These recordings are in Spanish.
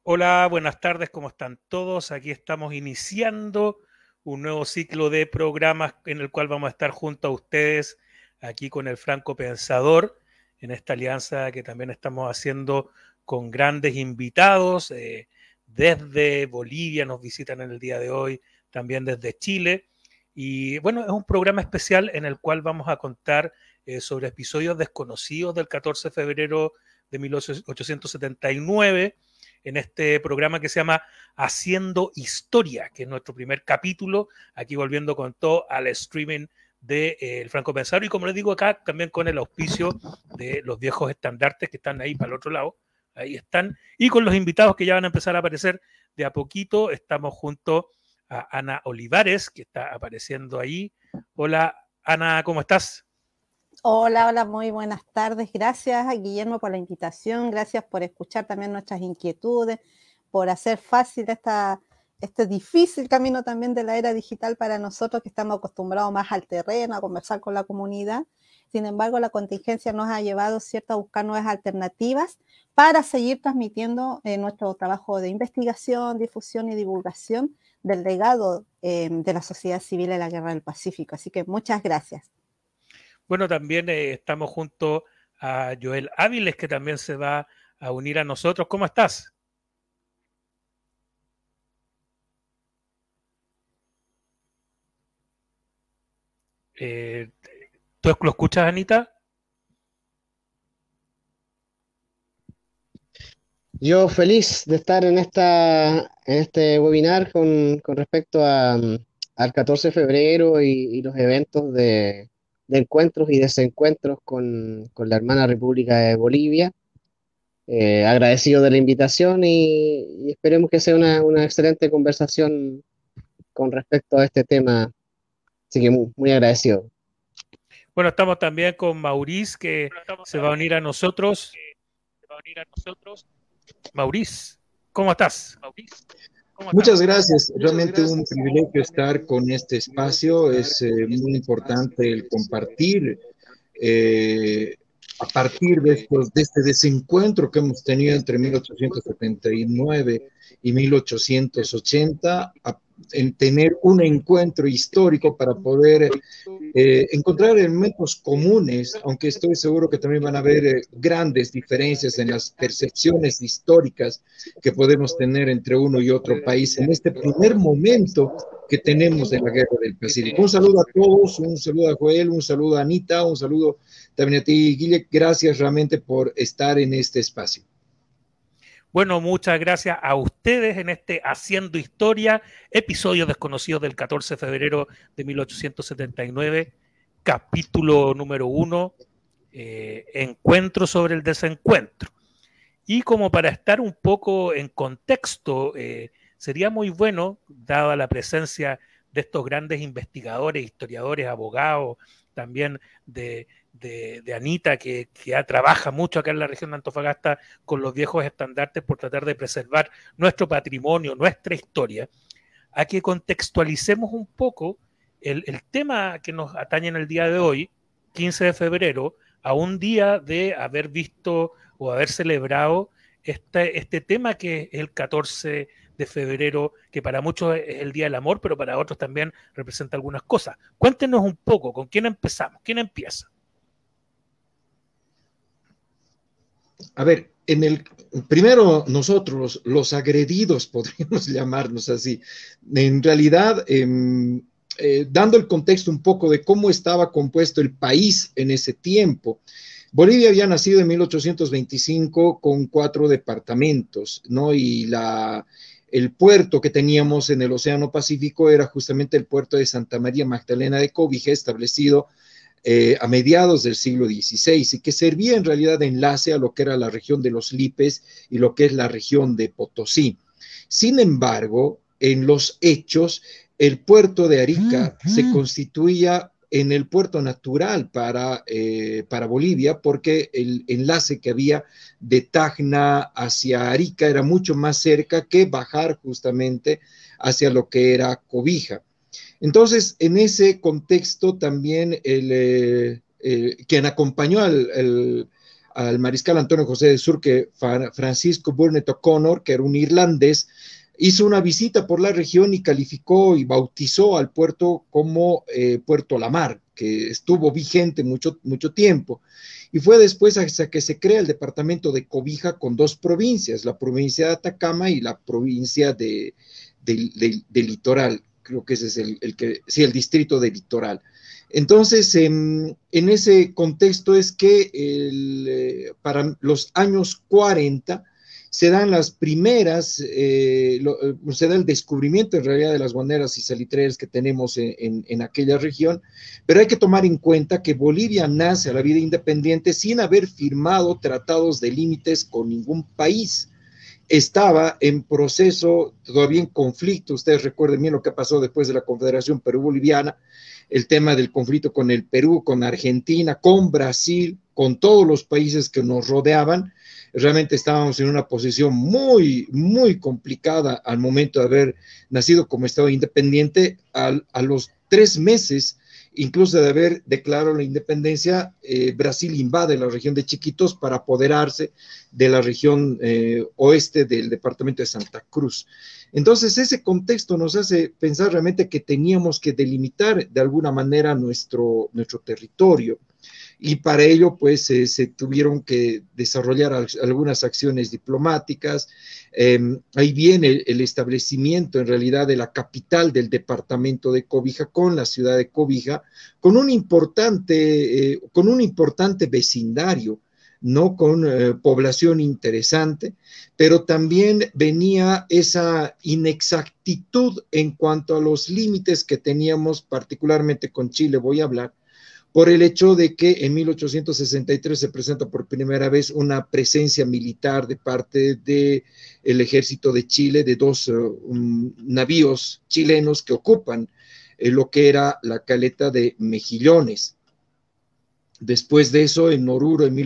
Hola, buenas tardes, ¿cómo están todos? Aquí estamos iniciando un nuevo ciclo de programas en el cual vamos a estar junto a ustedes, aquí con el Franco Pensador, en esta alianza que también estamos haciendo con grandes invitados. Desde Bolivia nos visitan en el día de hoy, también desde Chile. Y bueno, es un programa especial en el cual vamos a contar sobre episodios desconocidos del 14 de febrero de 1879 en este programa que se llama Haciendo Historia, que es nuestro primer capítulo, aquí volviendo con todo al streaming de el Franco Pensador, y como les digo acá, también con el auspicio de los viejos estandartes que están ahí para el otro lado, ahí están, y con los invitados que ya van a empezar a aparecer de a poquito. Estamos junto a Ana Olivares, que está apareciendo ahí. Hola, Ana, ¿cómo estás? Hola, hola, muy buenas tardes. Gracias, Guillermo, por la invitación. Gracias por escuchar también nuestras inquietudes, por hacer fácil este difícil camino también de la era digital para nosotros que estamos acostumbrados más al terreno, a conversar con la comunidad. Sin embargo, la contingencia nos ha llevado, ¿cierto?, a buscar nuevas alternativas para seguir transmitiendo nuestro trabajo de investigación, difusión y divulgación del legado de la sociedad civil en la Guerra del Pacífico. Así que muchas gracias. Bueno, también estamos junto a Joel Áviles, que también se va a unir a nosotros. ¿Cómo estás? Eh, ¿Tú lo escuchas, Anita? Yo feliz de estar en este webinar con respecto al 14 de febrero y los eventos de encuentros y desencuentros con la hermana República de Bolivia. Agradecido de la invitación y esperemos que sea una excelente conversación con respecto a este tema. Así que muy agradecido. Bueno, estamos también con Maurice, que se va a unir a nosotros. Maurice, ¿cómo estás? Muchas gracias. Realmente un privilegio estar con este espacio. Es muy importante el compartir eh, a partir de este desencuentro que hemos tenido entre 1879 y 1880, en tener un encuentro histórico para poder encontrar elementos comunes, aunque estoy seguro que también van a haber grandes diferencias en las percepciones históricas que podemos tener entre uno y otro país en este primer momento que tenemos de la Guerra del Pacífico. Un saludo a todos, un saludo a Joel, un saludo a Anita, un saludo también a ti, Guille. Gracias realmente por estar en este espacio. Bueno, muchas gracias a ustedes en este Haciendo Historia, episodio desconocido del 14 de febrero de 1879, capítulo número 1, encuentro sobre el desencuentro. Y como para estar un poco en contexto, sería muy bueno, dada la presencia de estos grandes investigadores, historiadores, abogados, también de Anita, que trabaja mucho acá en la región de Antofagasta con los viejos estandartes por tratar de preservar nuestro patrimonio, nuestra historia, a que contextualicemos un poco el tema que nos atañe en el día de hoy, 15 de febrero, a un día de haber visto o haber celebrado este tema que es el 14 de febrero, que para muchos es el Día del Amor, pero para otros también representa algunas cosas. Cuéntenos un poco, ¿con quién empezamos? ¿Quién empieza? A ver, primero nosotros, los agredidos, podríamos llamarnos así, en realidad, dando el contexto un poco de cómo estaba compuesto el país en ese tiempo. Bolivia había nacido en 1825 con 4 departamentos, ¿no? Y el puerto que teníamos en el Océano Pacífico era justamente el puerto de Santa María Magdalena de Cobija, establecido a mediados del siglo XVI y que servía en realidad de enlace a lo que era la región de los Lipes y lo que es la región de Potosí. Sin embargo, en los hechos, el puerto de Arica se constituía en el puerto natural para Bolivia, porque el enlace que había de Tacna hacia Arica era mucho más cerca que bajar justamente hacia lo que era Cobija. Entonces, en ese contexto también quien acompañó al mariscal Antonio José de Sur, que Francisco Burnett O'Connor, que era un irlandés, hizo una visita por la región y calificó y bautizó al puerto como Puerto La Mar, que estuvo vigente mucho tiempo. Y fue después hasta que se crea el departamento de Cobija con dos provincias, la provincia de Atacama y la provincia de Litoral. Creo que ese es el distrito de Litoral. Entonces, en ese contexto es que para los años 40 se dan las primeras, se da el descubrimiento en realidad de las guaneras y salitreras que tenemos en aquella región, pero hay que tomar en cuenta que Bolivia nace a la vida independiente sin haber firmado tratados de límites con ningún país. Estaba en proceso, todavía en conflicto. Ustedes recuerden bien lo que pasó después de la Confederación Perú-Boliviana, el tema del conflicto con el Perú, con Argentina, con Brasil, con todos los países que nos rodeaban. Realmente estábamos en una posición muy, muy complicada al momento de haber nacido como Estado independiente. A los 3 meses, incluso de haber declarado la independencia, Brasil invade la región de Chiquitos para apoderarse de la región oeste del departamento de Santa Cruz. Entonces, ese contexto nos hace pensar realmente que teníamos que delimitar de alguna manera nuestro territorio. Y para ello, pues, se tuvieron que desarrollar algunas acciones diplomáticas. Ahí viene el establecimiento, en realidad, de la capital del departamento de Cobija, con la ciudad de Cobija, con un importante vecindario, ¿no? Con población interesante, pero también venía esa inexactitud en cuanto a los límites que teníamos, particularmente con Chile, voy a hablar, por el hecho de que en 1863 se presenta por primera vez una presencia militar de parte del ejército de Chile, de 2 navíos chilenos que ocupan lo que era la caleta de Mejillones. Después de eso, en Oruro, en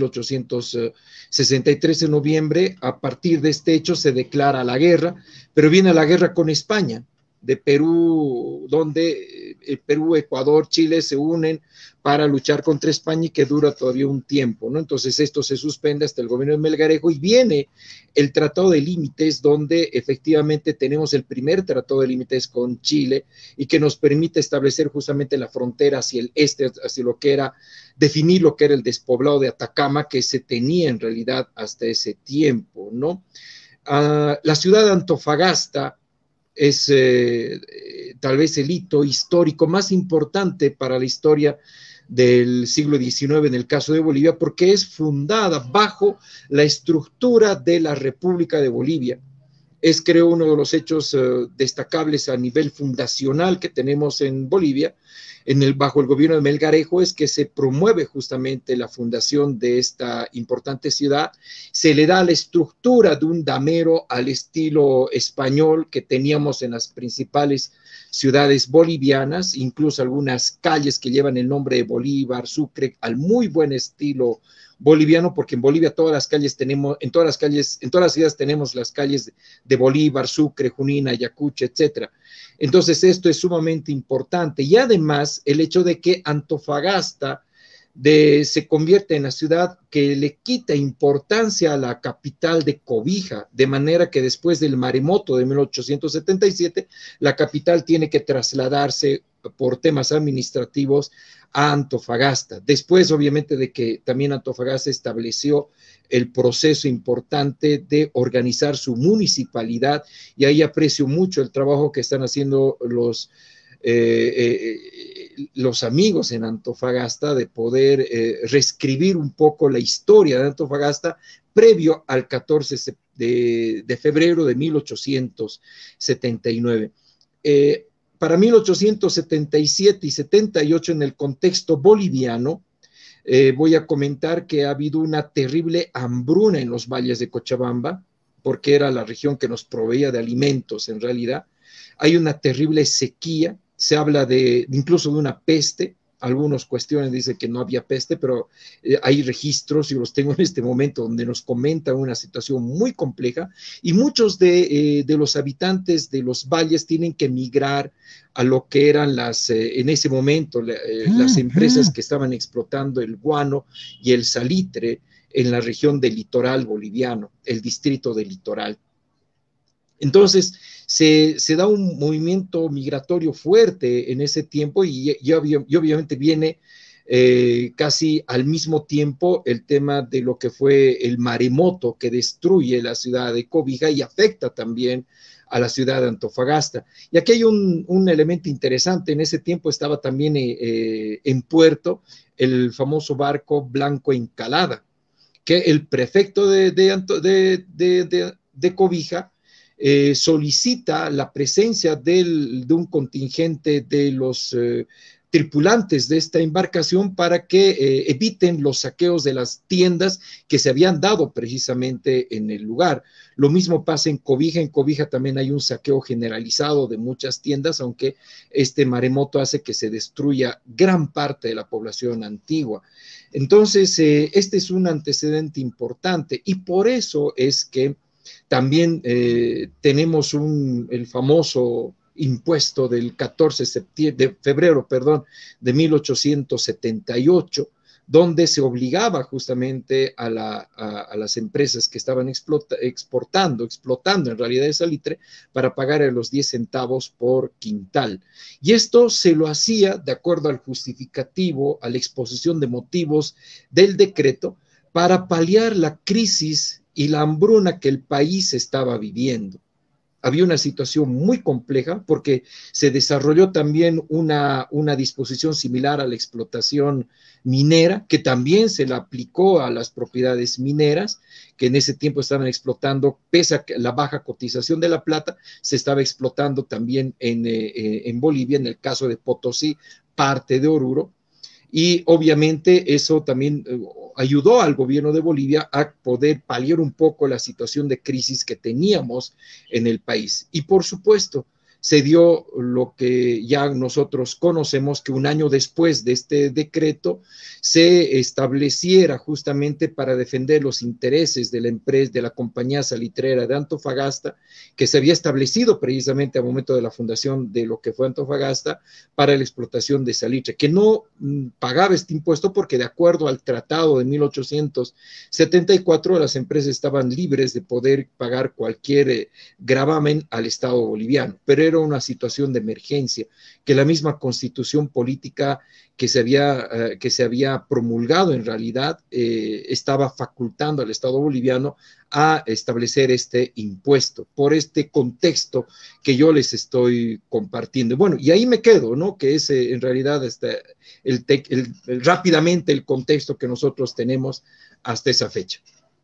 1863, en noviembre, a partir de este hecho se declara la guerra, pero viene la guerra con España, de Perú, donde Perú, Ecuador, Chile se unen para luchar contra España y que dura todavía un tiempo, ¿no? Entonces esto se suspende hasta el gobierno de Melgarejo y viene el Tratado de Límites, donde efectivamente tenemos el primer Tratado de Límites con Chile y que nos permite establecer justamente la frontera hacia el este, hacia lo que era, definir lo que era el despoblado de Atacama que se tenía en realidad hasta ese tiempo, ¿no? La ciudad de Antofagasta es tal vez el hito histórico más importante para la historia del siglo XIX en el caso de Bolivia, porque es fundada bajo la estructura de la República de Bolivia. Es, creo, uno de los hechos destacables a nivel fundacional que tenemos en Bolivia, bajo el gobierno de Melgarejo, es que se promueve justamente la fundación de esta importante ciudad. Se le da la estructura de un damero al estilo español que teníamos en las principales ciudades bolivianas, incluso algunas calles que llevan el nombre de Bolívar, Sucre, al muy buen estilo boliviano, porque en Bolivia en todas las ciudades tenemos las calles de Bolívar, Sucre, Junín, Ayacucho, etcétera. Entonces esto es sumamente importante y además el hecho de que Antofagasta se convierte en la ciudad que le quita importancia a la capital de Cobija, de manera que después del maremoto de 1877 la capital tiene que trasladarse por temas administrativos a Antofagasta. Después, obviamente, de que también Antofagasta estableció el proceso importante de organizar su municipalidad, y ahí aprecio mucho el trabajo que están haciendo los amigos en Antofagasta de poder reescribir un poco la historia de Antofagasta previo al 14 de febrero de 1879. Para 1877 y 78, en el contexto boliviano, voy a comentar que ha habido una terrible hambruna en los valles de Cochabamba, porque era la región que nos proveía de alimentos en realidad. Hay una terrible sequía, se habla incluso de una peste. Algunos cuestiones dicen que no había peste, pero hay registros, y los tengo en este momento, donde nos comentan una situación muy compleja, y muchos de los habitantes de los valles tienen que migrar a lo que eran en ese momento las empresas que estaban explotando el guano y el salitre en la región del litoral boliviano, el distrito del litoral. Entonces, se da un movimiento migratorio fuerte en ese tiempo y obviamente viene casi al mismo tiempo el tema de lo que fue el maremoto que destruye la ciudad de Cobija y afecta también a la ciudad de Antofagasta. Y aquí hay un elemento interesante, en ese tiempo estaba también en puerto el famoso barco Blanco Encalada, que el prefecto de Cobija solicita la presencia de un contingente de los tripulantes de esta embarcación para que eviten los saqueos de las tiendas que se habían dado precisamente en el lugar. Lo mismo pasa en Cobija también hay un saqueo generalizado de muchas tiendas, aunque este maremoto hace que se destruya gran parte de la población antigua. Entonces, este es un antecedente importante y por eso es que también tenemos el famoso impuesto del 14 de febrero de 1878, donde se obligaba justamente a las empresas que estaban explotando en realidad el salitre para pagar a los 10 centavos por quintal. Y esto se lo hacía de acuerdo al justificativo, a la exposición de motivos del decreto para paliar la crisis y la hambruna que el país estaba viviendo. Había una situación muy compleja porque se desarrolló también una disposición similar a la explotación minera, que también se la aplicó a las propiedades mineras, que en ese tiempo estaban explotando, pese a la baja cotización de la plata, se estaba explotando también en Bolivia, en el caso de Potosí, parte de Oruro. Y obviamente eso también ayudó al gobierno de Bolivia a poder paliar un poco la situación de crisis que teníamos en el país. Y por supuesto, se dio lo que ya nosotros conocemos, que un año después de este decreto se estableciera justamente para defender los intereses de la empresa, de la compañía salitrera de Antofagasta, que se había establecido precisamente al momento de la fundación de lo que fue Antofagasta para la explotación de salitre, que no pagaba este impuesto porque de acuerdo al tratado de 1874 las empresas estaban libres de poder pagar cualquier gravamen al Estado boliviano, pero era una situación de emergencia, que la misma constitución política que se había promulgado en realidad estaba facultando al Estado boliviano a establecer este impuesto, por este contexto que yo les estoy compartiendo. Bueno, y ahí me quedo, ¿no? Que es en realidad rápidamente el contexto que nosotros tenemos hasta esa fecha.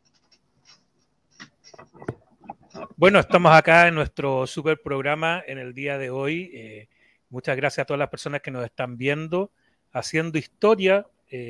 Bueno, estamos acá en nuestro super programa en el día de hoy. Muchas gracias a todas las personas que nos están viendo, haciendo historia,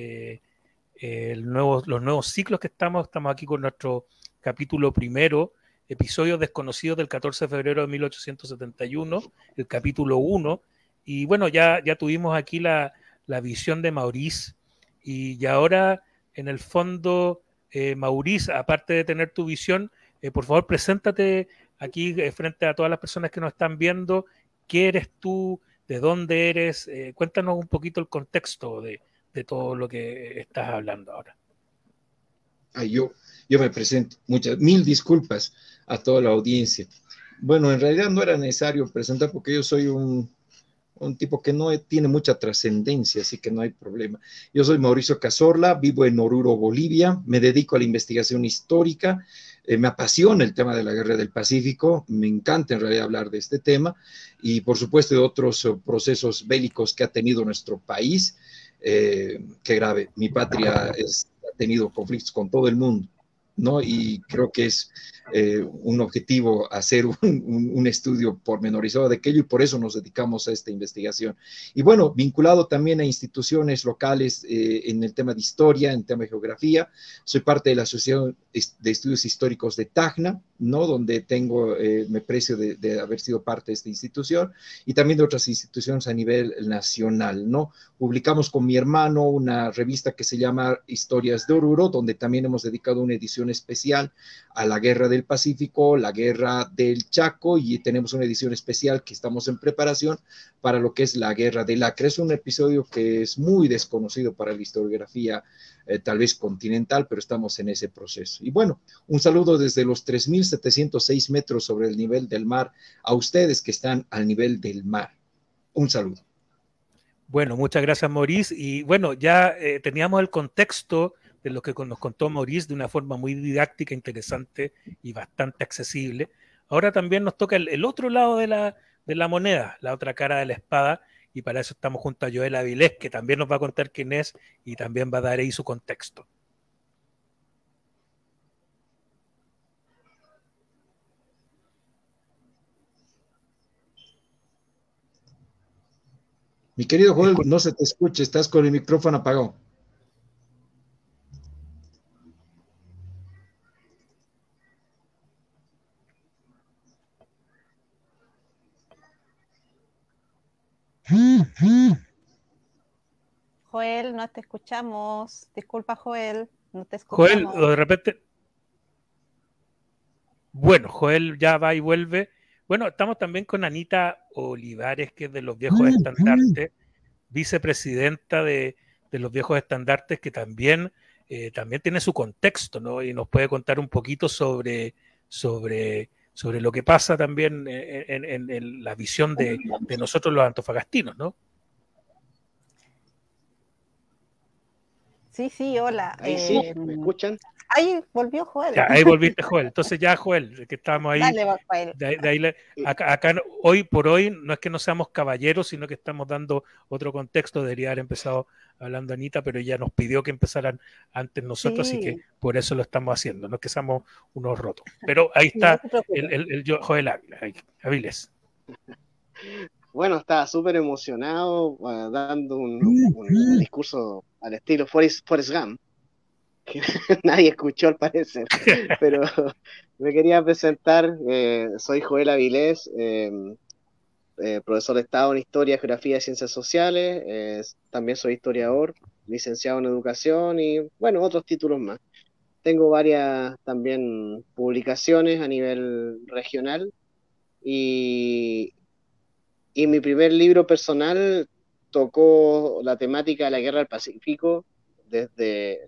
los nuevos ciclos que estamos aquí con nuestro capítulo primero, episodios desconocidos del 14 de febrero de 1871, el capítulo 1. Y bueno, ya tuvimos aquí la visión de Maurice. Y ahora, en el fondo, Maurice, aparte de tener tu visión, por favor, preséntate aquí frente a todas las personas que nos están viendo. ¿Qué eres tú? ¿De dónde eres? Cuéntanos un poquito el contexto de todo lo que estás hablando ahora. Yo me presento. Mil disculpas a toda la audiencia. Bueno, en realidad no era necesario presentar porque yo soy un tipo que no tiene mucha trascendencia, así que no hay problema. Yo soy Mauricio Cazorla, vivo en Oruro, Bolivia, me dedico a la investigación histórica, me apasiona el tema de la Guerra del Pacífico, me encanta en realidad hablar de este tema y por supuesto de otros procesos bélicos que ha tenido nuestro país. Qué grave, mi patria ha tenido conflictos con todo el mundo, ¿no? Y creo que es un objetivo hacer un estudio pormenorizado de aquello y por eso nos dedicamos a esta investigación. Y bueno, vinculado también a instituciones locales en el tema de historia, en el tema de geografía, soy parte de la Asociación de Estudios Históricos de Tacna, ¿no? Donde me precio de haber sido parte de esta institución y también de otras instituciones a nivel nacional, ¿no? Publicamos con mi hermano una revista que se llama Historias de Oruro, donde también hemos dedicado una edición especial a la Guerra del del Pacífico, la Guerra del Chaco, y tenemos una edición especial que estamos en preparación para lo que es la Guerra del Acre. Es un episodio que es muy desconocido para la historiografía, tal vez continental, pero estamos en ese proceso. Y bueno, un saludo desde los 3.706 metros sobre el nivel del mar a ustedes que están al nivel del mar. Un saludo. Bueno, muchas gracias, Maurice. Y bueno, ya teníamos el contexto de lo que nos contó Maurice de una forma muy didáctica, interesante y bastante accesible. Ahora también nos toca el otro lado de la moneda, la otra cara de la espada, y para eso estamos junto a Joel Avilés, que también nos va a contar quién es y también va a dar ahí su contexto. Mi querido Joel, no se te escucha, estás con el micrófono apagado. Joel, no te escuchamos. Disculpa, Joel, no te escuchamos. Joel, de repente... Bueno, Joel ya va y vuelve. Bueno, estamos también con Anita Olivares, que es de los Viejos Estandartes, vicepresidenta de los Viejos Estandartes, que también tiene su contexto, ¿no? Y nos puede contar un poquito sobre lo que pasa también en la visión de nosotros los antofagastinos, ¿no? Sí, hola. Ahí sí, ¿me escuchan? Ahí volvió Joel. Ya, ahí volviste, Joel. Entonces ya, Joel, que estábamos ahí. Dale, Joel. De ahí acá hoy por hoy no es que no seamos caballeros, sino que estamos dando otro contexto. Debería haber empezado hablando Anita, pero ella nos pidió que empezaran antes nosotros, Sí. así que por eso lo estamos haciendo. No es que seamos unos rotos. Pero ahí está No el Joel Ávila, Aviles. Bueno, estaba súper emocionado dando un discurso al estilo Forrest Gump, que nadie escuchó al parecer, pero me quería presentar. Soy Joel Avilés, profesor de Estado en Historia, Geografía y Ciencias Sociales. También soy historiador, licenciado en Educación y, bueno, otros títulos más. Tengo varias también publicaciones a nivel regional y mi primer libro personal tocó la temática de la Guerra del Pacífico desde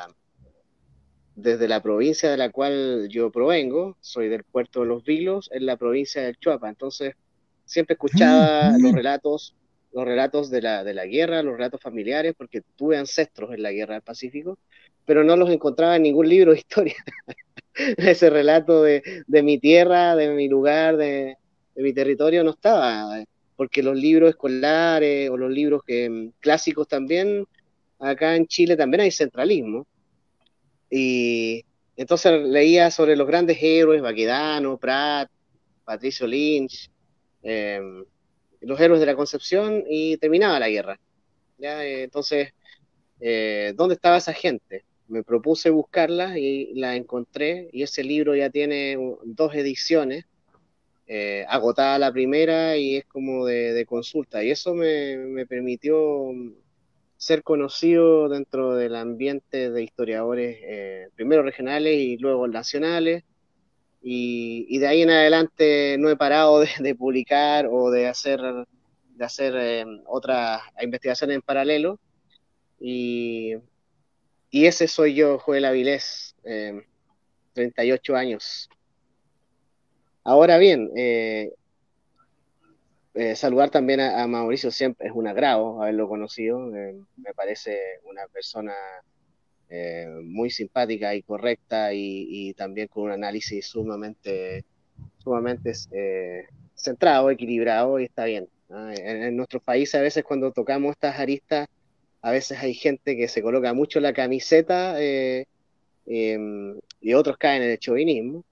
la provincia de la cual yo provengo. Soy del puerto de Los Vilos, en la provincia del Chuapa. Entonces, siempre escuchaba los relatos de la guerra, los relatos familiares, porque tuve ancestros en la Guerra del Pacífico, pero no los encontraba en ningún libro de historia. Ese relato de mi tierra, de mi lugar, de mi territorio no estaba, porque los libros escolares o los libros clásicos también, acá en Chile también hay centralismo. Y entonces leía sobre los grandes héroes, Baquedano, Prat, Patricio Lynch, los héroes de la Concepción, y terminaba la guerra. ¿Ya? Entonces, ¿dónde estaba esa gente? Me propuse buscarla y la encontré, y ese libro ya tiene 2 ediciones, agotada la primera y es como de consulta, y eso me permitió ser conocido dentro del ambiente de historiadores, primero regionales y luego nacionales, y de ahí en adelante no he parado de publicar o de hacer otras investigaciones en paralelo, y ese soy yo, Joel Avilés, 38 años. Ahora bien, saludar también a Mauricio, siempre es un agrado haberlo conocido. Me parece una persona muy simpática y correcta, y también con un análisis sumamente centrado, equilibrado, y está bien. En nuestros países a veces cuando tocamos estas aristas, a veces hay gente que se coloca mucho la camiseta, y otros caen en el chauvinismo.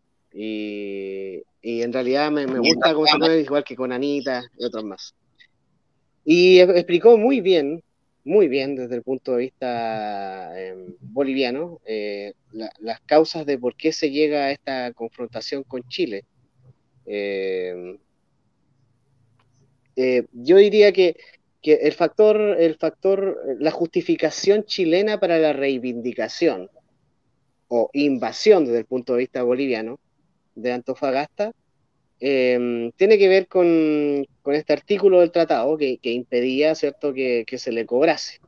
Y en realidad me gusta conversar con él, igual que con Anita y otros más. Y explicó muy bien desde el punto de vista boliviano, las causas de por qué se llega a esta confrontación con Chile. Yo diría que la justificación chilena para la reivindicación o invasión desde el punto de vista boliviano de Antofagasta, tiene que ver con este artículo del tratado que impedía, ¿cierto?, que se le cobrase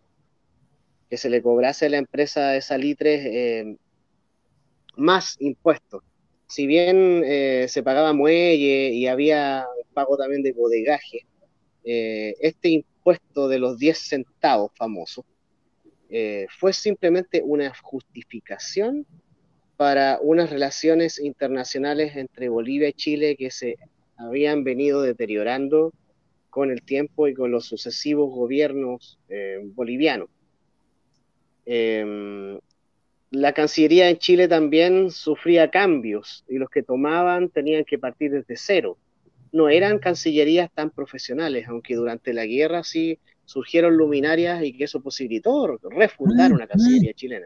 a la empresa de salitres más impuestos. Si bien se pagaba muelle y había pago también de bodegaje, este impuesto de los 10 centavos famoso fue simplemente una justificación para unas relaciones internacionales entre Bolivia y Chile que se habían venido deteriorando con el tiempo y con los sucesivos gobiernos bolivianos. La Cancillería en Chile también sufría cambios y los que tomaban tenían que partir desde cero. No eran cancillerías tan profesionales, aunque durante la guerra sí surgieron luminarias y que eso posibilitó refundar una cancillería chilena.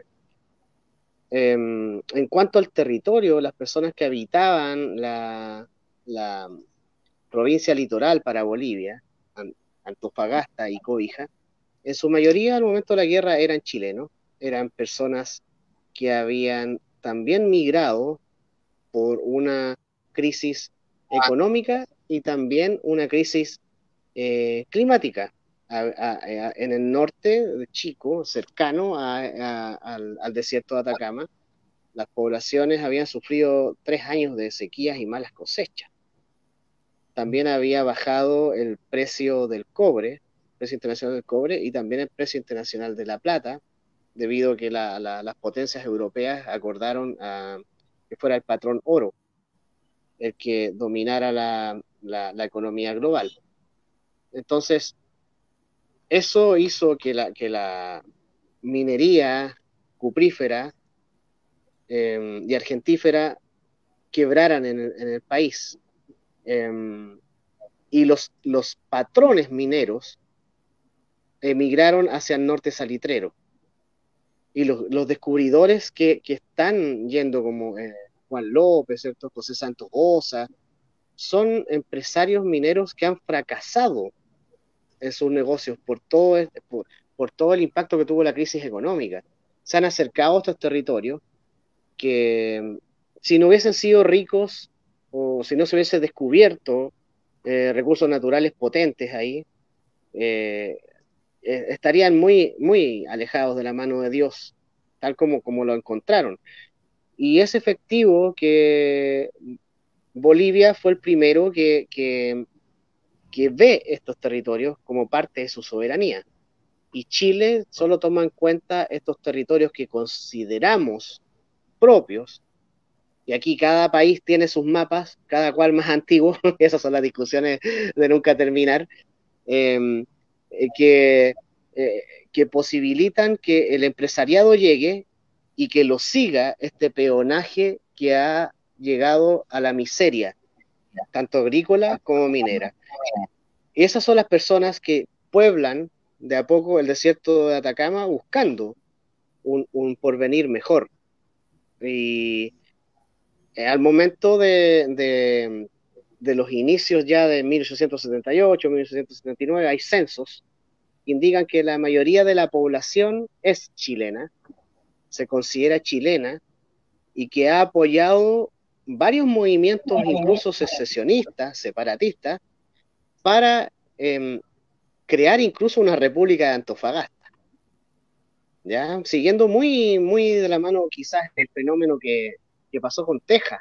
En cuanto al territorio, las personas que habitaban la provincia litoral para Bolivia, Antofagasta y Cobija, en su mayoría al momento de la guerra eran chilenos, eran personas que habían también migrado por una crisis económica y también una crisis climática. En el norte de Chico, cercano al desierto de Atacama, las poblaciones habían sufrido 3 años de sequías y malas cosechas. También había bajado el precio del cobre, el precio internacional del cobre, y también el precio internacional de la plata, debido a que las potencias europeas acordaron que fuera el patrón oro el que dominara la economía global. Entonces, eso hizo que la minería cuprífera y argentífera quebraran en el país. Y los patrones mineros emigraron hacia el norte salitrero. Y los descubridores que están yendo como Juan López, ¿cierto?, José Santos Osa, son empresarios mineros que han fracasado en sus negocios por todo el impacto que tuvo la crisis económica. Se han acercado a estos territorios que si no hubiesen sido ricos o si no se hubiese descubierto recursos naturales potentes ahí, estarían muy, muy alejados de la mano de Dios, tal como lo encontraron. Y es efectivo que Bolivia fue el primero que ve estos territorios como parte de su soberanía. Y Chile solo toma en cuenta estos territorios que consideramos propios. Y aquí cada país tiene sus mapas, cada cual más antiguo, esas son las discusiones de nunca terminar, que posibilitan que el empresariado llegue y que lo siga este peonaje que ha llegado a la miseria, tanto agrícola como minera. Y esas son las personas que pueblan de a poco el desierto de Atacama buscando un porvenir mejor. Y al momento de los inicios ya de 1878, 1879, hay censos que indican que la mayoría de la población es chilena, se considera chilena, y que ha apoyado varios movimientos, incluso secesionistas, separatistas, para crear incluso una república de Antofagasta, ¿ya? Siguiendo muy, muy de la mano quizás el fenómeno que pasó con Texas,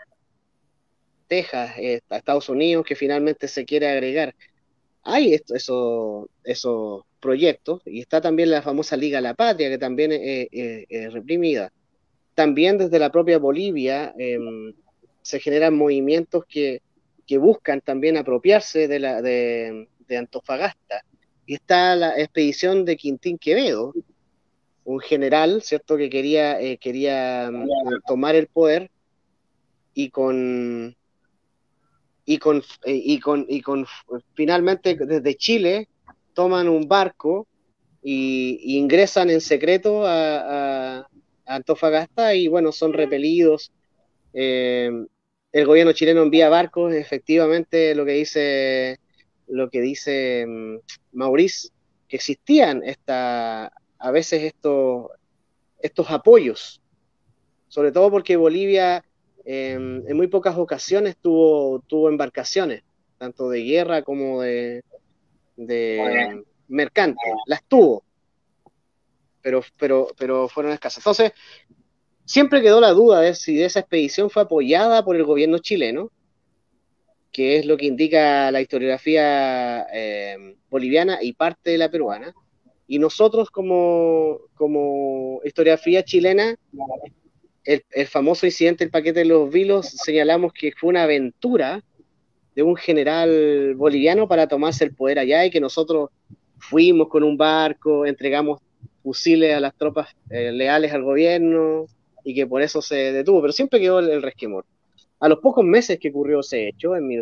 a Estados Unidos, que finalmente se quiere agregar. Hay esos proyectos, y está también la famosa Liga La Patria, que también es reprimida. También desde la propia Bolivia se generan movimientos que buscan también apropiarse de Antofagasta. Y está la expedición de Quintín Quevedo, un general, ¿cierto?, que quería tomar el poder y finalmente desde Chile toman un barco y ingresan en secreto a Antofagasta y bueno, son repelidos. El gobierno chileno envía barcos, efectivamente lo que dice Maurice, que existían a veces estos apoyos sobre todo porque Bolivia en muy pocas ocasiones tuvo embarcaciones, tanto de guerra como de mercante, las tuvo, pero fueron escasas. Entonces, siempre quedó la duda de si esa expedición fue apoyada por el gobierno chileno, que es lo que indica la historiografía boliviana y parte de la peruana. Y nosotros como historiografía chilena, el famoso incidente del paquete de los vilos, señalamos que fue una aventura de un general boliviano para tomarse el poder allá y que nosotros fuimos con un barco, entregamos fusiles a las tropas leales al gobierno y que por eso se detuvo, pero siempre quedó el resquemor. A los pocos meses que ocurrió ese hecho, en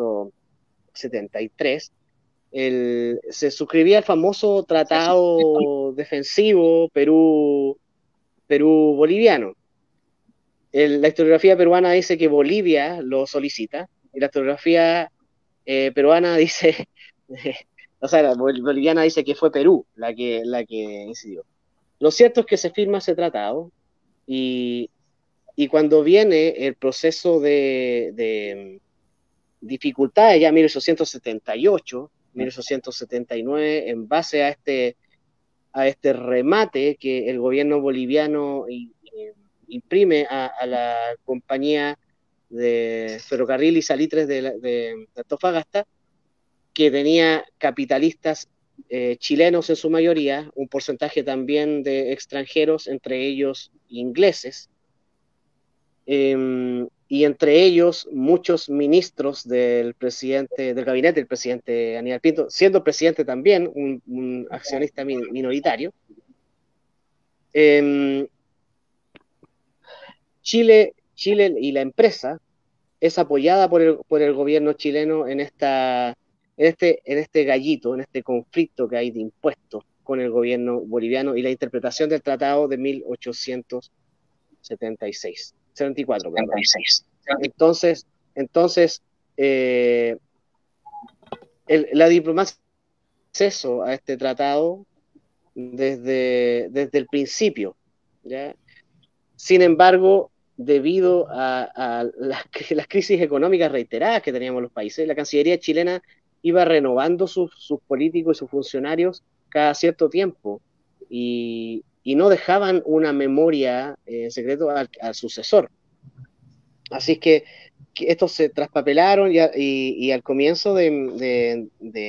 1873, se suscribía el famoso tratado defensivo Perú-Boliviano. La historiografía peruana dice que Bolivia lo solicita y la historiografía peruana dice, o sea, la boliviana dice que fue Perú la que incidió. Lo cierto es que se firma ese tratado y cuando viene el proceso de dificultades ya en 1878, 1879, en base a este remate que el gobierno boliviano imprime a la compañía de ferrocarril y salitres de Antofagasta, que tenía capitalistas chilenos en su mayoría, un porcentaje también de extranjeros, entre ellos ingleses, y entre ellos muchos ministros del gabinete del presidente Aníbal Pinto, siendo presidente también un accionista minoritario. Chile y la empresa es apoyada por el gobierno chileno en este gallito, en este conflicto que hay de impuestos con el gobierno boliviano y la interpretación del tratado de 1874. Entonces la diplomacia acceso a este tratado desde el principio, ¿ya? Sin embargo, debido a las crisis económicas reiteradas que teníamos los países, la Cancillería chilena iba renovando sus políticos y sus funcionarios cada cierto tiempo y no dejaban una memoria en secreto al sucesor. Así es que estos se traspapelaron y al comienzo de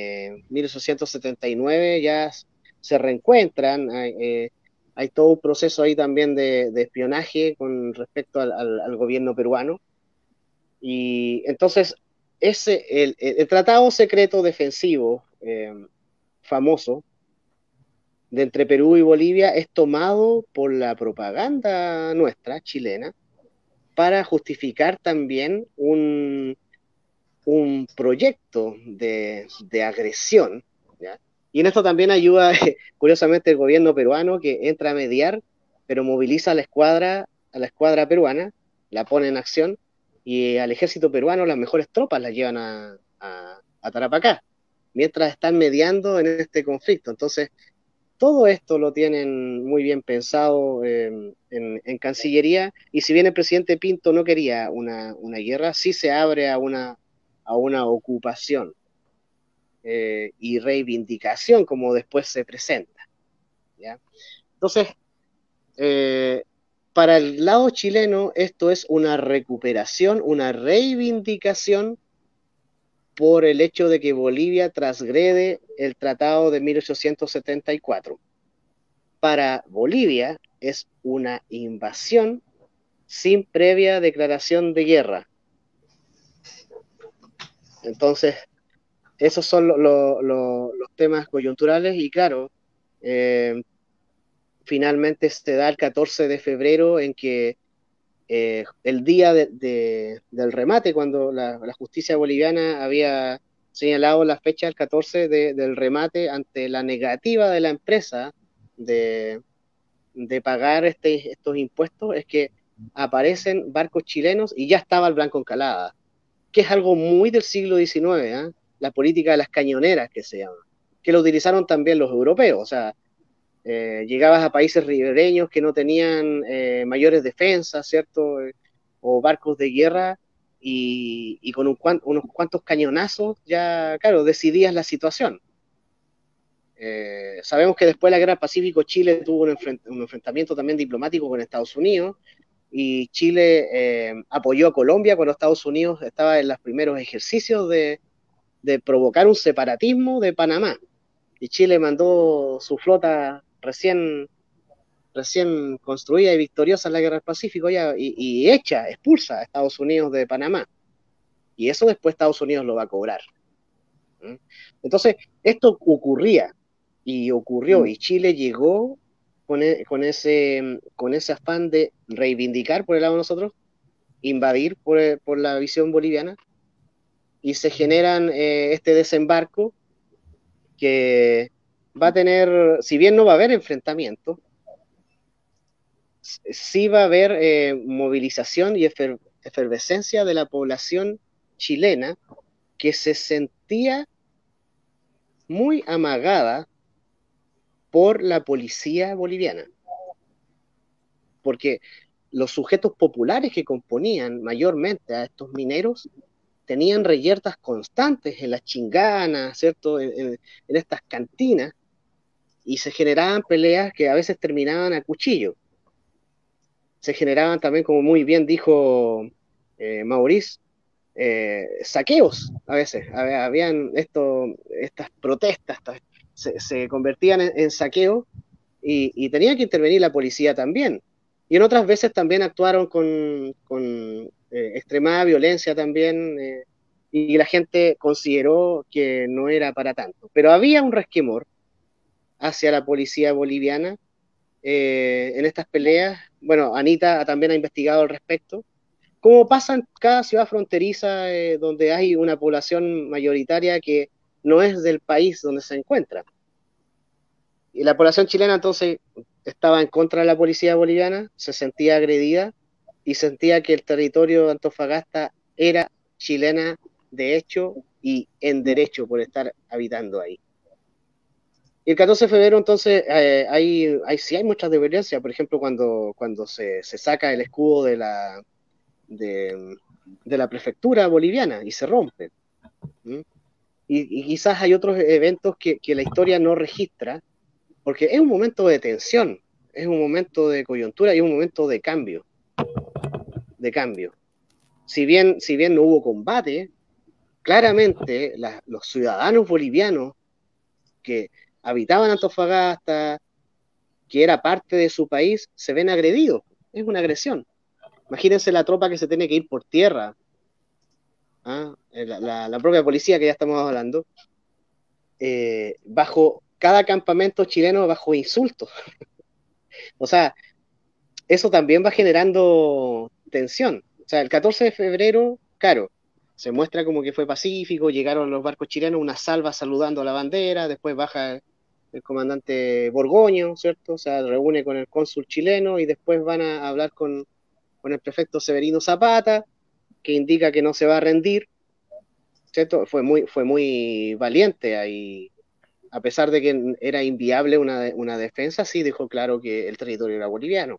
1879 ya se reencuentran. Hay todo un proceso ahí también de espionaje con respecto al gobierno peruano. Y entonces, el tratado secreto defensivo famoso de entre Perú y Bolivia es tomado por la propaganda nuestra, chilena, para justificar también un proyecto de agresión, ¿ya? Y en esto también ayuda, curiosamente, el gobierno peruano, que entra a mediar, pero moviliza a la escuadra peruana, la pone en acción, y al ejército peruano las mejores tropas las llevan a Tarapacá, mientras están mediando en este conflicto. Entonces, todo esto lo tienen muy bien pensado en Cancillería, y si bien el presidente Pinto no quería una guerra, sí se abre a una ocupación y reivindicación, como después se presenta, ¿ya? Entonces, para el lado chileno, esto es una recuperación, una reivindicación por el hecho de que Bolivia transgrede el tratado de 1874. Para Bolivia es una invasión sin previa declaración de guerra. Entonces, esos son los temas coyunturales y claro, finalmente se da el 14 de febrero en que el día del remate, cuando la justicia boliviana había señalado la fecha del 14 del remate ante la negativa de la empresa de pagar estos impuestos, es que aparecen barcos chilenos y ya estaba el Blanco Encalada, que es algo muy del siglo XIX, ¿eh? La política de las cañoneras que se llama, que lo utilizaron también los europeos. O sea, llegabas a países ribereños que no tenían mayores defensas, ¿cierto? O barcos de guerra, y con unos cuantos cañonazos ya, claro, decidías la situación. Sabemos que después de la Guerra del Pacífico Chile tuvo un enfrentamiento también diplomático con Estados Unidos, y Chile apoyó a Colombia cuando Estados Unidos estaba en los primeros ejercicios de provocar un separatismo de Panamá, y Chile mandó su flota recién construida y victoriosa en la Guerra del Pacífico ya, y expulsa a Estados Unidos de Panamá, y eso después Estados Unidos lo va a cobrar. Entonces, esto ocurría, y ocurrió, y Chile llegó con ese afán de reivindicar por el lado de nosotros, invadir por la visión boliviana, y se generan este desembarco que va a tener, si bien no va a haber enfrentamiento, sí va a haber movilización y efervescencia de la población chilena, que se sentía muy amagada por la policía boliviana, porque los sujetos populares que componían mayormente a estos mineros tenían reyertas constantes en las chinganas, ¿cierto? En estas cantinas, y se generaban peleas que a veces terminaban a cuchillo. Se generaban también, como muy bien dijo Maurice, saqueos a veces. Habían estas protestas, se convertían en saqueos, y tenía que intervenir la policía también. Y en otras veces también actuaron con extremada violencia también, y la gente consideró que no era para tanto. Pero había un resquemor hacia la policía boliviana en estas peleas. Bueno, Anita también ha investigado al respecto. Como pasa en cada ciudad fronteriza donde hay una población mayoritaria que no es del país donde se encuentra. Y la población chilena entonces estaba en contra de la policía boliviana, se sentía agredida y sentía que el territorio de Antofagasta era chilena de hecho y en derecho por estar habitando ahí. Y el 14 de febrero entonces sí hay muchas divergencias. Por ejemplo, cuando se saca el escudo de la prefectura boliviana y se rompe. Y quizás hay otros eventos que la historia no registra, porque es un momento de tensión, es un momento de coyuntura y un momento de cambio. Si bien no hubo combate, claramente los ciudadanos bolivianos que habitaban Antofagasta, que era parte de su país, se ven agredidos. Es una agresión. Imagínense la tropa que se tiene que ir por tierra, la propia policía que ya estamos hablando, bajo cada campamento chileno bajo insultos. O sea, eso también va generando tensión. O sea, el 14 de febrero, claro, se muestra como que fue pacífico, llegaron los barcos chilenos, una salva saludando a la bandera, después baja el comandante Borgoño, ¿cierto? O sea, reúne con el cónsul chileno y después van a hablar con el prefecto Severino Zapata, que indica que no se va a rendir, ¿cierto? Fue muy valiente ahí, a pesar de que era inviable una defensa, sí dejó claro que el territorio era boliviano.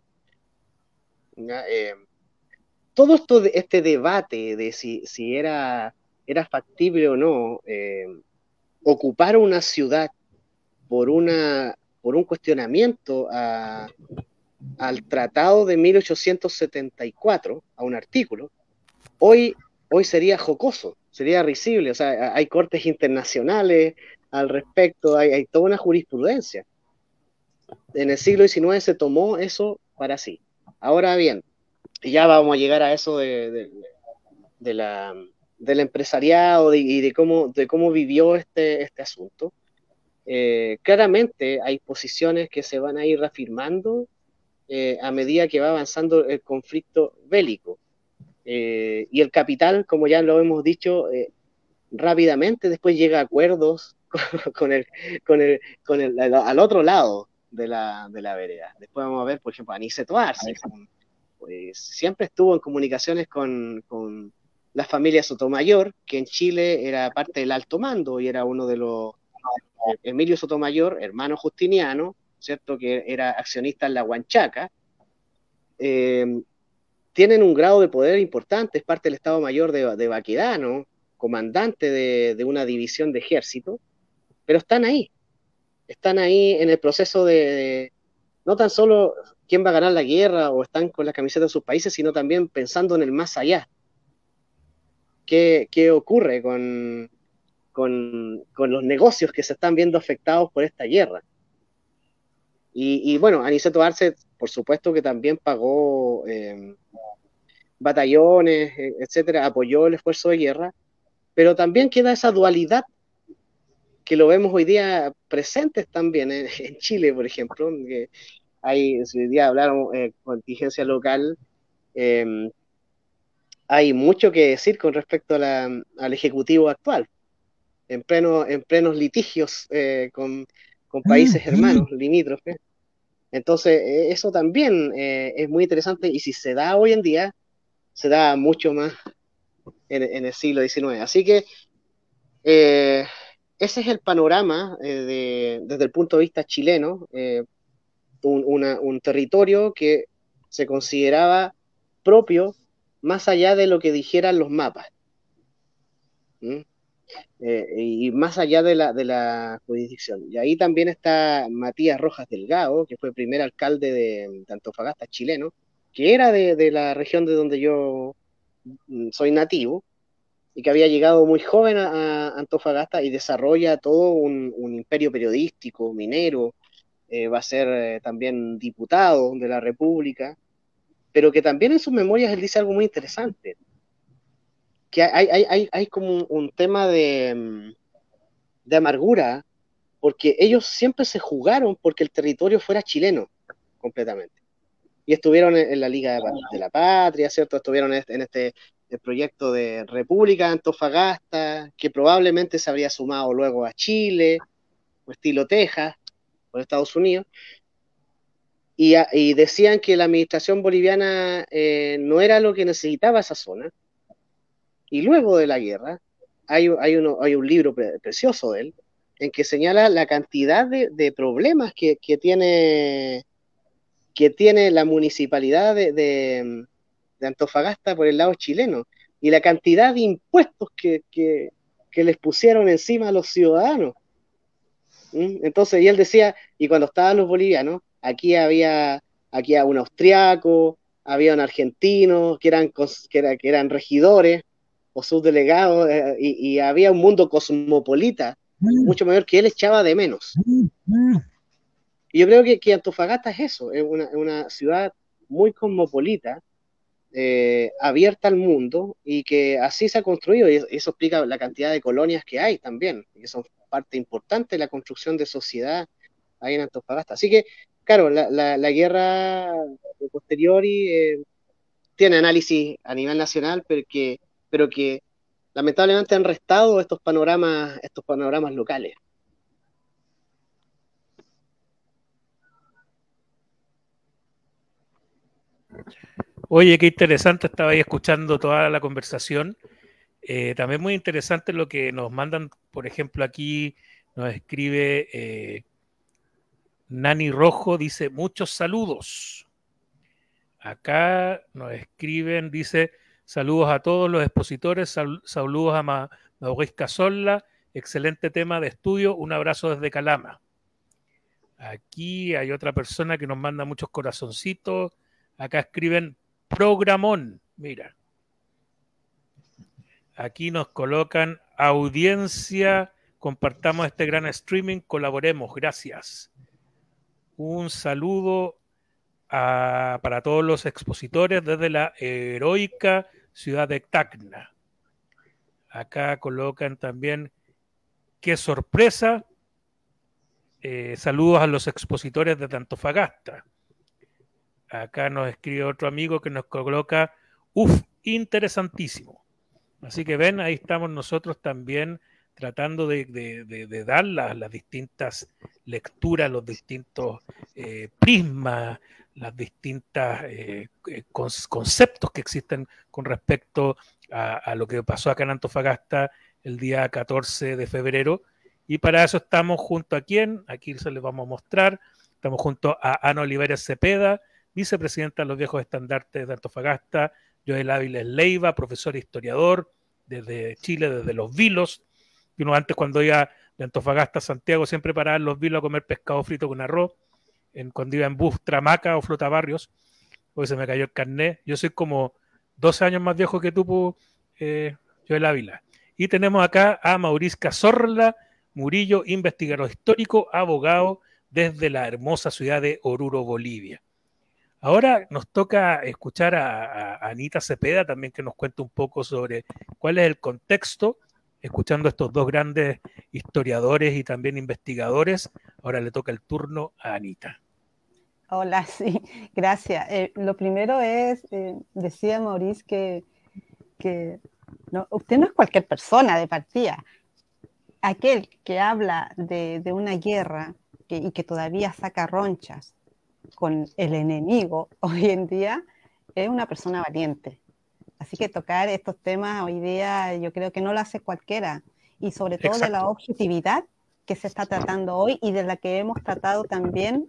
Todo este debate de si era factible o no ocupar una ciudad por un cuestionamiento al Tratado de 1874, a un artículo, hoy sería jocoso, sería risible. O sea, hay cortes internacionales al respecto, hay toda una jurisprudencia. En el siglo XIX se tomó eso para sí. Ahora bien, ya vamos a llegar a eso del empresariado y de cómo vivió este asunto. Claramente hay posiciones que se van a ir reafirmando a medida que va avanzando el conflicto bélico. Y el capital, como ya lo hemos dicho, rápidamente después llega a acuerdos al otro lado de la vereda. Después vamos a ver, por ejemplo, Aniceto Arce, pues, siempre estuvo en comunicaciones con la familia Sotomayor, que en Chile era parte del alto mando y era uno de los Emilio Sotomayor, hermano Justiniano, ¿cierto?, que era accionista en la Huanchaca, tienen un grado de poder importante, es parte del Estado Mayor de Baquedano, comandante de una división de ejército, pero están ahí en el proceso de no tan solo quién va a ganar la guerra o están con la camiseta de sus países, sino también pensando en el más allá. ¿Qué ocurre con los negocios que se están viendo afectados por esta guerra? Y bueno, Aniceto Arce, por supuesto que también pagó batallones, etcétera, apoyó el esfuerzo de guerra, pero también queda esa dualidad que lo vemos hoy día presentes también en Chile, por ejemplo, que hoy día hablaron contingencia local, hay mucho que decir con respecto al Ejecutivo actual, en plenos litigios con países hermanos, limítrofes. Entonces, eso también es muy interesante, y si se da hoy en día, se da mucho más en el siglo XIX. Así que ese es el panorama desde el punto de vista chileno, un territorio que se consideraba propio más allá de lo que dijeran los mapas. Y más allá de la jurisdicción. Y ahí también está Matías Rojas Delgado, que fue el primer alcalde de Antofagasta, chileno, que era de la región de donde yo soy nativo, y que había llegado muy joven a Antofagasta y desarrolla todo un imperio periodístico, minero, va a ser también diputado de la República, pero que también en sus memorias él dice algo muy interesante, que hay como un tema de amargura, porque ellos siempre se jugaron porque el territorio fuera chileno completamente. Y estuvieron en la Liga de la Patria, ¿cierto? Estuvieron en este el proyecto de República de Antofagasta, que probablemente se habría sumado luego a Chile, o estilo Texas, o Estados Unidos, y decían que la administración boliviana no era lo que necesitaba esa zona. Y luego de la guerra, hay un libro precioso de él, en que señala la cantidad de problemas que tiene la municipalidad de Antofagasta por el lado chileno, y la cantidad de impuestos que les pusieron encima a los ciudadanos. Entonces, y él decía, y cuando estaban los bolivianos, aquí había un austriaco, había un argentino, que eran regidores o subdelegados, y había un mundo cosmopolita, mucho mayor, que él echaba de menos. Y yo creo que Antofagasta es eso, es una ciudad muy cosmopolita, abierta al mundo, y que así se ha construido, y eso explica la cantidad de colonias que hay también, que son parte importante de la construcción de sociedad ahí en Antofagasta. Así que, claro, la guerra posterior tiene análisis a nivel nacional, pero que lamentablemente han restado estos panoramas locales. Oye, qué interesante, estaba ahí escuchando toda la conversación. También muy interesante lo que nos mandan, por ejemplo, aquí nos escribe Nani Rojo, dice, muchos saludos. Acá nos escriben, dice, saludos a todos los expositores, saludos a Maurice Casolla, excelente tema de estudio, un abrazo desde Calama. Aquí hay otra persona que nos manda muchos corazoncitos, acá escriben programón, mira. Aquí nos colocan audiencia, compartamos este gran streaming, colaboremos, gracias. Un saludo para todos los expositores desde la heroica ciudad de Tacna. Acá colocan también, qué sorpresa, saludos a los expositores de Antofagasta. Acá nos escribe otro amigo que nos coloca, interesantísimo. Así que ven, ahí estamos nosotros también tratando de dar las distintas lecturas, los distintos prismas, las distintas conceptos que existen con respecto a lo que pasó acá en Antofagasta el día 14 de febrero. Y para eso estamos junto a quién, aquí se les vamos a mostrar, Estamos junto a Ana Olivares Cepeda, vicepresidenta de los Viejos Estandartes de Antofagasta, Joel Áviles Leiva, profesor e historiador desde Chile, desde Los Vilos. Y uno antes, cuando iba de Antofagasta a Santiago, siempre paraba en Los Vilos a comer pescado frito con arroz, cuando iba en bus Tramaca o Flotabarrios, porque se me cayó el carnet. Yo soy como 12 años más viejo que tú, Joel Ávila. Y tenemos acá a Mauricio Cazorla Murillo, investigador histórico, abogado desde la hermosa ciudad de Oruro, Bolivia. Ahora nos toca escuchar a Anita Cepeda también, que nos cuente un poco sobre cuál es el contexto, escuchando a estos dos grandes historiadores y también investigadores. Ahora le toca el turno a Anita. Hola, sí, gracias. Lo primero es, decía Maurice que no, usted no es cualquier persona de partida. Aquel que habla de una guerra y que todavía saca ronchas con el enemigo hoy en día es una persona valiente. Así que tocar estos temas hoy día yo creo que no lo hace cualquiera, y sobre todo de la objetividad que se está tratando hoy y de la que hemos tratado también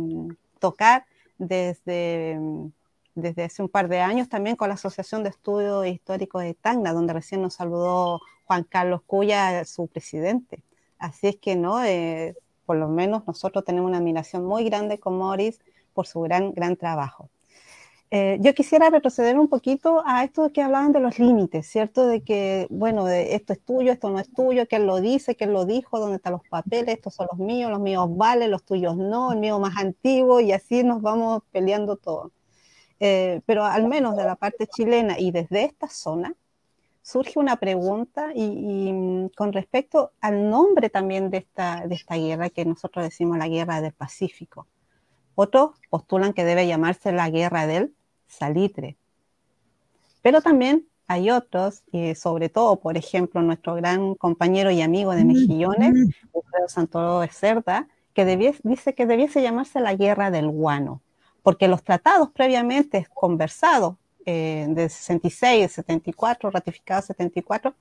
tocar desde hace un par de años también con la Asociación de Estudios Históricos de Tacna, donde recién nos saludó Juan Carlos Cuya, su presidente. Así es que no, por lo menos nosotros tenemos una admiración muy grande con Maurice por su gran trabajo. Yo quisiera retroceder un poquito a esto que hablaban de los límites, ¿cierto? De que, bueno, de esto es tuyo, esto no es tuyo, quién lo dice, quién lo dijo, dónde están los papeles, estos son los míos valen, los tuyos no, el mío más antiguo, y así nos vamos peleando todo. Pero al menos de la parte chilena y desde esta zona, surge una pregunta y con respecto al nombre también de esta guerra, que nosotros decimos la Guerra del Pacífico. Otros postulan que debe llamarse la Guerra del Salitre. Pero también hay otros, y sobre todo, por ejemplo, nuestro gran compañero y amigo de Mejillones, Alfredo Santoro de Cerda, que dice que debiese llamarse la Guerra del Guano, porque los tratados previamente conversados de 66, de 74, ratificados 74,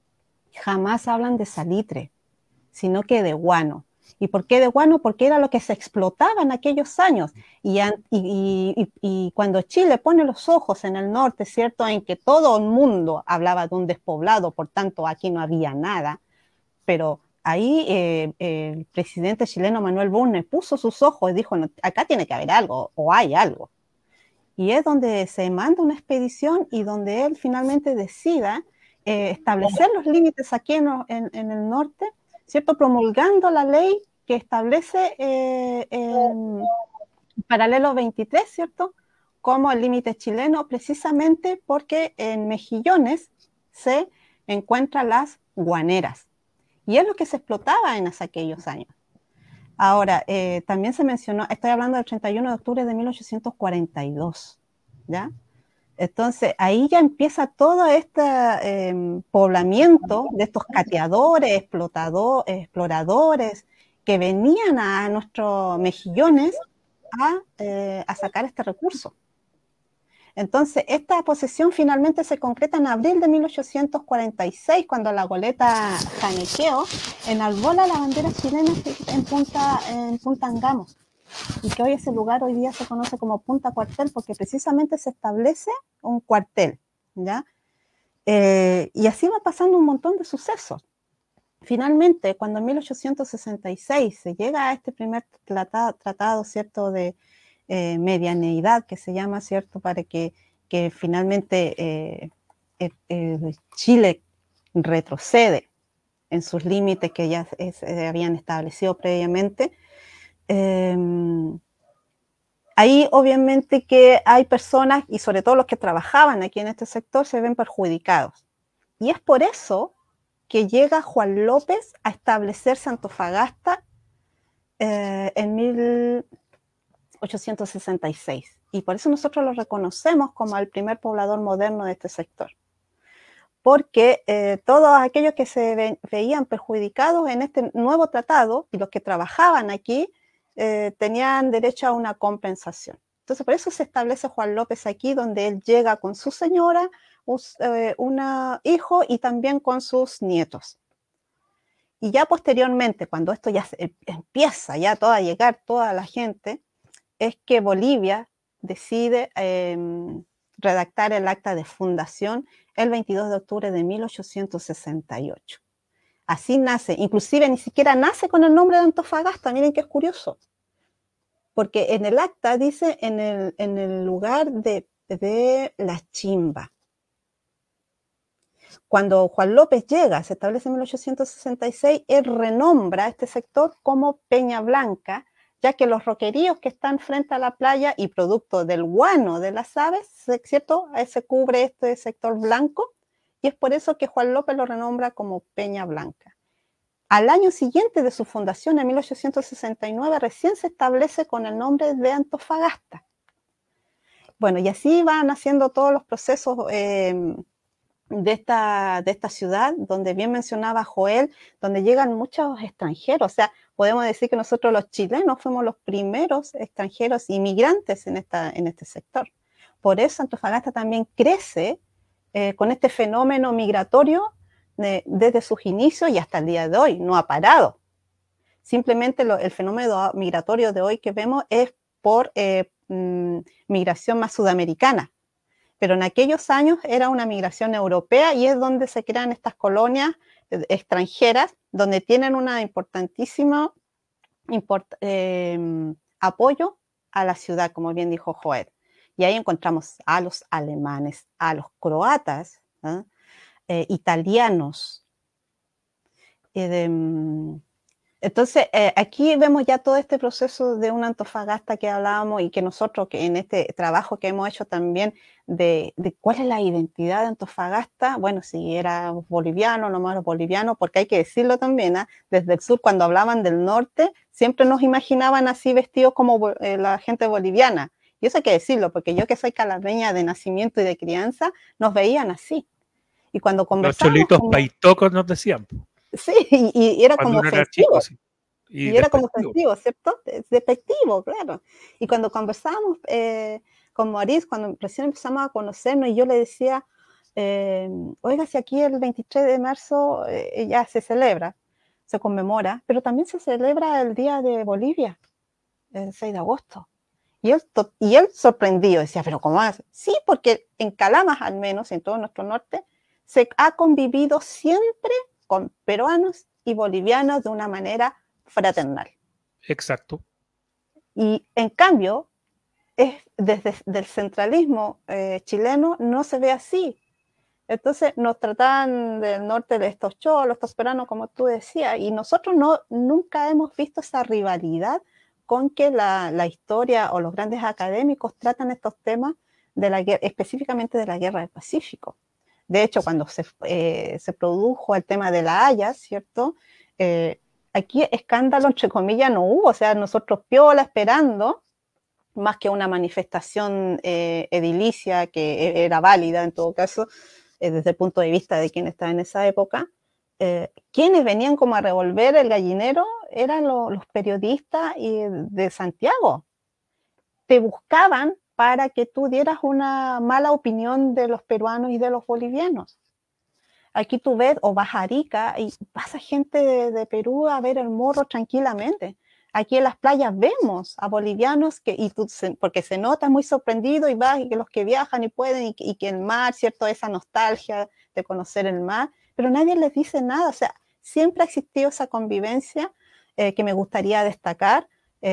jamás hablan de salitre, sino que de guano. ¿Y por qué de guano? Porque era lo que se explotaba en aquellos años. Y cuando Chile pone los ojos en el norte, ¿cierto?, en que todo el mundo hablaba de un despoblado, por tanto aquí no había nada, pero ahí el presidente chileno Manuel Bulnes puso sus ojos y dijo, no, acá tiene que haber algo, o hay algo. Y es donde se manda una expedición y donde él finalmente decida establecer los límites aquí en el norte, ¿cierto?, promulgando la ley que establece en paralelo 23, ¿cierto?, como el límite chileno, precisamente porque en Mejillones se encuentran las guaneras. Y es lo que se explotaba en aquellos años. Ahora, también se mencionó, estoy hablando del 31 de octubre de 1842, ¿ya? Entonces, ahí ya empieza todo este poblamiento de estos cateadores, exploradores, que venían a nuestros Mejillones a sacar este recurso. Entonces, esta posesión finalmente se concreta en abril de 1846, cuando la goleta Janequeo enarbola la bandera chilena en Punta Angamos, y que hoy ese lugar hoy día se conoce como Punta Cuartel, porque precisamente se establece un cuartel, ¿ya? Y así va pasando un montón de sucesos. Finalmente, cuando en 1866 se llega a este primer tratado, ¿cierto?, de medianeidad, que se llama, ¿cierto?, para que finalmente Chile retrocede en sus límites que ya se habían establecido previamente. Ahí obviamente que hay personas, y sobre todo los que trabajaban aquí en este sector, se ven perjudicados. Y es por eso que llega Juan López a establecerse Antofagasta en 1866. Y por eso nosotros lo reconocemos como el primer poblador moderno de este sector. Porque todos aquellos que se veían perjudicados en este nuevo tratado y los que trabajaban aquí tenían derecho a una compensación. Entonces, por eso se establece Juan López aquí, donde él llega con su señora, un hijo y también con sus nietos. Y ya posteriormente, cuando esto ya empieza ya a llegar toda la gente, es que Bolivia decide redactar el acta de fundación el 22 de octubre de 1868. Así nace, inclusive ni siquiera nace con el nombre de Antofagasta, miren qué es curioso, porque en el acta dice en el lugar de La Chimba. Cuando Juan López llega, se establece en 1866, él renombra este sector como Peña Blanca, ya que los roqueríos que están frente a la playa y producto del guano de las aves, ¿cierto? Se cubre este sector blanco, y es por eso que Juan López lo renombra como Peña Blanca. Al año siguiente de su fundación, en 1869, recién se establece con el nombre de Antofagasta. Bueno, y así van haciendo todos los procesos de esta ciudad, donde bien mencionaba Joel, donde llegan muchos extranjeros. O sea, podemos decir que nosotros los chilenos fuimos los primeros extranjeros inmigrantes en este sector. Por eso Antofagasta también crece con este fenómeno migratorio desde sus inicios y hasta el día de hoy. No ha parado. Simplemente el fenómeno migratorio de hoy que vemos es por migración más sudamericana. Pero en aquellos años era una migración europea y es donde se crean estas colonias extranjeras, donde tienen una importantísima apoyo a la ciudad, como bien dijo Joel. Y ahí encontramos a los alemanes, a los croatas, italianos. Entonces, aquí vemos ya todo este proceso de una Antofagasta que hablábamos y que nosotros que en este trabajo que hemos hecho también de cuál es la identidad de Antofagasta, bueno, si era boliviano, no más boliviano, porque hay que decirlo también, desde el sur cuando hablaban del norte, siempre nos imaginaban así vestidos como la gente boliviana. Y eso hay que decirlo, porque yo que soy calameña de nacimiento y de crianza, nos veían así. Y cuando conversábamos... Los cholitos paitocos nos decían. Sí, y era cuando como ofensivo. Chico, sí. Y era como ofensivo, ¿cierto? Despectivo, claro. Y cuando conversábamos con Maurice, cuando recién empezamos a conocernos, y yo le decía, oiga, si aquí el 23 de marzo ya se celebra, se conmemora, pero también se celebra el Día de Bolivia, el 6 de agosto. Y él sorprendido, decía, ¿pero cómo es? Sí, porque en Calamas, al menos, en todo nuestro norte, se ha convivido siempre con peruanos y bolivianos de una manera fraternal. Exacto. Y en cambio, desde el centralismo chileno no se ve así. Entonces nos tratan del norte de estos cholos, estos peruanos, como tú decías, y nosotros nunca hemos visto esa rivalidad con que la historia o los grandes académicos tratan estos temas de la guerra, específicamente de la Guerra del Pacífico. De hecho, cuando se produjo el tema de la Haya, ¿cierto? Aquí escándalo, entre comillas, no hubo. O sea, nosotros piola esperando, más que una manifestación edilicia que era válida en todo caso, desde el punto de vista de quien estaba en esa época, quienes venían como a revolver el gallinero eran los periodistas de Santiago. Te buscaban para que tú dieras una mala opinión de los peruanos y de los bolivianos. Aquí tú ves, o vas a Arica y pasa gente de Perú a ver el morro tranquilamente. Aquí en las playas vemos a bolivianos porque se nota muy sorprendido y vas y que los que viajan y pueden y que el mar, ¿cierto? Esa nostalgia de conocer el mar, pero nadie les dice nada. O sea, siempre ha existido esa convivencia que me gustaría destacar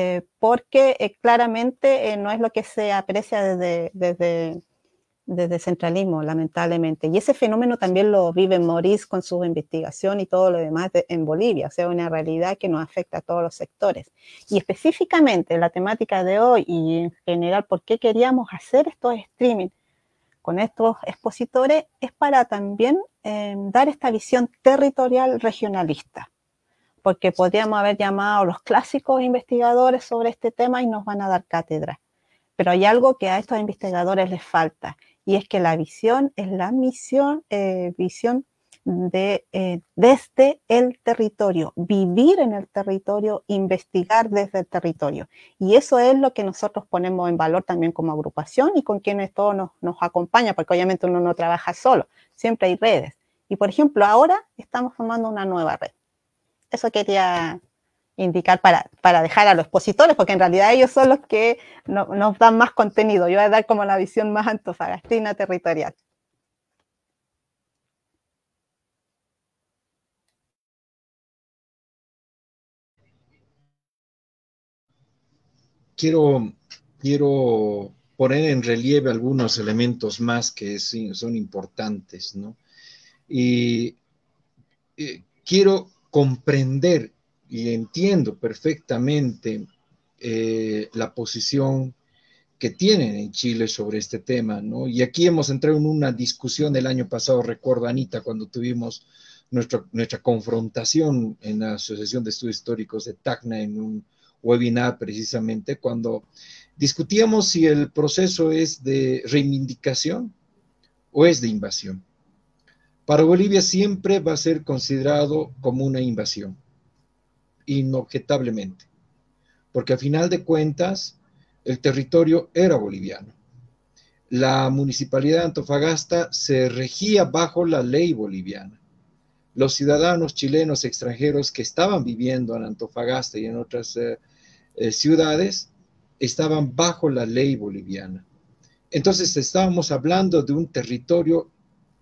porque claramente no es lo que se aprecia desde centralismo, lamentablemente. Y ese fenómeno también lo vive Maurice con su investigación y todo lo demás en Bolivia, o sea, una realidad que nos afecta a todos los sectores. Y específicamente la temática de hoy y en general por qué queríamos hacer estos streaming con estos expositores es para también dar esta visión territorial regionalista, porque podríamos haber llamado a los clásicos investigadores sobre este tema y nos van a dar cátedra. Pero hay algo que a estos investigadores les falta, y es que la visión es la visión desde el territorio, vivir en el territorio, investigar desde el territorio. Y eso es lo que nosotros ponemos en valor también como agrupación y con quienes todos nos acompaña, porque obviamente uno no trabaja solo, siempre hay redes. Y por ejemplo, ahora estamos formando una nueva red. Eso quería indicar para dejar a los expositores, porque en realidad ellos son los que nos dan más contenido. Yo voy a dar como la visión más antofagastina territorial. Quiero poner en relieve algunos elementos más que son importantes, ¿no? Y quiero comprender y entiendo perfectamente la posición que tienen en Chile sobre este tema, ¿no? Y aquí hemos entrado en una discusión el año pasado, recuerdo, Anita, cuando tuvimos nuestra confrontación en la Asociación de Estudios Históricos de Tacna en un webinar precisamente, cuando discutíamos si el proceso es de reivindicación o es de invasión. Para Bolivia siempre va a ser considerado como una invasión, inobjetablemente, porque al final de cuentas el territorio era boliviano. La municipalidad de Antofagasta se regía bajo la ley boliviana. Los ciudadanos chilenos extranjeros que estaban viviendo en Antofagasta y en otras ciudades estaban bajo la ley boliviana. Entonces estábamos hablando de un territorio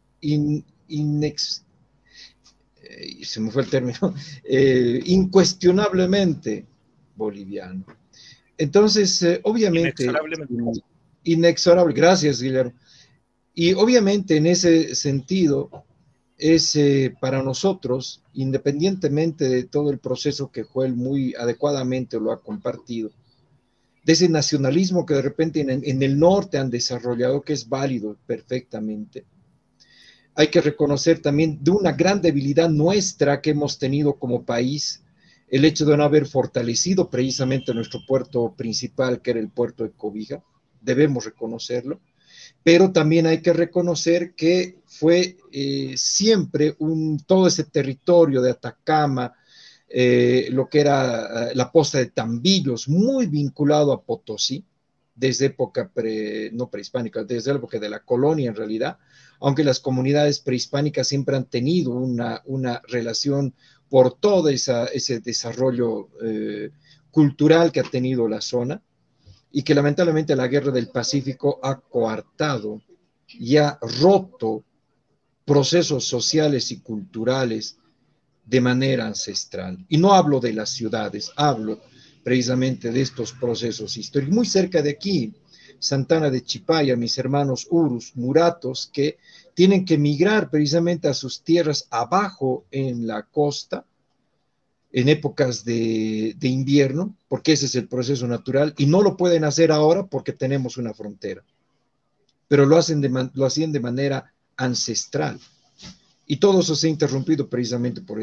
se me fue el término, incuestionablemente boliviano. Entonces, obviamente, inexorable, gracias, Guillermo. Y obviamente en ese sentido, es para nosotros, independientemente de todo el proceso que Joel muy adecuadamente lo ha compartido, de ese nacionalismo que de repente en el norte han desarrollado, que es válido perfectamente, hay que reconocer también de una gran debilidad nuestra que hemos tenido como país, el hecho de no haber fortalecido precisamente nuestro puerto principal, que era el puerto de Cobija, debemos reconocerlo, pero también hay que reconocer que fue siempre todo ese territorio de Atacama, lo que era la posta de Tambillos, muy vinculado a Potosí, desde época no prehispánica, desde la época de la colonia en realidad, aunque las comunidades prehispánicas siempre han tenido una relación por todo ese desarrollo cultural que ha tenido la zona, y que lamentablemente la guerra del Pacífico ha coartado y ha roto procesos sociales y culturales de manera ancestral. Y no hablo de las ciudades, hablo precisamente de estos procesos históricos. Muy cerca de aquí, Santana de Chipaya, mis hermanos Urus, muratos, que tienen que migrar precisamente a sus tierras abajo en la costa, en épocas de invierno, porque ese es el proceso natural, y no lo pueden hacer ahora porque tenemos una frontera, pero lo hacían de manera ancestral. Y todo eso se ha interrumpido precisamente por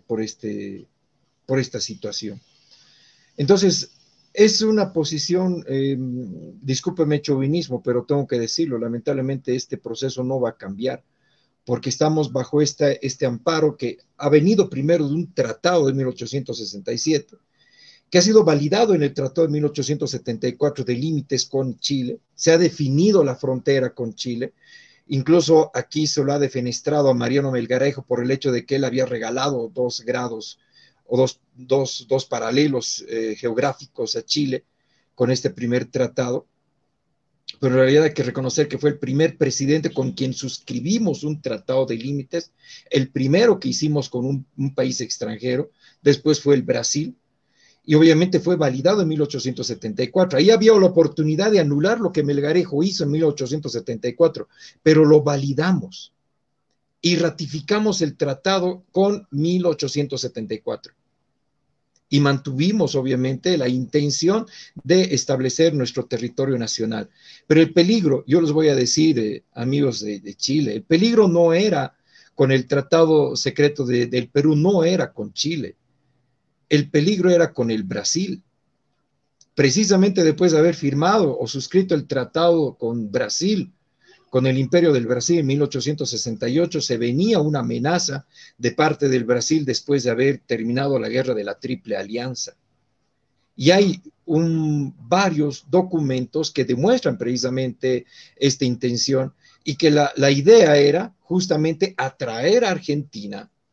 esta situación. Entonces, es una posición, discúlpeme chauvinismo, pero tengo que decirlo, lamentablemente este proceso no va a cambiar, porque estamos bajo este amparo que ha venido primero de un tratado de 1867, que ha sido validado en el tratado de 1874 de límites con Chile, se ha definido la frontera con Chile, incluso aquí se lo ha defenestrado a Mariano Melgarejo por el hecho de que él había regalado 2 grados o dos paralelos geográficos a Chile con este primer tratado. Pero en realidad hay que reconocer que fue el primer presidente con quien suscribimos un tratado de límites, el primero que hicimos con un país extranjero, después fue el Brasil, y obviamente fue validado en 1874. Ahí había la oportunidad de anular lo que Melgarejo hizo en 1874, pero lo validamos y ratificamos el tratado con 1874. Y mantuvimos, obviamente, la intención de establecer nuestro territorio nacional. Pero el peligro, yo les voy a decir, amigos de Chile, el peligro no era con el tratado secreto del Perú, no era con Chile. El peligro era con el Brasil. Precisamente después de haber firmado o suscrito el tratado con Brasil, con el Imperio del Brasil en 1868, se venía una amenaza de parte del Brasil después de haber terminado la guerra de la Triple Alianza. Y hay varios documentos que demuestran precisamente esta intención y que la idea era justamente atraer a Argentina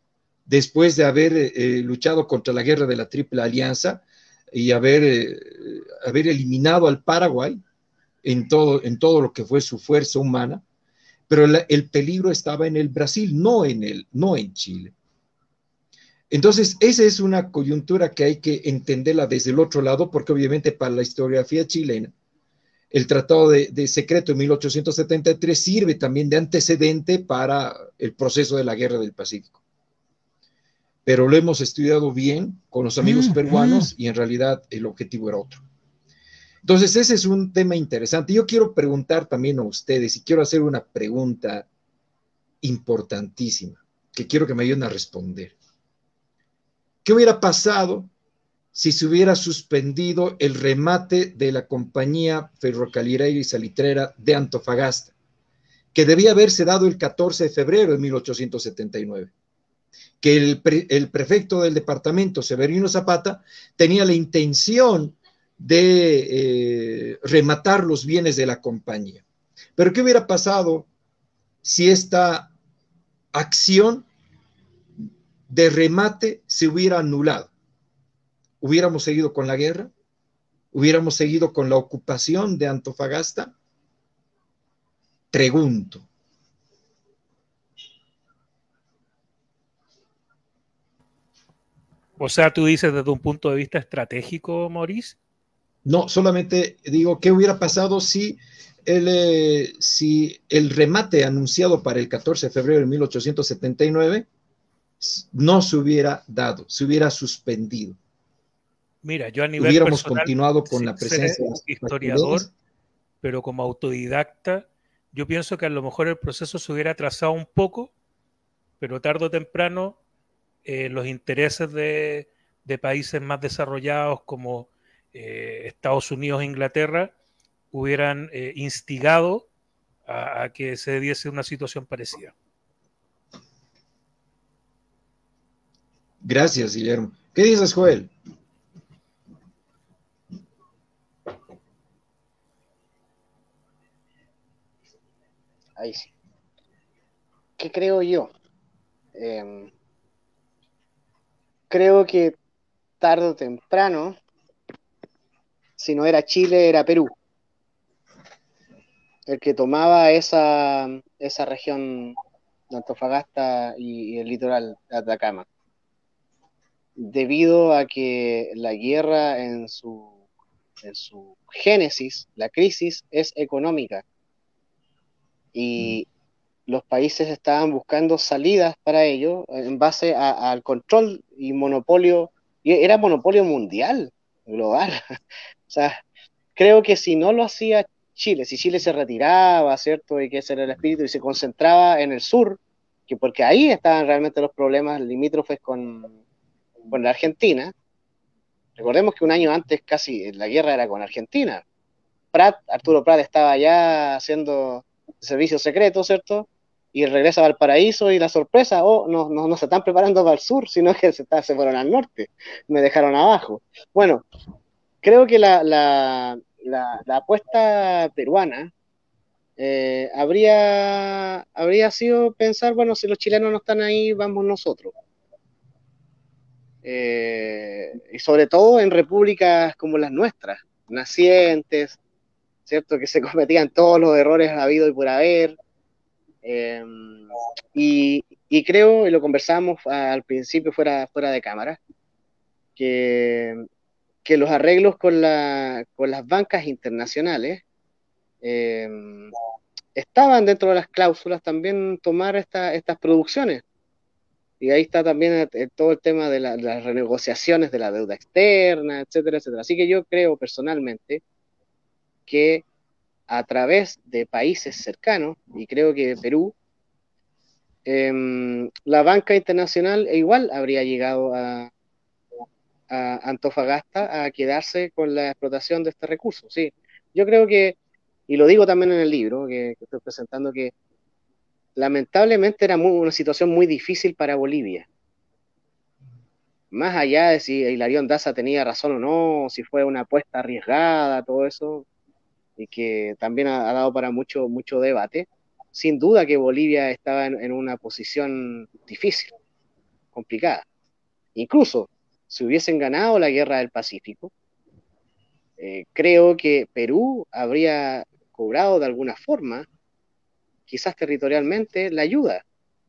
después de haber luchado contra la guerra de la Triple Alianza y haber eliminado al Paraguay en todo lo que fue su fuerza humana, pero el peligro estaba en el Brasil, no en Chile. Entonces, esa es una coyuntura que hay que entenderla desde el otro lado, porque obviamente para la historiografía chilena, el Tratado de Secreto de 1873 sirve también de antecedente para el proceso de la Guerra del Pacífico. Pero lo hemos estudiado bien con los amigos peruanos y en realidad el objetivo era otro. Entonces, ese es un tema interesante. Yo quiero preguntar también a ustedes y quiero hacer una pregunta importantísima que quiero que me ayuden a responder. ¿Qué hubiera pasado si se hubiera suspendido el remate de la compañía ferrocarrilera y salitrera de Antofagasta, que debía haberse dado el 14 de febrero de 1879? Que el prefecto del departamento, Severino Zapata, tenía la intención de rematar los bienes de la compañía. Pero ¿qué hubiera pasado si esta acción de remate se hubiera anulado? ¿Hubiéramos seguido con la guerra? ¿Hubiéramos seguido con la ocupación de Antofagasta? Pregunto. O sea, tú dices desde un punto de vista estratégico, Maurice. No, solamente digo, ¿qué hubiera pasado si el remate anunciado para el 14 de febrero de 1879 no se hubiera dado, se hubiera suspendido? Mira, yo a nivel Hubiéramos personal, continuado con sin la ser presencia de los historiador, pero como autodidacta, yo pienso que a lo mejor el proceso se hubiera atrasado un poco, pero tarde o temprano los intereses de países más desarrollados como Estados Unidos e Inglaterra hubieran instigado a que se diese una situación parecida. Gracias, Guillermo. ¿Qué dices, Joel? Ahí sí. ¿Qué creo yo? Creo que tarde o temprano, si no era Chile, era Perú, el que tomaba esa región de Antofagasta y el litoral de Atacama, debido a que la guerra en su génesis, la crisis, es económica y los países estaban buscando salidas para ello en base al control y monopolio, y era monopolio mundial, global. O sea, creo que si no lo hacía Chile, si Chile se retiraba, ¿cierto? Y que ese era el espíritu y se concentraba en el sur, que porque ahí estaban realmente los problemas limítrofes con la Argentina. Recordemos que un año antes casi la guerra era con Argentina. Arturo Prat estaba allá haciendo servicio secreto, ¿cierto? Y regresa a Valparaíso y la sorpresa, no se están preparando para el sur, sino que se fueron al norte, me dejaron abajo. Bueno, creo que la apuesta peruana habría sido pensar, bueno, si los chilenos no están ahí, vamos nosotros. Y sobre todo en repúblicas como las nuestras, nacientes, ¿cierto? Que se cometían todos los errores habidos y por haber. Y creo, y lo conversamos al principio fuera de cámara, que los arreglos con las bancas internacionales estaban dentro de las cláusulas también tomar estas producciones. Y ahí está también todo el tema de las renegociaciones de la deuda externa, etcétera, etcétera. Así que yo creo personalmente que a través de países cercanos, y creo que Perú, la banca internacional igual habría llegado a Antofagasta a quedarse con la explotación de este recurso. Sí, yo creo que, y lo digo también en el libro que estoy presentando, que lamentablemente era una situación muy difícil para Bolivia. Más allá de si Hilarión Daza tenía razón o no, si fue una apuesta arriesgada, todo eso, y que también ha dado para mucho debate, sin duda que Bolivia estaba en una posición difícil. complicada. Incluso, si hubiesen ganado la guerra del Pacífico, creo que Perú habría cobrado de alguna forma, quizás territorialmente, la ayuda.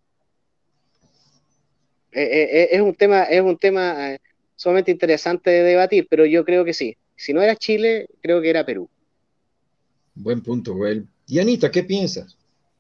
Es un tema sumamente interesante de debatir, pero yo creo que sí. Si no era Chile, creo que era Perú. Buen punto, Joel. Y Anita, ¿qué piensas?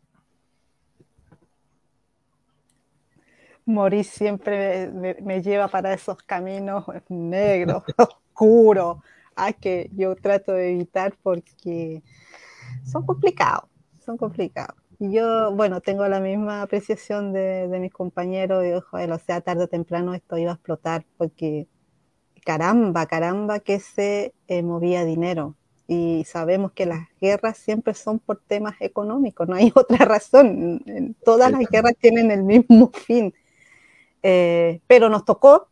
Morir siempre me lleva para esos caminos negros, oscuros, que yo trato de evitar porque son complicados, son complicados. Y yo, bueno, tengo la misma apreciación de mis compañeros, y joder, o sea, tarde o temprano esto iba a explotar porque caramba que se movía dinero. Y sabemos que las guerras siempre son por temas económicos, no hay otra razón. Todas las guerras tienen el mismo fin. Pero nos tocó,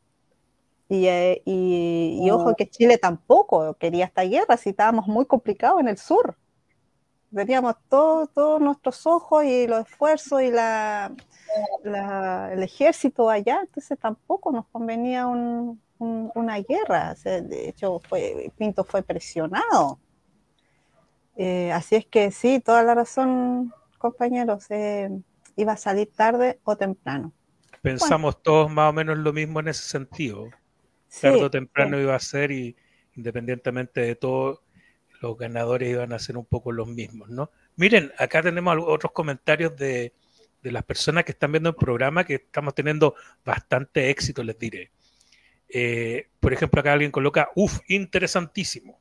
y ojo que Chile tampoco quería esta guerra, si estábamos muy complicados en el sur. Teníamos todos nuestros ojos y los esfuerzos y el ejército allá, entonces tampoco nos convenía una guerra. O sea, de hecho, Pinto fue presionado. Así es que sí, toda la razón, compañeros, iba a salir tarde o temprano. Pensamos todos más o menos lo mismo en ese sentido. Tarde o temprano iba a ser, y independientemente de todo, los ganadores iban a ser un poco los mismos, ¿no? Miren, acá tenemos otros comentarios de las personas que están viendo el programa, que estamos teniendo bastante éxito, les diré. Por ejemplo, acá alguien coloca, interesantísimo.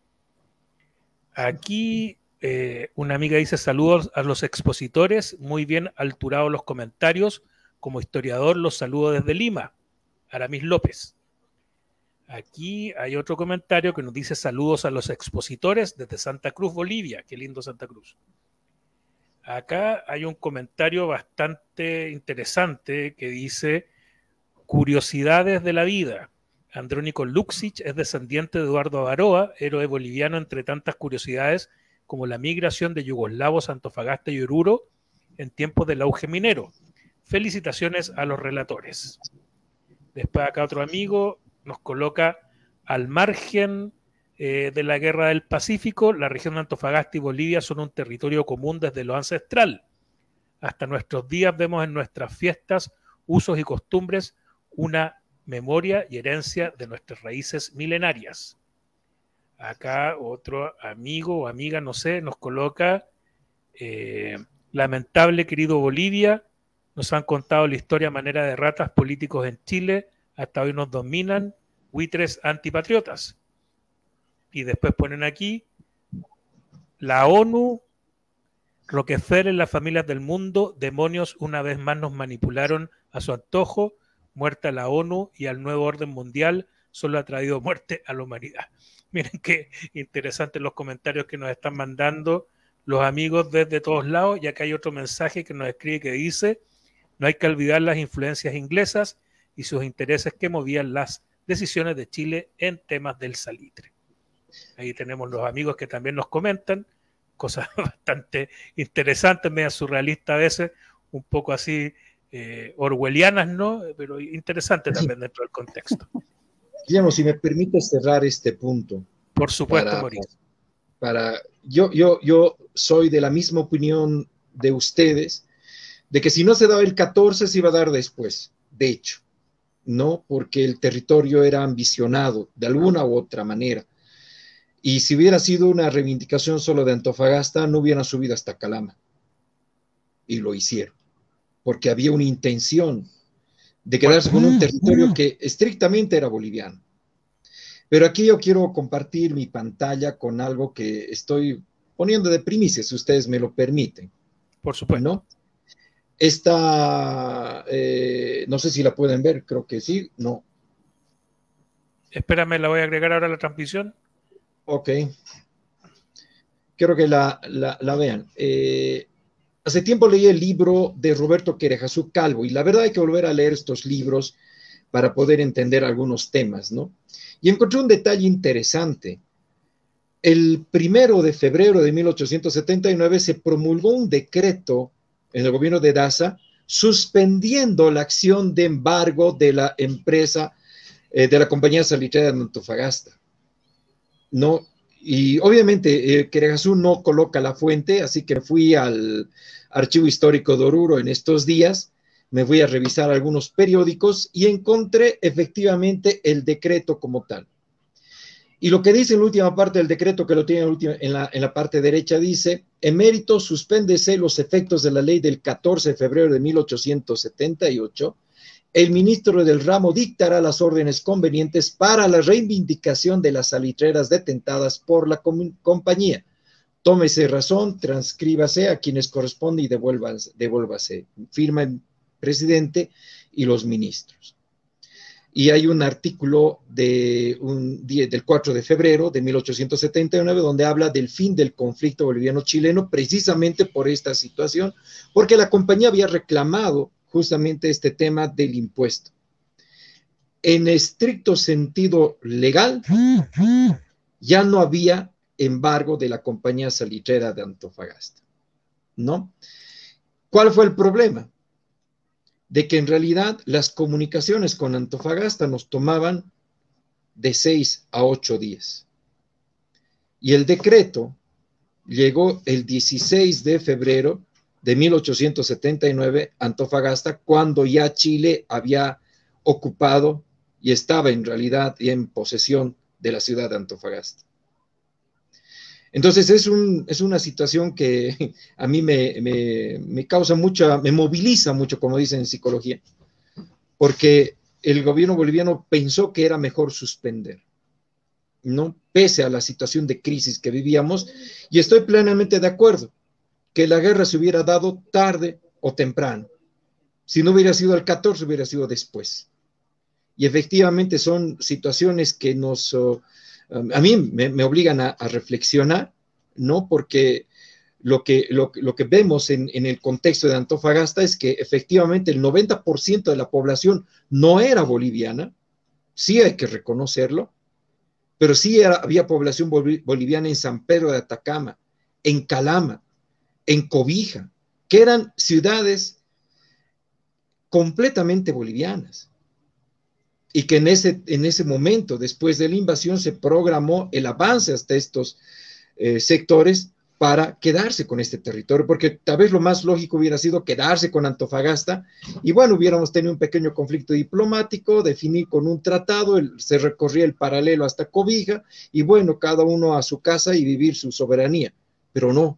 Aquí una amiga dice, saludos a los expositores, muy bien alturados los comentarios. Como historiador los saludo desde Lima. Aramis López. Aquí hay otro comentario que nos dice saludos a los expositores desde Santa Cruz, Bolivia. Qué lindo Santa Cruz. Acá hay un comentario bastante interesante que dice curiosidades de la vida. Andrónico Luksic es descendiente de Eduardo Avaroa, héroe boliviano entre tantas curiosidades como la migración de yugoslavos a Antofagasta y Oruro en tiempos del auge minero. Felicitaciones a los relatores. Después acá otro amigo nos coloca al margen de la Guerra del Pacífico, la región de Antofagasta y Bolivia son un territorio común desde lo ancestral. Hasta nuestros días vemos en nuestras fiestas, usos y costumbres una memoria y herencia de nuestras raíces milenarias. Acá otro amigo o amiga, no sé, nos coloca lamentable querido Bolivia, nos han contado la historia a manera de ratas políticos en Chile, hasta hoy nos dominan buitres antipatriotas. Y después ponen aquí, la ONU, Rockefeller, las familias del mundo, demonios una vez más nos manipularon a su antojo, muerta la ONU y al nuevo orden mundial solo ha traído muerte a la humanidad. Miren qué interesantes los comentarios que nos están mandando los amigos desde todos lados, y acá hay otro mensaje que nos escribe que dice, no hay que olvidar las influencias inglesas y sus intereses que movían las decisiones de Chile en temas del salitre. Ahí tenemos los amigos que también nos comentan cosas bastante interesantes, medio surrealistas a veces, un poco así orwellianas, ¿no? Pero interesante también dentro del contexto. Guillermo, si me permite cerrar este punto. Por supuesto, Mauricio. Yo soy de la misma opinión de ustedes, de que si no se daba el 14 se iba a dar después, de hecho, ¿no? Porque el territorio era ambicionado de alguna u otra manera. Y si hubiera sido una reivindicación solo de Antofagasta, no hubieran subido hasta Calama. Y lo hicieron, porque había una intención de quedarse con un territorio que estrictamente era boliviano. Pero aquí yo quiero compartir mi pantalla con algo que estoy poniendo de primicia, si ustedes me lo permiten. Por supuesto. ¿No? Esta, no sé si la pueden ver, creo que sí, no. Espérame, la voy a agregar ahora a la transmisión. Ok. Quiero que la vean. Hace tiempo leí el libro de Roberto Querejasú Calvo, y la verdad hay que volver a leer estos libros para poder entender algunos temas, ¿no? Y encontré un detalle interesante. El 1 de febrero de 1879 se promulgó un decreto en el gobierno de Daza suspendiendo la acción de embargo de la empresa, de la compañía salitrera de Antofagasta. No, y obviamente Queregasú no coloca la fuente, así que fui al Archivo Histórico de Oruro en estos días, me fui a revisar algunos periódicos y encontré efectivamente el decreto como tal. Y lo que dice en la última parte del decreto, que lo tiene en la parte derecha, dice: emérito, suspéndese los efectos de la ley del 14 de febrero de 1878. El ministro del ramo dictará las órdenes convenientes para la reivindicación de las salitreras detentadas por la compañía. Tómese razón, transcríbase a quienes corresponde y devuélvase. Firma el presidente y los ministros. Y hay un artículo del 4 de febrero de 1879 donde habla del fin del conflicto boliviano-chileno precisamente por esta situación, porque la compañía había reclamado justamente este tema del impuesto. En estricto sentido legal, ya no había embargo de la compañía salitrera de Antofagasta, ¿no? ¿Cuál fue el problema? De que en realidad las comunicaciones con Antofagasta nos tomaban de 6 a 8 días. Y el decreto llegó el 16 de febrero de 1879 a Antofagasta, cuando ya Chile había ocupado y estaba en realidad en posesión de la ciudad de Antofagasta. Entonces es una situación que a mí me causa me moviliza mucho, como dicen en psicología, porque el gobierno boliviano pensó que era mejor suspender, ¿no? Pese a la situación de crisis que vivíamos, y estoy plenamente de acuerdo que la guerra se hubiera dado tarde o temprano. Si no hubiera sido el 14, hubiera sido después. Y efectivamente son situaciones que a mí me obligan a reflexionar, ¿no? Porque lo que vemos en el contexto de Antofagasta es que efectivamente el 90% de la población no era boliviana, sí hay que reconocerlo, pero sí había población boliviana en San Pedro de Atacama, en Calama, en Cobija, que eran ciudades completamente bolivianas. Y que en ese momento, después de la invasión, se programó el avance hasta estos sectores para quedarse con este territorio, porque tal vez lo más lógico hubiera sido quedarse con Antofagasta, y bueno, hubiéramos tenido un pequeño conflicto diplomático, definir con un tratado, se recorría el paralelo hasta Cobija, y bueno, cada uno a su casa y vivir su soberanía, pero no.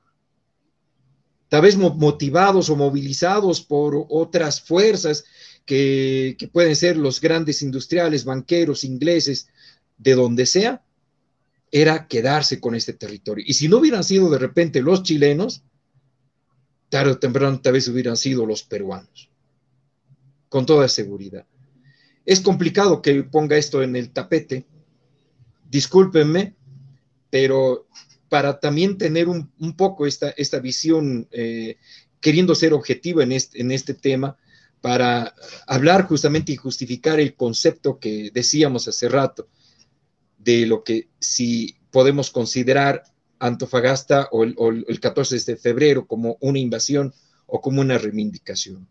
Tal vez motivados o movilizados por otras fuerzas que pueden ser los grandes industriales, banqueros, ingleses, de donde sea, era quedarse con este territorio. Y si no hubieran sido de repente los chilenos, tarde o temprano tal vez hubieran sido los peruanos, con toda seguridad. Es complicado que ponga esto en el tapete, discúlpenme, pero para también tener un poco esta visión, queriendo ser objetivo en este tema, para hablar justamente y justificar el concepto que decíamos hace rato, de lo que si podemos considerar Antofagasta o el 14 de febrero como una invasión o como una reivindicación.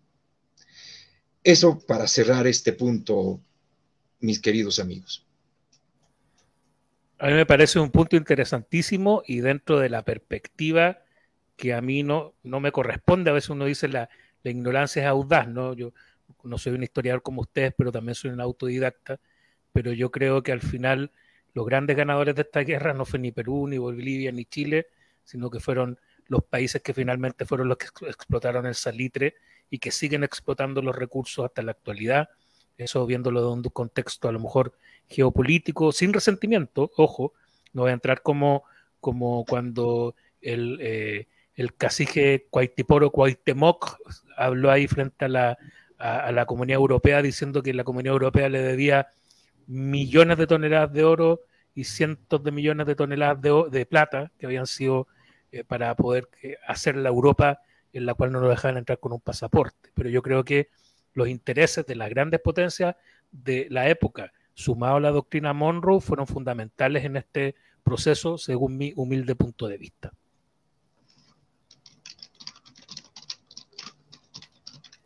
Eso para cerrar este punto, mis queridos amigos. A mí me parece un punto interesantísimo y dentro de la perspectiva que a mí no me corresponde. A veces uno dice la ignorancia es audaz, ¿no? Yo no soy un historiador como ustedes, pero también soy un autodidacta, pero yo creo que al final los grandes ganadores de esta guerra no fue ni Perú, ni Bolivia, ni Chile, sino que fueron los países que finalmente fueron los que explotaron el salitre y que siguen explotando los recursos hasta la actualidad. Eso viéndolo de un contexto a lo mejor geopolítico, sin resentimiento, ojo, no voy a entrar como cuando el cacique Cuauhtémoc habló ahí frente a la Comunidad Europea diciendo que la Comunidad Europea le debía millones de toneladas de oro y cientos de millones de toneladas de plata que habían sido para poder hacer la Europa en la cual no nos dejaban entrar con un pasaporte. Pero yo creo que los intereses de las grandes potencias de la época, sumado a la doctrina Monroe, fueron fundamentales en este proceso, según mi humilde punto de vista.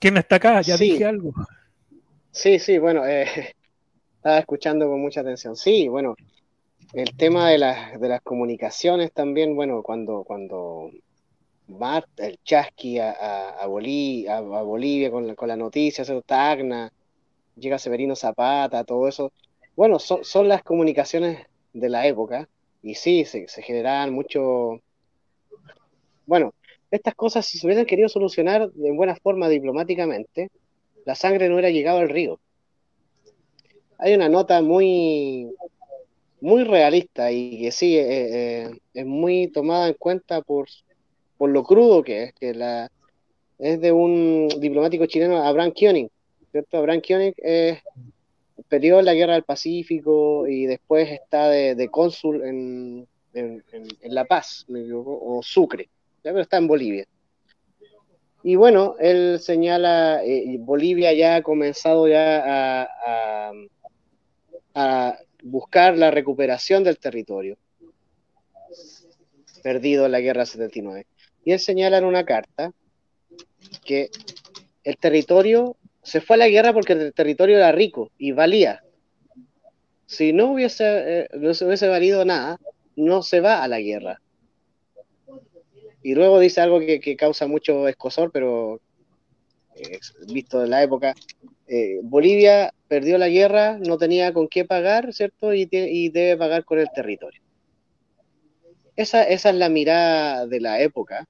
¿Quién está acá? Ya Sí, dije algo. sí, bueno, estaba escuchando con mucha atención. Sí, bueno, el tema de las comunicaciones también, bueno, cuando el Chasqui a Bolivia con la noticia, ¿cierto? Tacna, llega Severino Zapata, todo eso. Bueno, son las comunicaciones de la época, y sí, se generaban mucho. Bueno, estas cosas, si se hubieran querido solucionar de buena forma diplomáticamente, la sangre no hubiera llegado al río. Hay una nota muy realista y que sí, es muy tomada en cuenta por lo crudo que es de un diplomático chileno, Abraham Koenig, ¿cierto? Abraham Koenig peleó en la Guerra del Pacífico y después está de cónsul en La Paz, me equivoco, o Sucre, ya, pero está en Bolivia. Y bueno, él señala, Bolivia ya ha comenzado ya a buscar la recuperación del territorio perdido en la guerra 79. Y él señala en una carta que el territorio se fue a la guerra porque el territorio era rico y valía. Si no se hubiese valido nada, no se va a la guerra. Y luego dice algo que causa mucho escozor, pero visto de la época, Bolivia perdió la guerra, no tenía con qué pagar, ¿cierto? Y debe pagar con el territorio. Esa es la mirada de la época.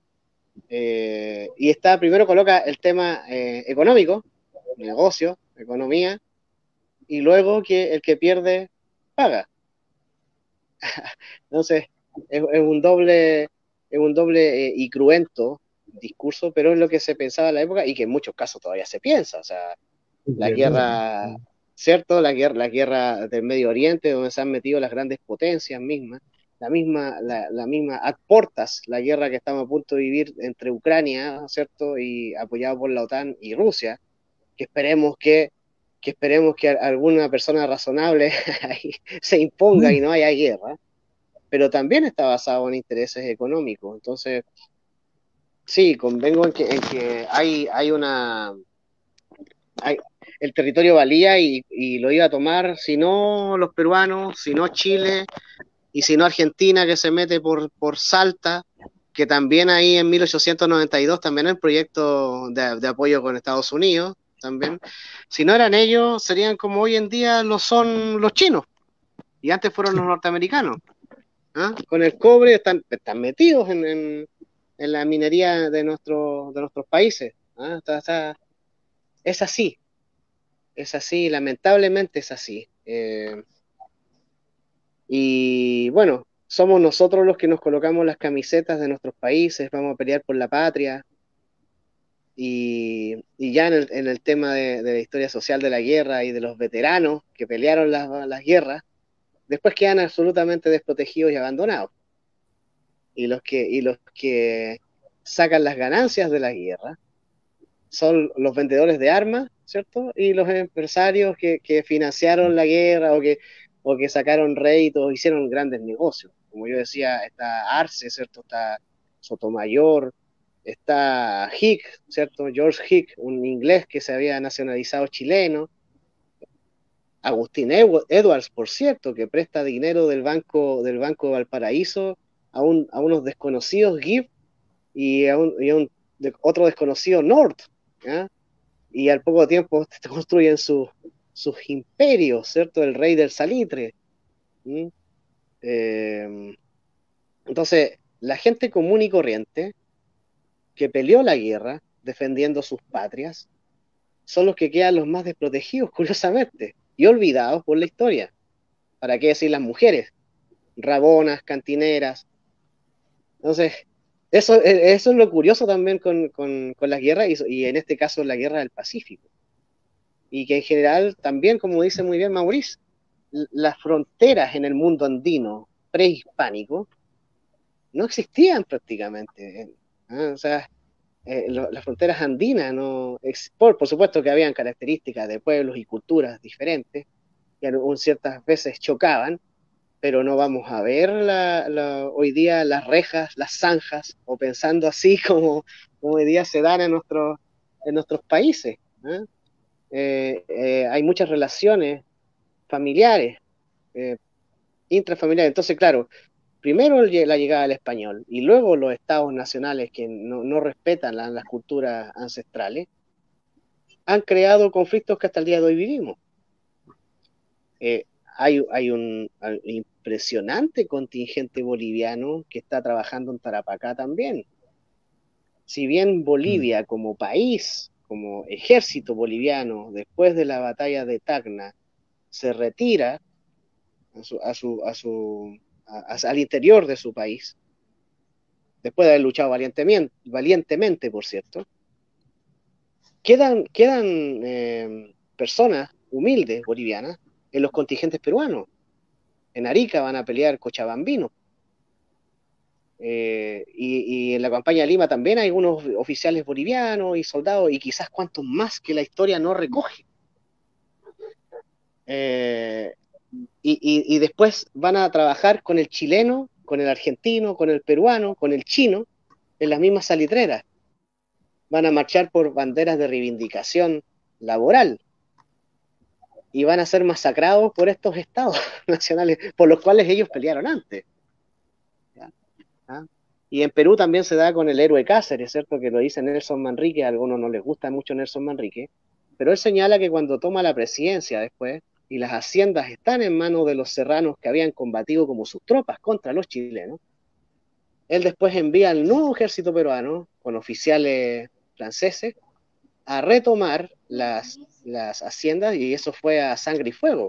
Y primero coloca el tema económico, negocio, economía, y luego que el que pierde paga. Entonces, es un doble y cruento discurso, pero es lo que se pensaba en la época y que en muchos casos todavía se piensa. O sea, la guerra, ¿cierto? La guerra del Medio Oriente, donde se han metido las grandes potencias mismas, la misma ad portas, la guerra que estamos a punto de vivir entre Ucrania, ¿cierto? Y apoyado por la OTAN y Rusia, que esperemos que alguna persona razonable se imponga y no haya guerra, pero también está basado en intereses económicos. Entonces, sí, convengo en que hay una hay, el territorio valía y lo iba a tomar, si no los peruanos, si no Chile, y si no Argentina, que se mete por Salta, que también ahí en 1892 también hay un proyecto de apoyo con Estados Unidos, también. Si no eran ellos, serían como hoy en día lo son los chinos, y antes fueron los norteamericanos. ¿Ah? Con el cobre están metidos en la minería de nuestros países. ¿Ah? Es así, lamentablemente es así. Y bueno, somos nosotros los que nos colocamos las camisetas de nuestros países, vamos a pelear por la patria. Y ya en el tema de la historia social de la guerra y de los veteranos que pelearon las guerras, después quedan absolutamente desprotegidos y abandonados. Y los que sacan las ganancias de la guerra son los vendedores de armas, ¿cierto? Y los empresarios que financiaron la guerra o que sacaron réditos, hicieron grandes negocios. Como yo decía, está Arce, ¿cierto? Está Sotomayor, está Hick, ¿cierto? George Hick, un inglés que se había nacionalizado chileno. Agustín Edwards, por cierto, que presta dinero del banco de Valparaíso a unos desconocidos Gibb y a otro desconocido North, ¿ya? Y al poco tiempo construyen sus imperios, ¿cierto? El rey del salitre. Entonces, la gente común y corriente que peleó la guerra defendiendo sus patrias son los que quedan los más desprotegidos, curiosamente, y olvidados por la historia. ¿Para qué decir las mujeres? Rabonas, cantineras. Entonces, eso es lo curioso también con las guerras y en este caso la guerra del Pacífico. Y que en general también, como dice muy bien Maurice, las fronteras en el mundo andino prehispánico no existían prácticamente. O sea, las fronteras andinas, no, por supuesto que habían características de pueblos y culturas diferentes, que ciertas veces chocaban, pero no vamos a ver hoy día las rejas, las zanjas, o pensando así como hoy día se dan en nuestros países. Hay muchas relaciones familiares, intrafamiliares. Entonces, claro, primero la llegada del español y luego los estados nacionales que no respetan las culturas ancestrales han creado conflictos que hasta el día de hoy vivimos. Hay un impresionante contingente boliviano que está trabajando en Tarapacá también. Si bien Bolivia como país, como ejército boliviano, después de la batalla de Tacna, se retira al interior de su país, después de haber luchado valientemente, por cierto, quedan personas humildes bolivianas en los contingentes peruanos. En Arica van a pelear cochabambinos. Y en la campaña de Lima también hay unos oficiales bolivianos y soldados, y quizás cuantos más que la historia no recoge. Y después van a trabajar con el chileno, con el argentino, con el peruano, con el chino, en las mismas salitreras. Van a marchar por banderas de reivindicación laboral y van a ser masacrados por estos estados nacionales por los cuales ellos pelearon antes. ¿Ah? Y en Perú también se da con el héroe Cáceres, ¿cierto? Que lo dice Nelson Manrique, a algunos no les gusta mucho Nelson Manrique, pero él señala que cuando toma la presidencia después, y las haciendas están en manos de los serranos que habían combatido como sus tropas contra los chilenos, él después envía al nuevo ejército peruano, con oficiales franceses, a retomar las haciendas, y eso fue a sangre y fuego.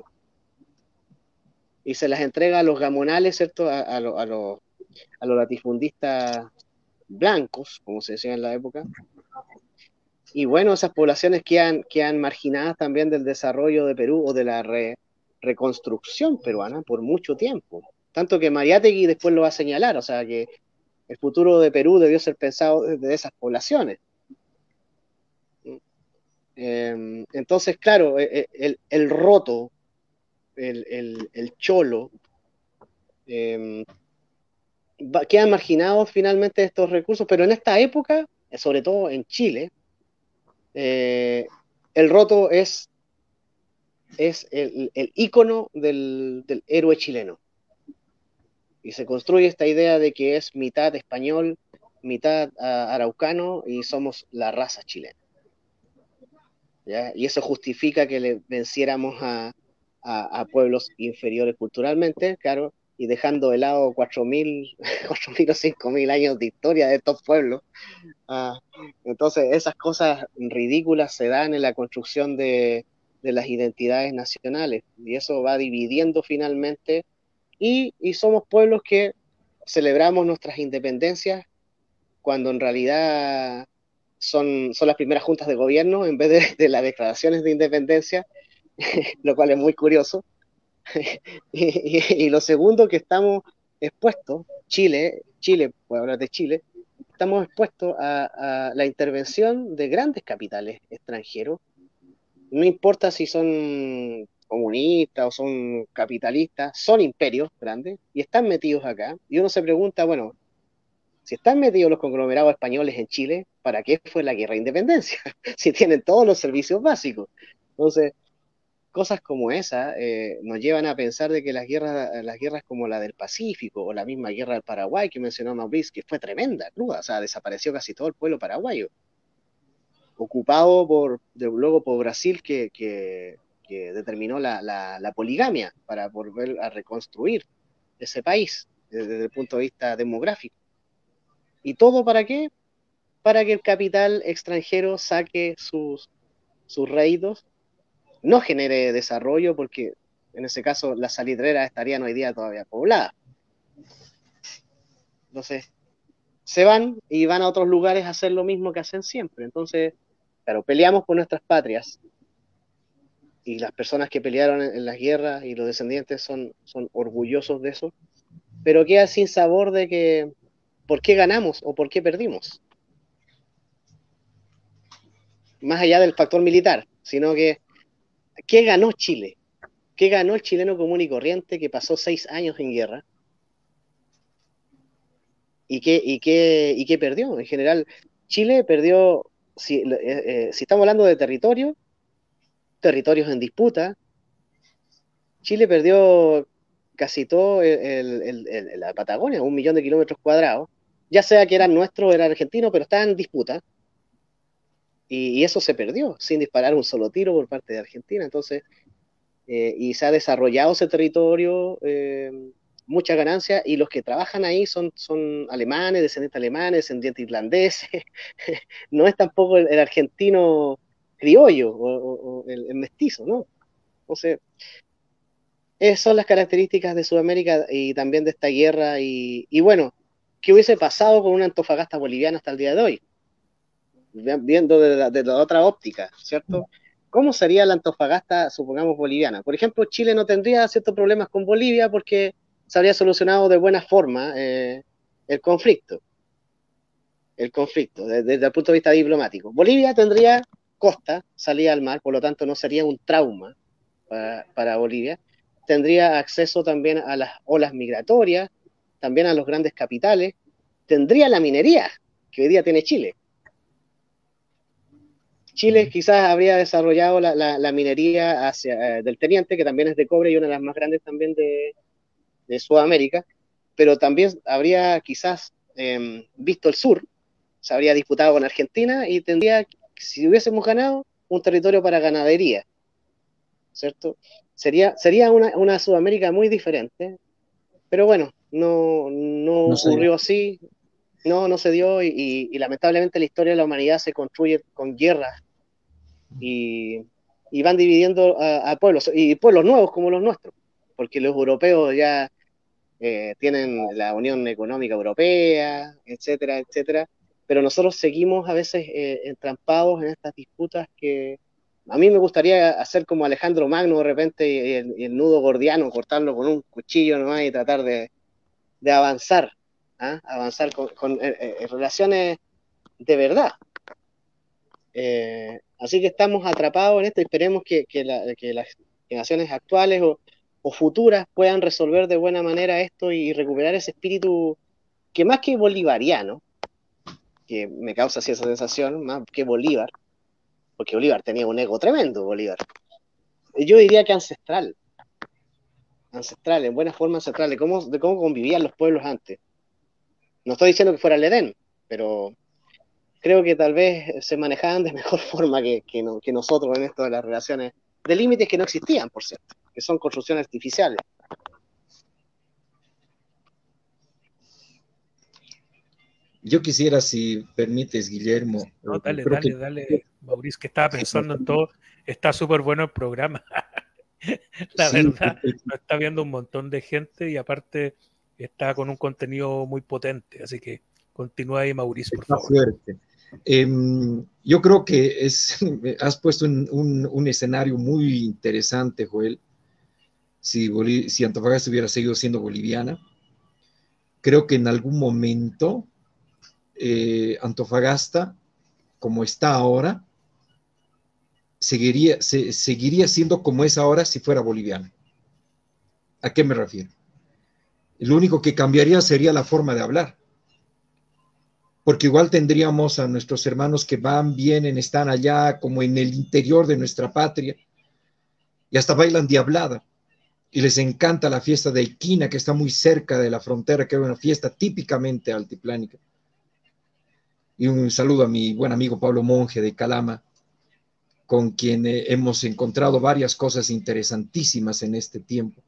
Y se las entrega a los gamonales, ¿cierto? A los latifundistas blancos, como se decía en la época. Y bueno, esas poblaciones quedan marginadas también del desarrollo de Perú o de la reconstrucción peruana por mucho tiempo. Tanto que Mariátegui después lo va a señalar, o sea que el futuro de Perú debió ser pensado desde esas poblaciones. Entonces, claro, el roto, el cholo, quedan marginados finalmente estos recursos, pero en esta época, sobre todo en Chile, el roto es el ícono del héroe chileno. Y se construye esta idea de que es mitad español, mitad araucano, y somos la raza chilena. ¿Ya? Y eso justifica que le venciéramos a pueblos inferiores culturalmente, claro, y dejando de lado 4.000 o 5.000 años de historia de estos pueblos. Entonces, esas cosas ridículas se dan en la construcción de las identidades nacionales, y eso va dividiendo finalmente, y somos pueblos que celebramos nuestras independencias cuando en realidad son las primeras juntas de gobierno en vez de las declaraciones de independencia, lo cual es muy curioso. Y lo segundo, que estamos expuestos, Chile, voy a hablar de Chile, estamos expuestos a la intervención de grandes capitales extranjeros. No importa si son comunistas o son capitalistas, son imperios grandes y están metidos acá. Y uno se pregunta, bueno, si están metidos los conglomerados españoles en Chile, ¿para qué fue la guerra de independencia? Si tienen todos los servicios básicos. Entonces, cosas como esa nos llevan a pensar de que las guerras como la del Pacífico o la misma guerra del Paraguay que mencionó Maurice, que fue tremenda, cruda, o sea, desapareció casi todo el pueblo paraguayo, ocupado luego por Brasil, que determinó la poligamia para volver a reconstruir ese país desde el punto de vista demográfico. ¿Y todo para qué? Para que el capital extranjero saque sus réditos, no genere desarrollo, porque en ese caso las salitreras estarían hoy día todavía pobladas. Entonces, se van y van a otros lugares a hacer lo mismo que hacen siempre. Entonces, claro, peleamos por nuestras patrias, y las personas que pelearon en las guerras y los descendientes son orgullosos de eso, pero queda sin sabor de que por qué ganamos o por qué perdimos. Más allá del factor militar, sino que ¿qué ganó Chile? ¿Qué ganó el chileno común y corriente que pasó 6 años en guerra? ¿Y qué perdió? En general, Chile perdió si estamos hablando de territorios en disputa, Chile perdió casi todo la Patagonia, 1 millón de kilómetros cuadrados, ya sea que eran nuestros o eran argentinos, pero estaban en disputa, y eso se perdió sin disparar un solo tiro por parte de Argentina. Entonces, y se ha desarrollado ese territorio, mucha ganancia, y los que trabajan ahí son alemanes, descendientes irlandeses, no es tampoco el argentino criollo o el mestizo, ¿no? Entonces, esas son las características de Sudamérica y también de esta guerra, y bueno, ¿qué hubiese pasado con una Antofagasta boliviana hasta el día de hoy? Viendo de la otra óptica, ¿cierto? ¿Cómo sería la Antofagasta, supongamos, boliviana? Por ejemplo, Chile no tendría ciertos problemas con Bolivia porque se habría solucionado de buena forma el conflicto, desde el punto de vista diplomático. Bolivia tendría costa, salida al mar, por lo tanto no sería un trauma para Bolivia. Tendría acceso también a las olas migratorias, también a los grandes capitales. Tendría la minería que hoy día tiene Chile. Chile quizás habría desarrollado la minería del Teniente, que también es de cobre y una de las más grandes también de Sudamérica, pero también habría quizás visto el sur, se habría disputado con Argentina y tendría, si hubiésemos ganado, un territorio para ganadería, ¿cierto? Sería una Sudamérica muy diferente, pero bueno, no ocurrió así, no se dio, y lamentablemente la historia de la humanidad se construye con guerras y van dividiendo a pueblos, y pueblos nuevos como los nuestros, porque los europeos ya tienen la Unión Económica Europea, etcétera, etcétera, pero nosotros seguimos a veces entrampados en estas disputas que a mí me gustaría hacer como Alejandro Magno de repente, y el nudo gordiano, cortarlo con un cuchillo nomás y tratar de avanzar, avanzar con relaciones de verdad. Así que estamos atrapados en esto y esperemos que las generaciones actuales o futuras puedan resolver de buena manera esto y recuperar ese espíritu que, más que bolivariano, que me causa así esa sensación, más que Bolívar, porque Bolívar tenía un ego tremendo, Bolívar. Yo diría que ancestral, en buena forma ancestral, de cómo convivían los pueblos antes. No estoy diciendo que fuera el Edén, pero creo que tal vez se manejaban de mejor forma que nosotros en esto de las relaciones, de límites que no existían, por cierto, que son construcciones artificiales. Yo quisiera, si permites, Guillermo. No, dale, Mauricio, que estaba pensando en todo. Está súper bueno el programa. La verdad, lo está viendo un montón de gente y aparte está con un contenido muy potente. Así que continúa ahí, Mauricio, por favor. Fuerte. Yo creo que has puesto un escenario muy interesante, Joel. Si Antofagasta hubiera seguido siendo boliviana, creo que en algún momento Antofagasta, como está ahora, seguiría siendo como es ahora si fuera boliviana. ¿A qué me refiero? Lo único que cambiaría sería la forma de hablar, porque igual tendríamos a nuestros hermanos que van, vienen, están allá como en el interior de nuestra patria y hasta bailan diablada y les encanta la fiesta de Iquina, que está muy cerca de la frontera, que es una fiesta típicamente altiplánica. Y un saludo a mi buen amigo Pablo Monge de Calama, con quien hemos encontrado varias cosas interesantísimas en este tiempo.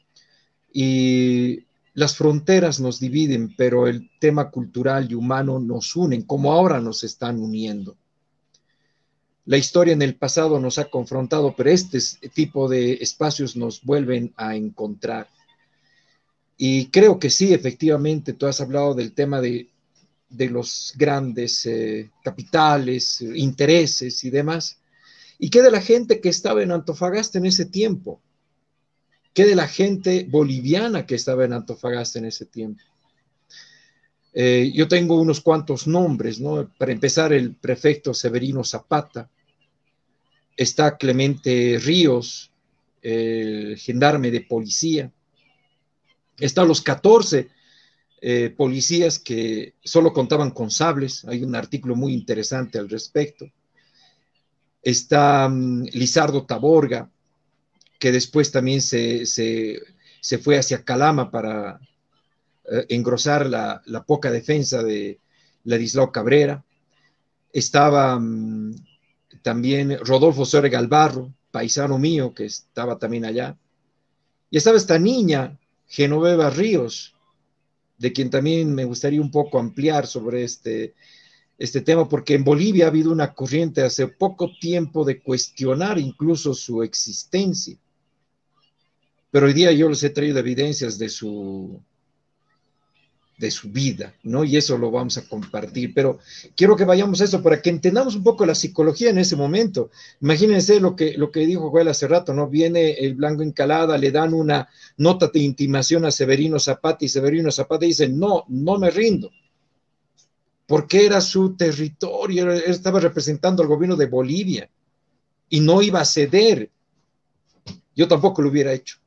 Y las fronteras nos dividen, pero el tema cultural y humano nos unen, como ahora nos están uniendo. La historia en el pasado nos ha confrontado, pero este tipo de espacios nos vuelven a encontrar. Y creo que sí, efectivamente, tú has hablado del tema de los grandes capitales, intereses y demás. ¿Y qué de la gente que estaba en Antofagasta en ese tiempo? ¿Qué de la gente boliviana que estaba en Antofagasta en ese tiempo? Yo tengo unos cuantos nombres, ¿no? Para empezar, el prefecto Severino Zapata, está Clemente Ríos, el gendarme de policía, está los 14 policías que solo contaban con sables. Hay un artículo muy interesante al respecto. Está Lizardo Taborga, que después también se fue hacia Calama para engrosar la poca defensa de Ladislao Cabrera. Estaba también Rodolfo Soria Galvarro, paisano mío, que estaba también allá. Y estaba esta niña, Genoveva Ríos, de quien también me gustaría un poco ampliar sobre este tema, porque en Bolivia ha habido una corriente hace poco tiempo de cuestionar incluso su existencia. Pero hoy día yo les he traído evidencias de su vida, ¿no? Y eso lo vamos a compartir, pero quiero que vayamos a eso para que entendamos un poco la psicología en ese momento. Imagínense lo que dijo Joel hace rato, ¿no? Viene el Blanco Encalada, le dan una nota de intimación a Severino Zapata y Severino Zapata dice, no me rindo, porque era su territorio, él estaba representando al gobierno de Bolivia y no iba a ceder. Yo tampoco lo hubiera hecho.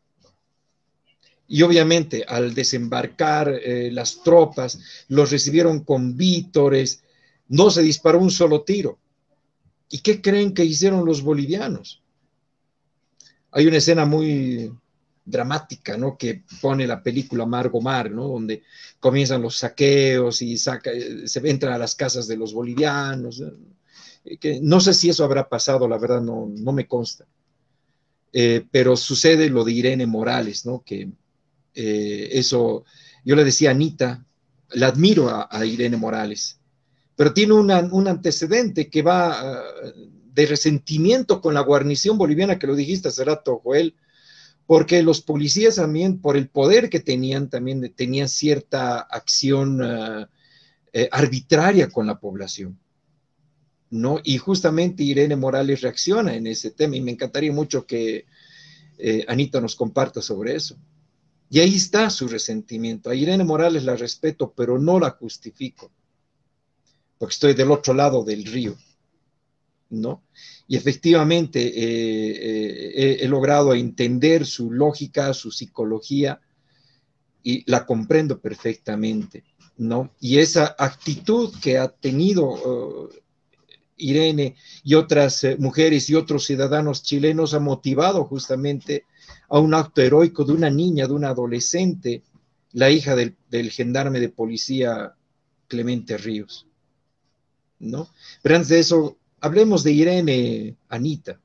Y obviamente al desembarcar las tropas, los recibieron con vítores, no se disparó un solo tiro. ¿Y qué creen que hicieron los bolivianos? Hay una escena muy dramática, ¿no? Que pone la película Mar Gomar, ¿no? Donde comienzan los saqueos y se entran a las casas de los bolivianos. Que no sé si eso habrá pasado, la verdad no me consta. Pero sucede lo de Irene Morales, ¿no? Que eso, yo le decía a Anita, la admiro a Irene Morales, pero tiene un antecedente que va de resentimiento con la guarnición boliviana, que lo dijiste hace rato, Joel, porque los policías también, por el poder que tenían, también tenían cierta acción arbitraria con la población, ¿no? Y justamente Irene Morales reacciona en ese tema, y me encantaría mucho que Anita nos comparta sobre eso. Y ahí está su resentimiento. A Irene Morales la respeto, pero no la justifico, porque estoy del otro lado del río, ¿no? Y efectivamente he logrado entender su lógica, su psicología, y la comprendo perfectamente, ¿no? Y esa actitud que ha tenido Irene y otras mujeres y otros ciudadanos chilenos ha motivado justamente a un acto heroico de una niña, de una adolescente, la hija del gendarme de policía Clemente Ríos, ¿no? Pero antes de eso, hablemos de Irene, Anita.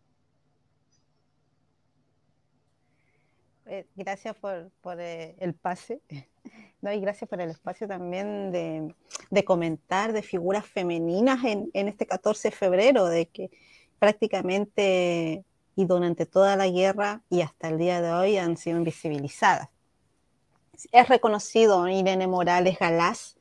Gracias por el pase, ¿no? Y gracias por el espacio también de comentar de figuras femeninas en este 14 de febrero, de que prácticamente y durante toda la guerra y hasta el día de hoy han sido invisibilizadas. Es reconocido Irene Morales Galaz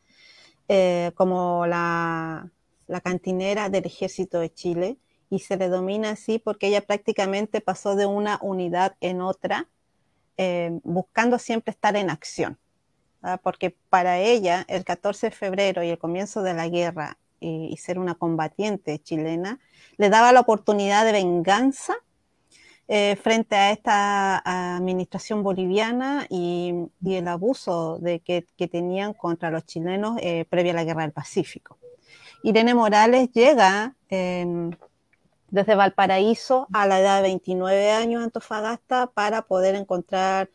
como la cantinera del Ejército de Chile, y se le denomina así porque ella prácticamente pasó de una unidad en otra, buscando siempre estar en acción, ¿verdad? Porque para ella el 14 de febrero y el comienzo de la guerra y ser una combatiente chilena le daba la oportunidad de venganza frente a esta administración boliviana y el abuso que tenían contra los chilenos previa a la Guerra del Pacífico. Irene Morales llega desde Valparaíso a la edad de 29 años a Antofagasta para poder encontrar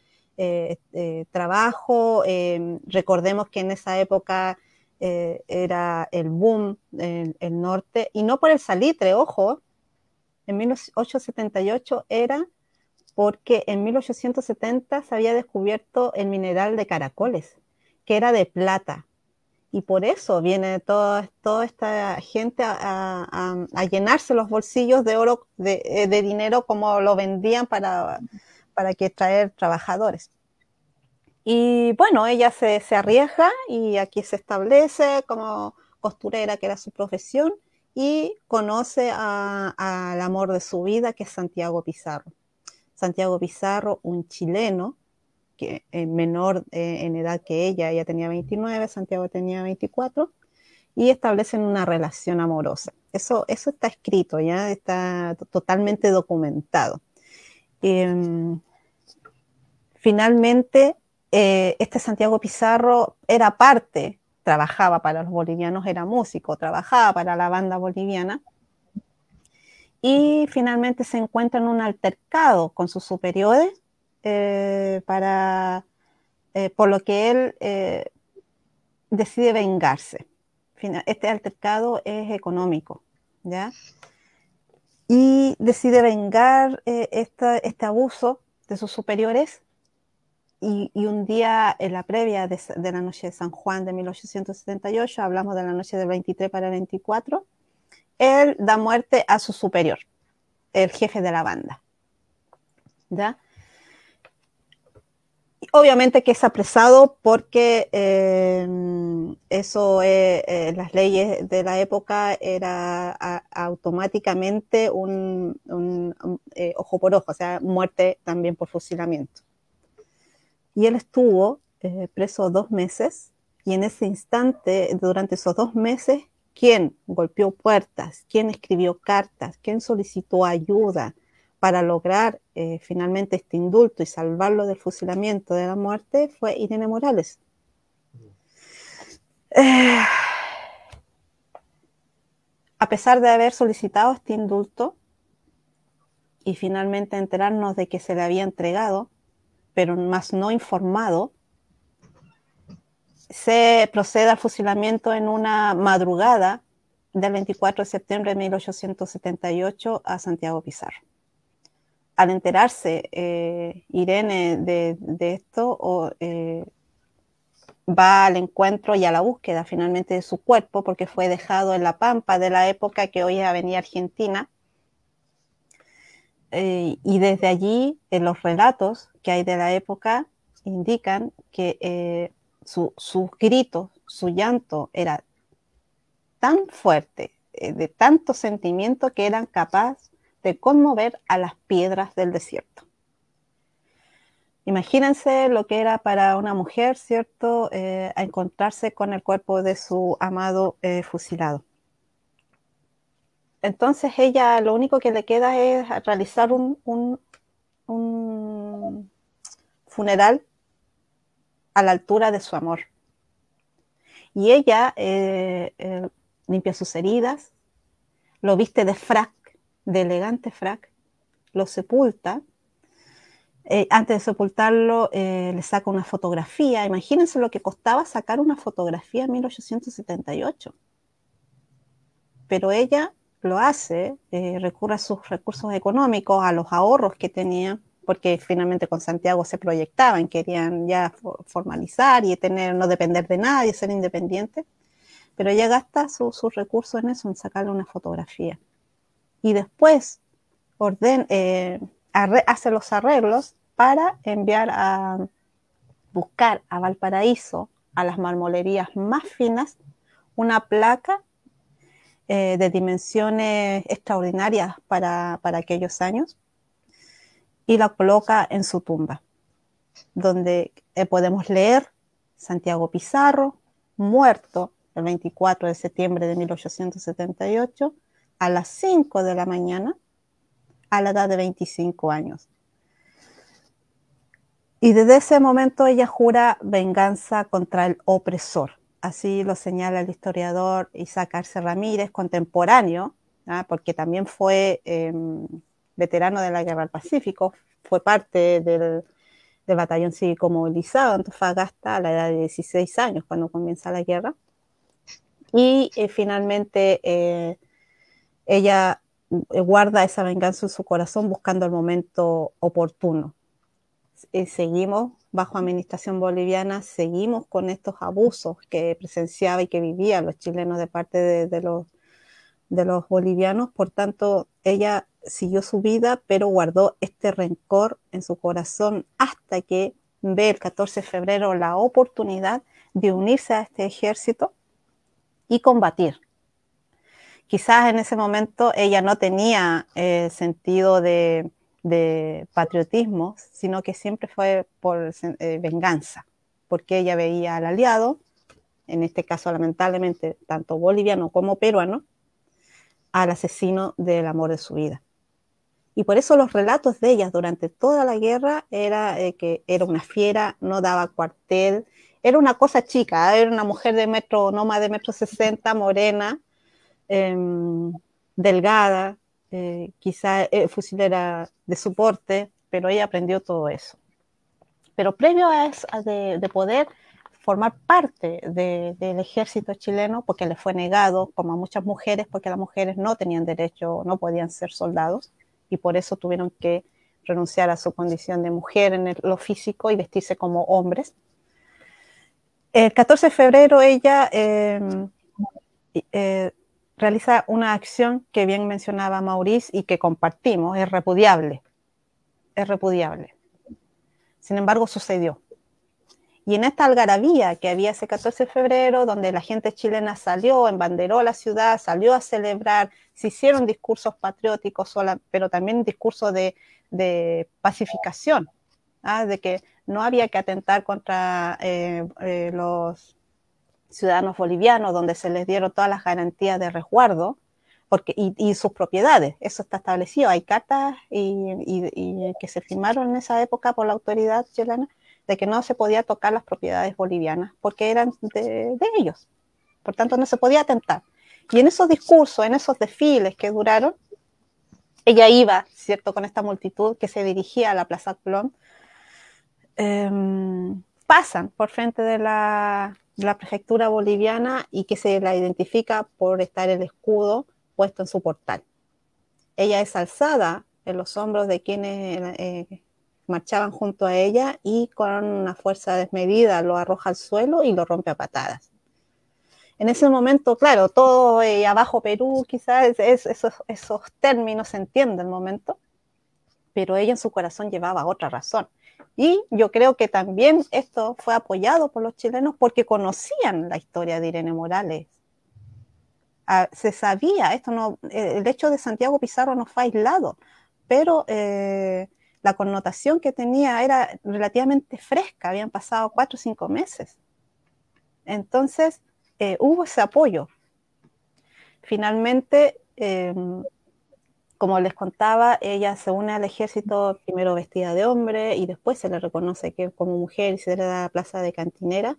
trabajo. Recordemos que en esa época era el boom el norte, y no por el salitre, ojo. En 1878 era porque en 1870 se había descubierto el mineral de caracoles, que era de plata. Y por eso viene toda esta gente a llenarse los bolsillos de oro, de dinero, como lo vendían para que traer trabajadores. Y bueno, ella se arriesga y aquí se establece como costurera, que era su profesión, y conoce al amor de su vida, que es Santiago Pizarro. Santiago Pizarro, un chileno, que menor en edad que ella tenía 29, Santiago tenía 24, y establecen una relación amorosa. Eso está escrito, ya está totalmente documentado. Finalmente, este Santiago Pizarro era parte, trabajaba para los bolivianos, era músico, trabajaba para la banda boliviana, y finalmente se encuentra en un altercado con sus superiores por lo que él decide vengarse. Este altercado es económico, ¿ya? Y decide vengar este abuso de sus superiores, y un día en la previa de la noche de San Juan de 1878, hablamos de la noche del 23 para el 24, él da muerte a su superior, el jefe de la banda, ¿ya? Obviamente que es apresado porque las leyes de la época era automáticamente un ojo por ojo, o sea, muerte también por fusilamiento. Y él estuvo preso 2 meses, y en ese instante, durante esos 2 meses, quien golpeó puertas, quien escribió cartas, quien solicitó ayuda para lograr finalmente este indulto y salvarlo del fusilamiento, de la muerte, fue Irene Morales. A pesar de haber solicitado este indulto y finalmente enterarnos de que se le había entregado, pero más no informado, se procede al fusilamiento en una madrugada del 24 de septiembre de 1878 a Santiago Pizarro. Al enterarse Irene de esto, va al encuentro y a la búsqueda finalmente de su cuerpo, porque fue dejado en la Pampa de la época, que hoy es Avenida Argentina. Y desde allí, los relatos que hay de la época indican que sus gritos, su llanto era tan fuerte, de tanto sentimiento, que eran capaces de conmover a las piedras del desierto. Imagínense lo que era para una mujer, ¿cierto?, a encontrarse con el cuerpo de su amado fusilado. Entonces ella, lo único que le queda es realizar un funeral a la altura de su amor. Y ella limpia sus heridas, lo viste de frac, de elegante frac, lo sepulta. Antes de sepultarlo, le saca una fotografía. Imagínense lo que costaba sacar una fotografía en 1878. Pero ella lo hace, recurre a sus recursos económicos, a los ahorros que tenía, porque finalmente con Santiago se proyectaban, querían ya formalizar y no depender de nadie, ser independientes. Pero ella gasta sus recursos en eso, en sacarle una fotografía. Y después hace los arreglos para enviar a buscar a Valparaíso, a las marmolerías más finas, una placa de dimensiones extraordinarias para aquellos años, y la coloca en su tumba, donde podemos leer: Santiago Pizarro, muerto el 24 de septiembre de 1878, a las 5 de la mañana, a la edad de 25 años. Y desde ese momento ella jura venganza contra el opresor. Así lo señala el historiador Isaac Arce Ramírez, contemporáneo, porque también fue veterano de la Guerra del Pacífico, fue parte del batallón cívico movilizado en Antofagasta a la edad de 16 años, cuando comienza la guerra. Y finalmente ella guarda esa venganza en su corazón, buscando el momento oportuno. Seguimos bajo administración boliviana, seguimos con estos abusos que presenciaba y que vivían los chilenos de parte de los bolivianos. Por tanto, ella siguió su vida, pero guardó este rencor en su corazón hasta que ve el 14 de febrero la oportunidad de unirse a este ejército y combatir. Quizás en ese momento ella no tenía sentido de patriotismo, sino que siempre fue por venganza, porque ella veía al aliado, en este caso lamentablemente tanto boliviano como peruano, al asesino del amor de su vida. Y por eso los relatos de ella durante toda la guerra era que era una fiera, no daba cuartel, era una cosa chica, era una mujer de metro, no más de 1,60 m, morena, eh, delgada, quizá fusilera de soporte, pero ella aprendió todo eso. Pero previo a eso, de poder formar parte del ejército chileno, porque le fue negado, como a muchas mujeres, porque las mujeres no tenían derecho, no podían ser soldados, y por eso tuvieron que renunciar a su condición de mujer en lo físico y vestirse como hombres. El 14 de febrero ella realiza una acción que bien mencionaba Maurice y que compartimos, es repudiable. Es repudiable. Sin embargo, sucedió. Y en esta algarabía que había ese 14 de febrero, donde la gente chilena salió, embanderó la ciudad, salió a celebrar, se hicieron discursos patrióticos, pero también discursos de pacificación, ¿ah? De que no había que atentar contra los ciudadanos bolivianos, donde se les dieron todas las garantías de resguardo y sus propiedades. Eso está establecido. Hay cartas y que se firmaron en esa época por la autoridad chilena de que no se podía tocar las propiedades bolivianas porque eran de ellos. Por tanto, no se podía atentar. Y en esos discursos, en esos desfiles que duraron, ella iba, ¿cierto?, con esta multitud que se dirigía a la Plaza Colón, pasan por frente de la prefectura boliviana y que se la identifica por estar el escudo puesto en su portal. Ella es alzada en los hombros de quienes marchaban junto a ella y con una fuerza desmedida lo arroja al suelo y lo rompe a patadas. En ese momento, claro, todo abajo Perú, quizás esos términos se entienden el momento, pero ella en su corazón llevaba otra razón. Y yo creo que también esto fue apoyado por los chilenos porque conocían la historia de Irene Morales. Se sabía, el hecho de Santiago Pizarro no fue aislado, pero la connotación que tenía era relativamente fresca, habían pasado 4 o 5 meses. Entonces, hubo ese apoyo. Finalmente, como les contaba, ella se une al ejército primero vestida de hombre y después se le reconoce que como mujer y se le da la plaza de cantinera.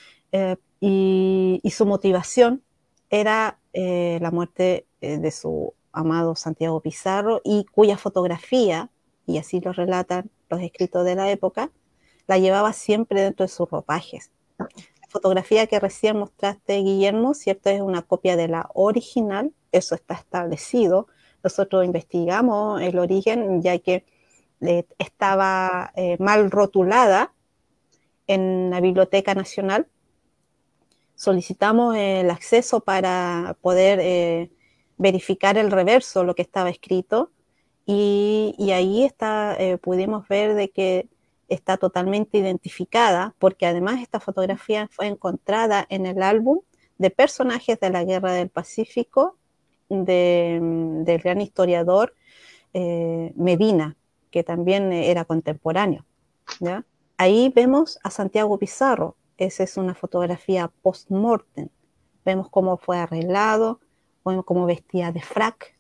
Y su motivación era la muerte de su amado Santiago Pizarro, y cuya fotografía, y así lo relatan los escritos de la época, la llevaba siempre dentro de sus ropajes. La fotografía que recién mostraste, Guillermo, ¿cierto?, es una copia de la original, eso está establecido. Nosotros investigamos el origen, ya que estaba mal rotulada en la Biblioteca Nacional. Solicitamos el acceso para poder verificar el reverso, lo que estaba escrito, y ahí pudimos ver de que está totalmente identificada, porque además esta fotografía fue encontrada en el álbum de personajes de la Guerra del Pacífico del gran historiador Medina, que también era contemporáneo, ¿ya? Ahí vemos a Santiago Pizarro. Esa es una fotografía post-mortem. Vemos cómo fue arreglado, vemos cómo vestía de frac.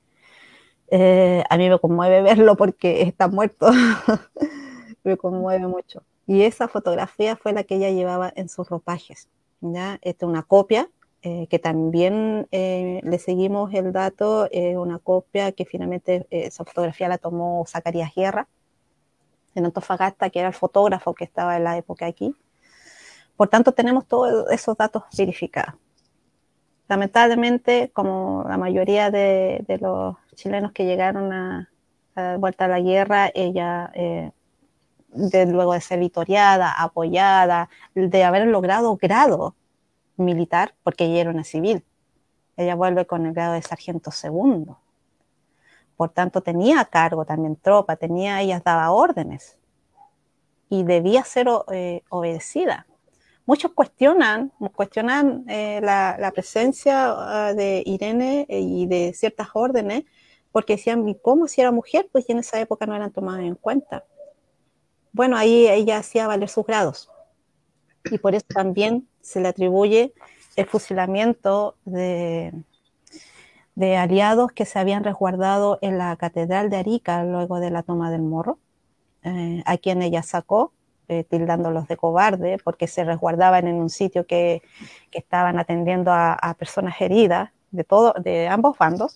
A mí me conmueve verlo porque está muerto. Me conmueve mucho. Y esa fotografía fue la que ella llevaba en sus ropajes, ¿ya? Esta es una copia que también le seguimos el dato, una copia que finalmente esa fotografía la tomó Zacarías Guerra en Antofagasta, que era el fotógrafo que estaba en la época aquí. Por tanto, tenemos todos esos datos verificados. Lamentablemente, como la mayoría de los chilenos que llegaron a vuelta a la guerra, ella, luego de ser victoriada, apoyada, de haber logrado grado militar, porque ella era una civil, ella vuelve con el grado de sargento segundo. Por tanto, tenía a cargo también tropa, ella daba órdenes y debía ser obedecida. Muchos cuestionan la presencia de Irene y de ciertas órdenes, porque decían, ¿cómo si era mujer? Pues en esa época no eran tomadas en cuenta. Bueno, ahí ella hacía valer sus grados, y por eso también se le atribuye el fusilamiento de de aliados que se habían resguardado en la Catedral de Arica luego de la toma del Morro, a quien ella sacó, tildándolos de cobarde, porque se resguardaban en un sitio que estaban atendiendo a personas heridas de ambos bandos.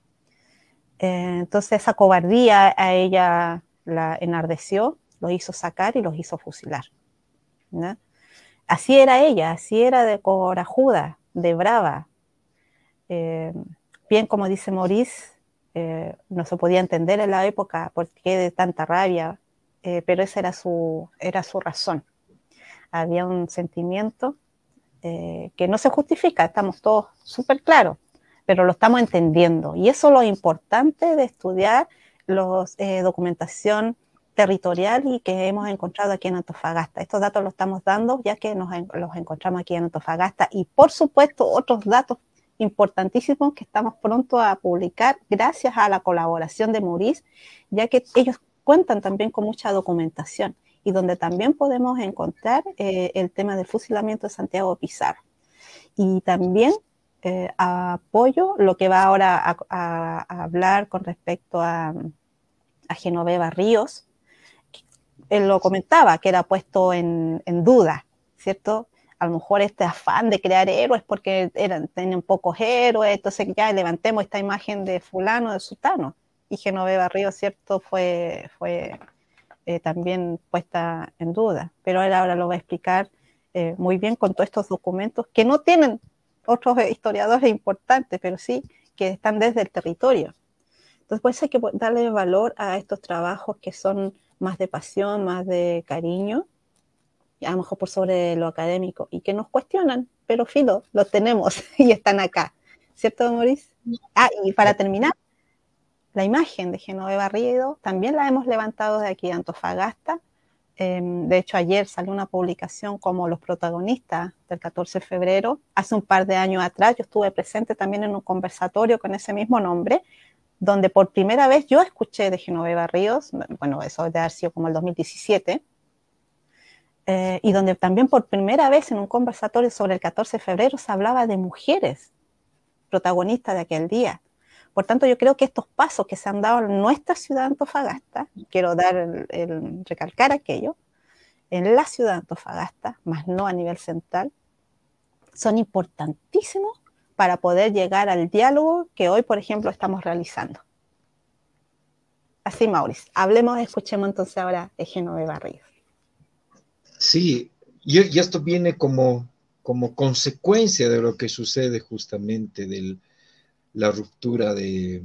Entonces esa cobardía a ella la enardeció, los hizo sacar y los hizo fusilar, ¿no? Así era ella, así era de corajuda, de brava. Bien, como dice Maurice, no se podía entender en la época por qué de tanta rabia, pero esa era su razón. Había un sentimiento que no se justifica, estamos todos súper claros, pero lo estamos entendiendo. Y eso es lo importante de estudiar documentación territorial y que hemos encontrado aquí en Antofagasta. Estos datos los estamos dando ya que los encontramos aquí en Antofagasta, y por supuesto otros datos importantísimos que estamos pronto a publicar gracias a la colaboración de Maurice, ya que ellos cuentan también con mucha documentación y donde también podemos encontrar el tema del fusilamiento de Santiago Pizarro. Y también apoyo lo que va ahora a hablar con respecto a Genoveva Ríos. Él lo comentaba, que era puesto en duda, ¿cierto? A lo mejor este afán de crear héroes porque tenían pocos héroes, entonces ya levantemos esta imagen de fulano, de sutano. Y Genoveva Ríos, ¿cierto? Fue también puesta en duda. Pero él ahora lo va a explicar muy bien con todos estos documentos que no tienen otros historiadores importantes, pero sí que están desde el territorio. Entonces, pues hay que darle valor a estos trabajos que son más de pasión, más de cariño, a lo mejor por sobre lo académico, y que nos cuestionan, pero filo, los tenemos y están acá. ¿Cierto, Maurice? Y para terminar, la imagen de Genoveva Ríos también la hemos levantado de aquí de Antofagasta. De hecho, ayer salió una publicación como los protagonistas del 14 de febrero. Hace un par de años atrás yo estuve presente también en un conversatorio con ese mismo nombre, donde por primera vez yo escuché de Genoveva Ríos, bueno, eso debe haber sido como el 2017, y donde también por primera vez en un conversatorio sobre el 14 de febrero se hablaba de mujeres protagonistas de aquel día. Por tanto, yo creo que estos pasos que se han dado en nuestra ciudad de Antofagasta, quiero recalcar aquello, en la ciudad de Antofagasta, más no a nivel central, son importantísimos para poder llegar al diálogo que hoy, por ejemplo, estamos realizando. Así, Maurice, hablemos, escuchemos entonces ahora de Genoveva Ríos. Sí, y esto viene como consecuencia de lo que sucede justamente de la ruptura de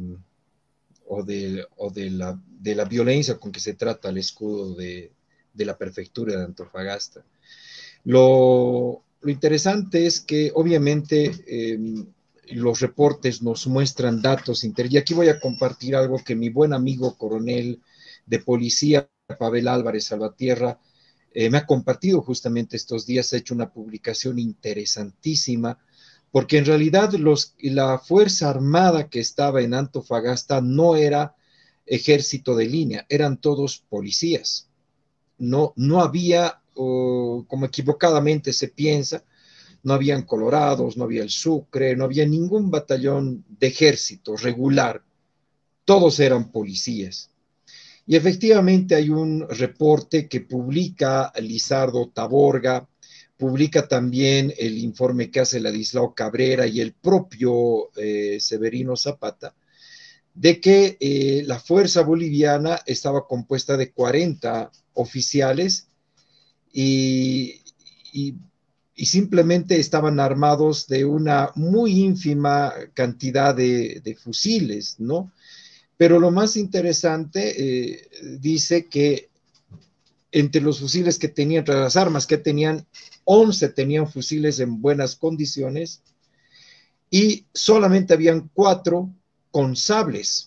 la violencia con que se trata el escudo de la prefectura de Antofagasta. Lo interesante es que obviamente los reportes nos muestran datos y aquí voy a compartir algo que mi buen amigo coronel de policía, Pavel Álvarez Salvatierra, me ha compartido justamente estos días. Ha hecho una publicación interesantísima, porque en realidad la Fuerza Armada que estaba en Antofagasta no era ejército de línea, eran todos policías. No había, como equivocadamente se piensa, no habían colorados, no había el Sucre, no había ningún batallón de ejército regular, todos eran policías. Y efectivamente hay un reporte que publica Lizardo Taborga, publica también el informe que hace Ladislao Cabrera y el propio Severino Zapata, de que la fuerza boliviana estaba compuesta de 40 oficiales y simplemente estaban armados de una muy ínfima cantidad de fusiles, ¿no? Pero lo más interesante, dice que entre los fusiles que tenían, entre las armas que tenían, 11 tenían fusiles en buenas condiciones y solamente habían 4 con sables.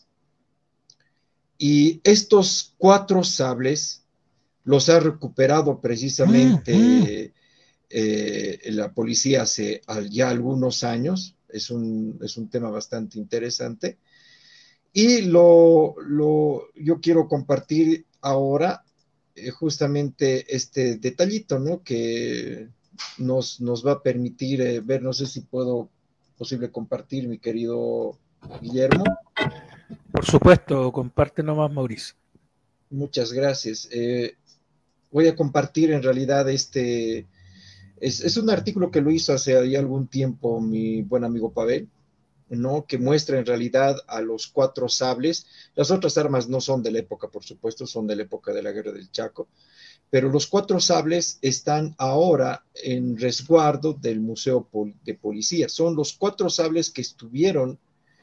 Y estos 4 sables los ha recuperado precisamente la policía hace ya algunos años. Es un tema bastante interesante. Y yo quiero compartir ahora justamente este detallito, ¿no? Que nos va a permitir ver, no sé si puedo posible compartir, mi querido Guillermo. Por supuesto, comparte nomás, Mauricio. Muchas gracias. Voy a compartir en realidad es un artículo que lo hizo hace ya algún tiempo mi buen amigo Pavel, ¿no? Que muestra en realidad a los 4 sables. Las otras armas no son de la época, por supuesto, son de la época de la Guerra del Chaco, pero los 4 sables están ahora en resguardo del Museo de Policía. Son los 4 sables que estuvieron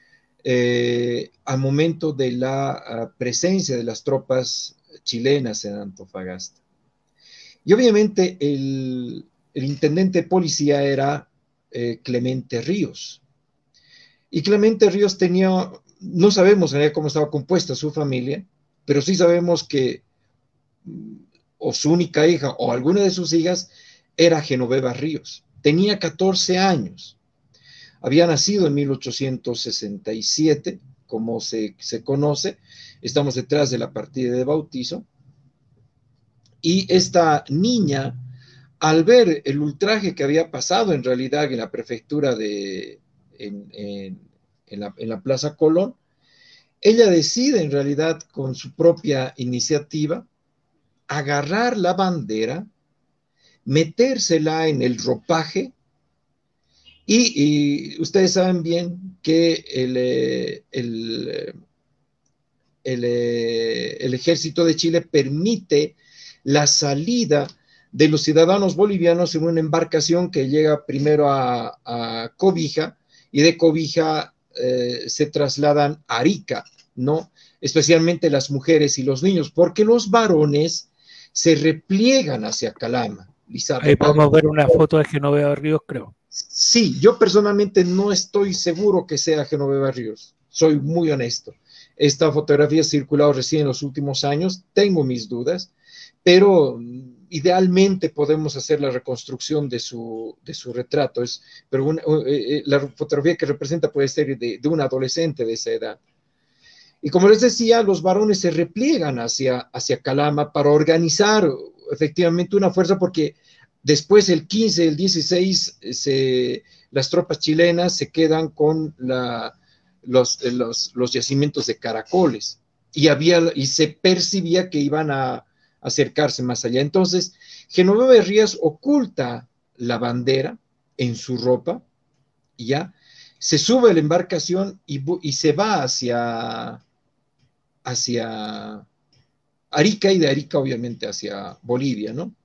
al momento de la presencia de las tropas chilenas en Antofagasta. Y obviamente el intendente de policía era Clemente Ríos. Y Clemente Ríos tenía, no sabemos cómo estaba compuesta su familia, pero sí sabemos que o su única hija o alguna de sus hijas era Genoveva Ríos. Tenía 14 años. Había nacido en 1867, como se conoce. Estamos detrás de la partida de bautizo. Y esta niña, al ver el ultraje que había pasado en realidad en la prefectura en la Plaza Colón, ella decide en realidad con su propia iniciativa agarrar la bandera, metérsela en el ropaje y ustedes saben bien que el ejército de Chile permite la salida de los ciudadanos bolivianos en una embarcación que llega primero a Cobija y de Cobija se trasladan a Arica, ¿no? Especialmente las mujeres y los niños, porque los varones se repliegan hacia Calama. Ahí podemos ver una foto de Genoveva Ríos, creo. Sí, yo personalmente no estoy seguro que sea Genoveva Ríos, soy muy honesto. Esta fotografía ha circulado recién en los últimos años, tengo mis dudas, pero idealmente podemos hacer la reconstrucción de su retrato, pero la fotografía que representa puede ser de un adolescente de esa edad. Y como les decía, los varones se repliegan hacia Calama para organizar efectivamente una fuerza, porque después el 15, el 16, las tropas chilenas se quedan con los yacimientos de caracoles y se percibía que iban a acercarse más allá. Entonces, Genoveva Ríos oculta la bandera en su ropa, ya, se sube a la embarcación y se va hacia Arica y de Arica obviamente hacia Bolivia, ¿no?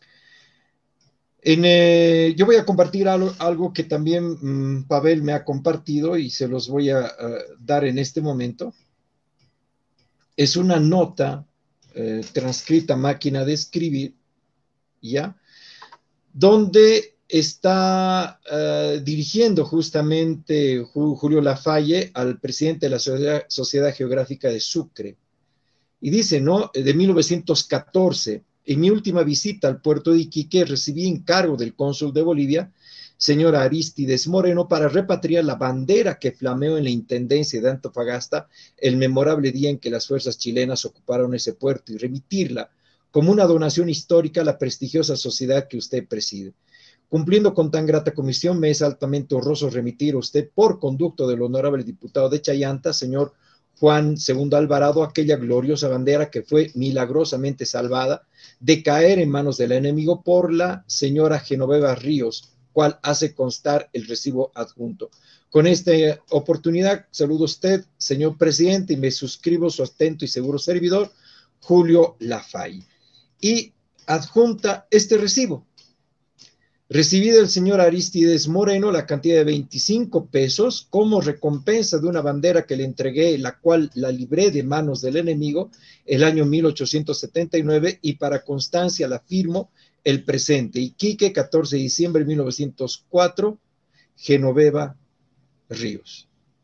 Yo voy a compartir algo que también Pavel me ha compartido y se los voy a dar en este momento. Es una nota transcrita a máquina de escribir, ¿ya? Donde está dirigiendo justamente Julio Lafalle al presidente de la Sociedad Geográfica de Sucre. Y dice, ¿no? De 1914, en mi última visita al puerto de Iquique, recibí encargo del cónsul de Bolivia, señor Aristides Moreno, para repatriar la bandera que flameó en la intendencia de Antofagasta el memorable día en que las fuerzas chilenas ocuparon ese puerto y remitirla como una donación histórica a la prestigiosa sociedad que usted preside. Cumpliendo con tan grata comisión, me es altamente honroso remitir a usted por conducto del honorable diputado de Chayanta, señor Juan II Alvarado, aquella gloriosa bandera que fue milagrosamente salvada de caer en manos del enemigo por la señora Genoveva Ríos, cual hace constar el recibo adjunto. Con esta oportunidad, saludo a usted, señor presidente, y me suscribo su atento y seguro servidor, Julio Lafalle. Y adjunta este recibo. Recibido del señor Aristides Moreno la cantidad de 25 pesos como recompensa de una bandera que le entregué, la cual la libré de manos del enemigo el año 1879 y para constancia la firmo el presente. Iquique, 14 de diciembre de 1904, Genoveva Ríos.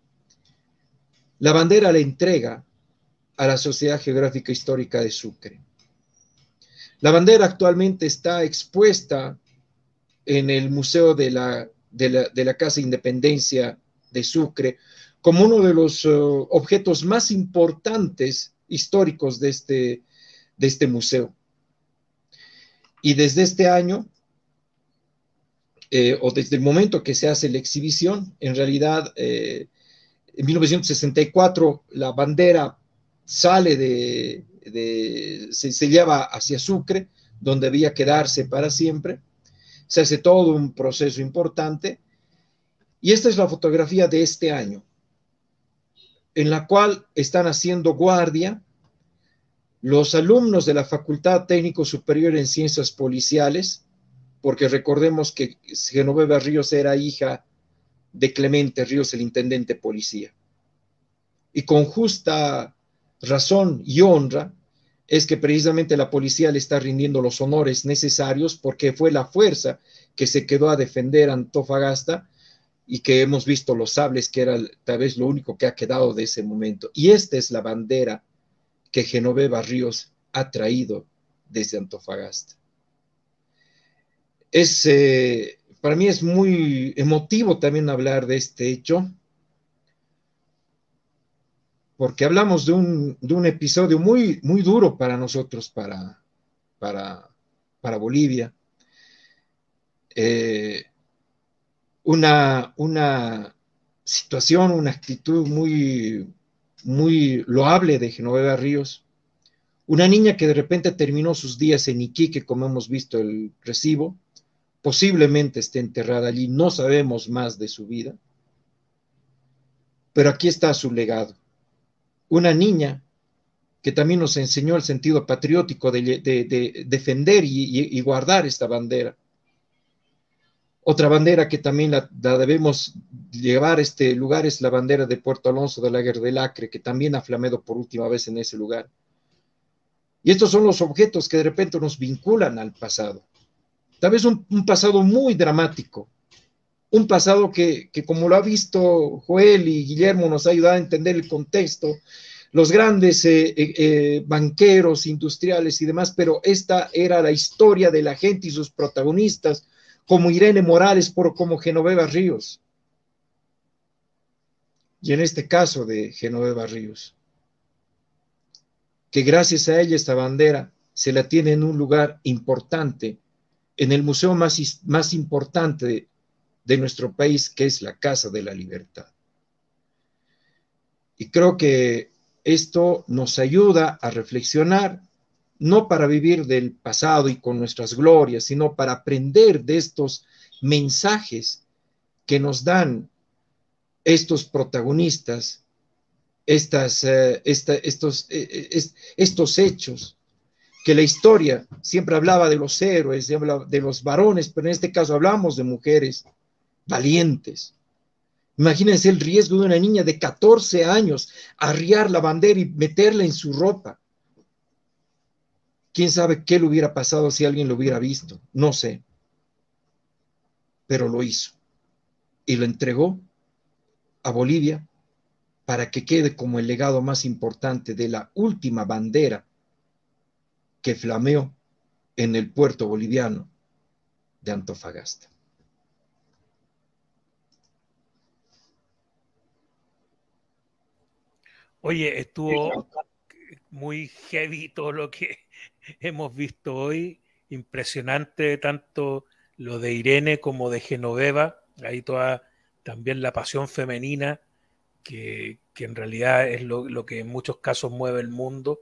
La bandera la entrega a la Sociedad Geográfica Histórica de Sucre. La bandera actualmente está expuesta en el Museo de la Casa Independencia de Sucre, como uno de los objetos más importantes históricos de este museo. Y desde este año, o desde el momento que se hace la exhibición, en realidad En 1964 la bandera sale se lleva hacia Sucre, donde debía quedarse para siempre. Se hace todo un proceso importante. Y esta es la fotografía de este año, en la cual están haciendo guardia los alumnos de la Facultad Técnico Superior en Ciencias Policiales, porque recordemos que Genoveva Ríos era hija de Clemente Ríos, el intendente policía. Y con justa razón y honra es que precisamente la policía le está rindiendo los honores necesarios, porque fue la fuerza que se quedó a defender Antofagasta, y que hemos visto los sables, que era tal vez lo único que ha quedado de ese momento. Y esta es la bandera que Genoveva Ríos ha traído desde Antofagasta. Para mí es muy emotivo también hablar de este hecho, porque hablamos de un episodio muy, muy duro para nosotros, para Bolivia. Una situación, una actitud muy, muy loable de Genoveva Ríos, una niña que de repente terminó sus días en Iquique, como hemos visto el recibo, posiblemente esté enterrada allí, no sabemos más de su vida, pero aquí está su legado. Una niña que también nos enseñó el sentido patriótico de defender y guardar esta bandera. Otra bandera que también la debemos llevar a este lugar es la bandera de Puerto Alonso de la Guerra del Acre, que también ha flameado por última vez en ese lugar. Y estos son los objetos que de repente nos vinculan al pasado. Tal vez un pasado muy dramático, un pasado que como lo ha visto Joel y Guillermo, nos ha ayudado a entender el contexto, los grandes banqueros, industriales y demás, pero esta era la historia de la gente y sus protagonistas, como Irene Morales, como Genoveva Ríos. Y en este caso de Genoveva Ríos, que gracias a ella esta bandera se la tiene en un lugar importante, en el museo más importante de nuestro país, que es la Casa de la Libertad. Y creo que esto nos ayuda a reflexionar, no para vivir del pasado y con nuestras glorias, sino para aprender de estos mensajes que nos dan estos protagonistas, estos hechos, que la historia siempre hablaba de los héroes, de los varones, pero en este caso hablamos de mujeres valientes. Imagínense el riesgo de una niña de 14 años arriar la bandera y meterla en su ropa. ¿Quién sabe qué le hubiera pasado si alguien lo hubiera visto? No sé. Pero lo hizo. Y lo entregó a Bolivia para que quede como el legado más importante de la última bandera que flameó en el puerto boliviano de Antofagasta. Oye, estuvo muy heavy todo lo que hemos visto hoy, impresionante tanto lo de Irene como de Genoveva, ahí toda también la pasión femenina que en realidad es lo que en muchos casos mueve el mundo.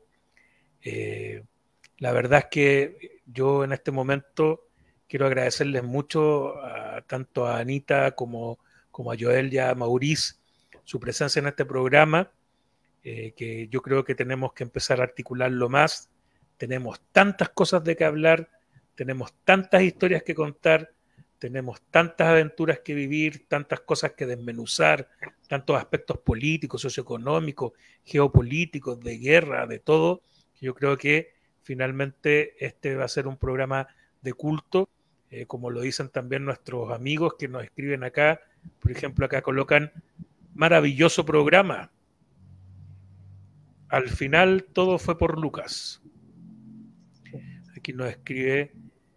La verdad es que yo en este momento quiero agradecerles mucho tanto a Anita como a Joel y a Maurice su presencia en este programa. Que yo creo que tenemos que empezar a articularlo más. Tenemos tantas cosas de que hablar, tenemos tantas historias que contar, tenemos tantas aventuras que vivir, tantas cosas que desmenuzar, tantos aspectos políticos, socioeconómicos, geopolíticos, de guerra, de todo, que yo creo que finalmente este va a ser un programa de culto, como lo dicen también nuestros amigos que nos escriben acá. Por ejemplo, acá colocan maravilloso programa. Al final todo fue por Lucas. Aquí nos escribe,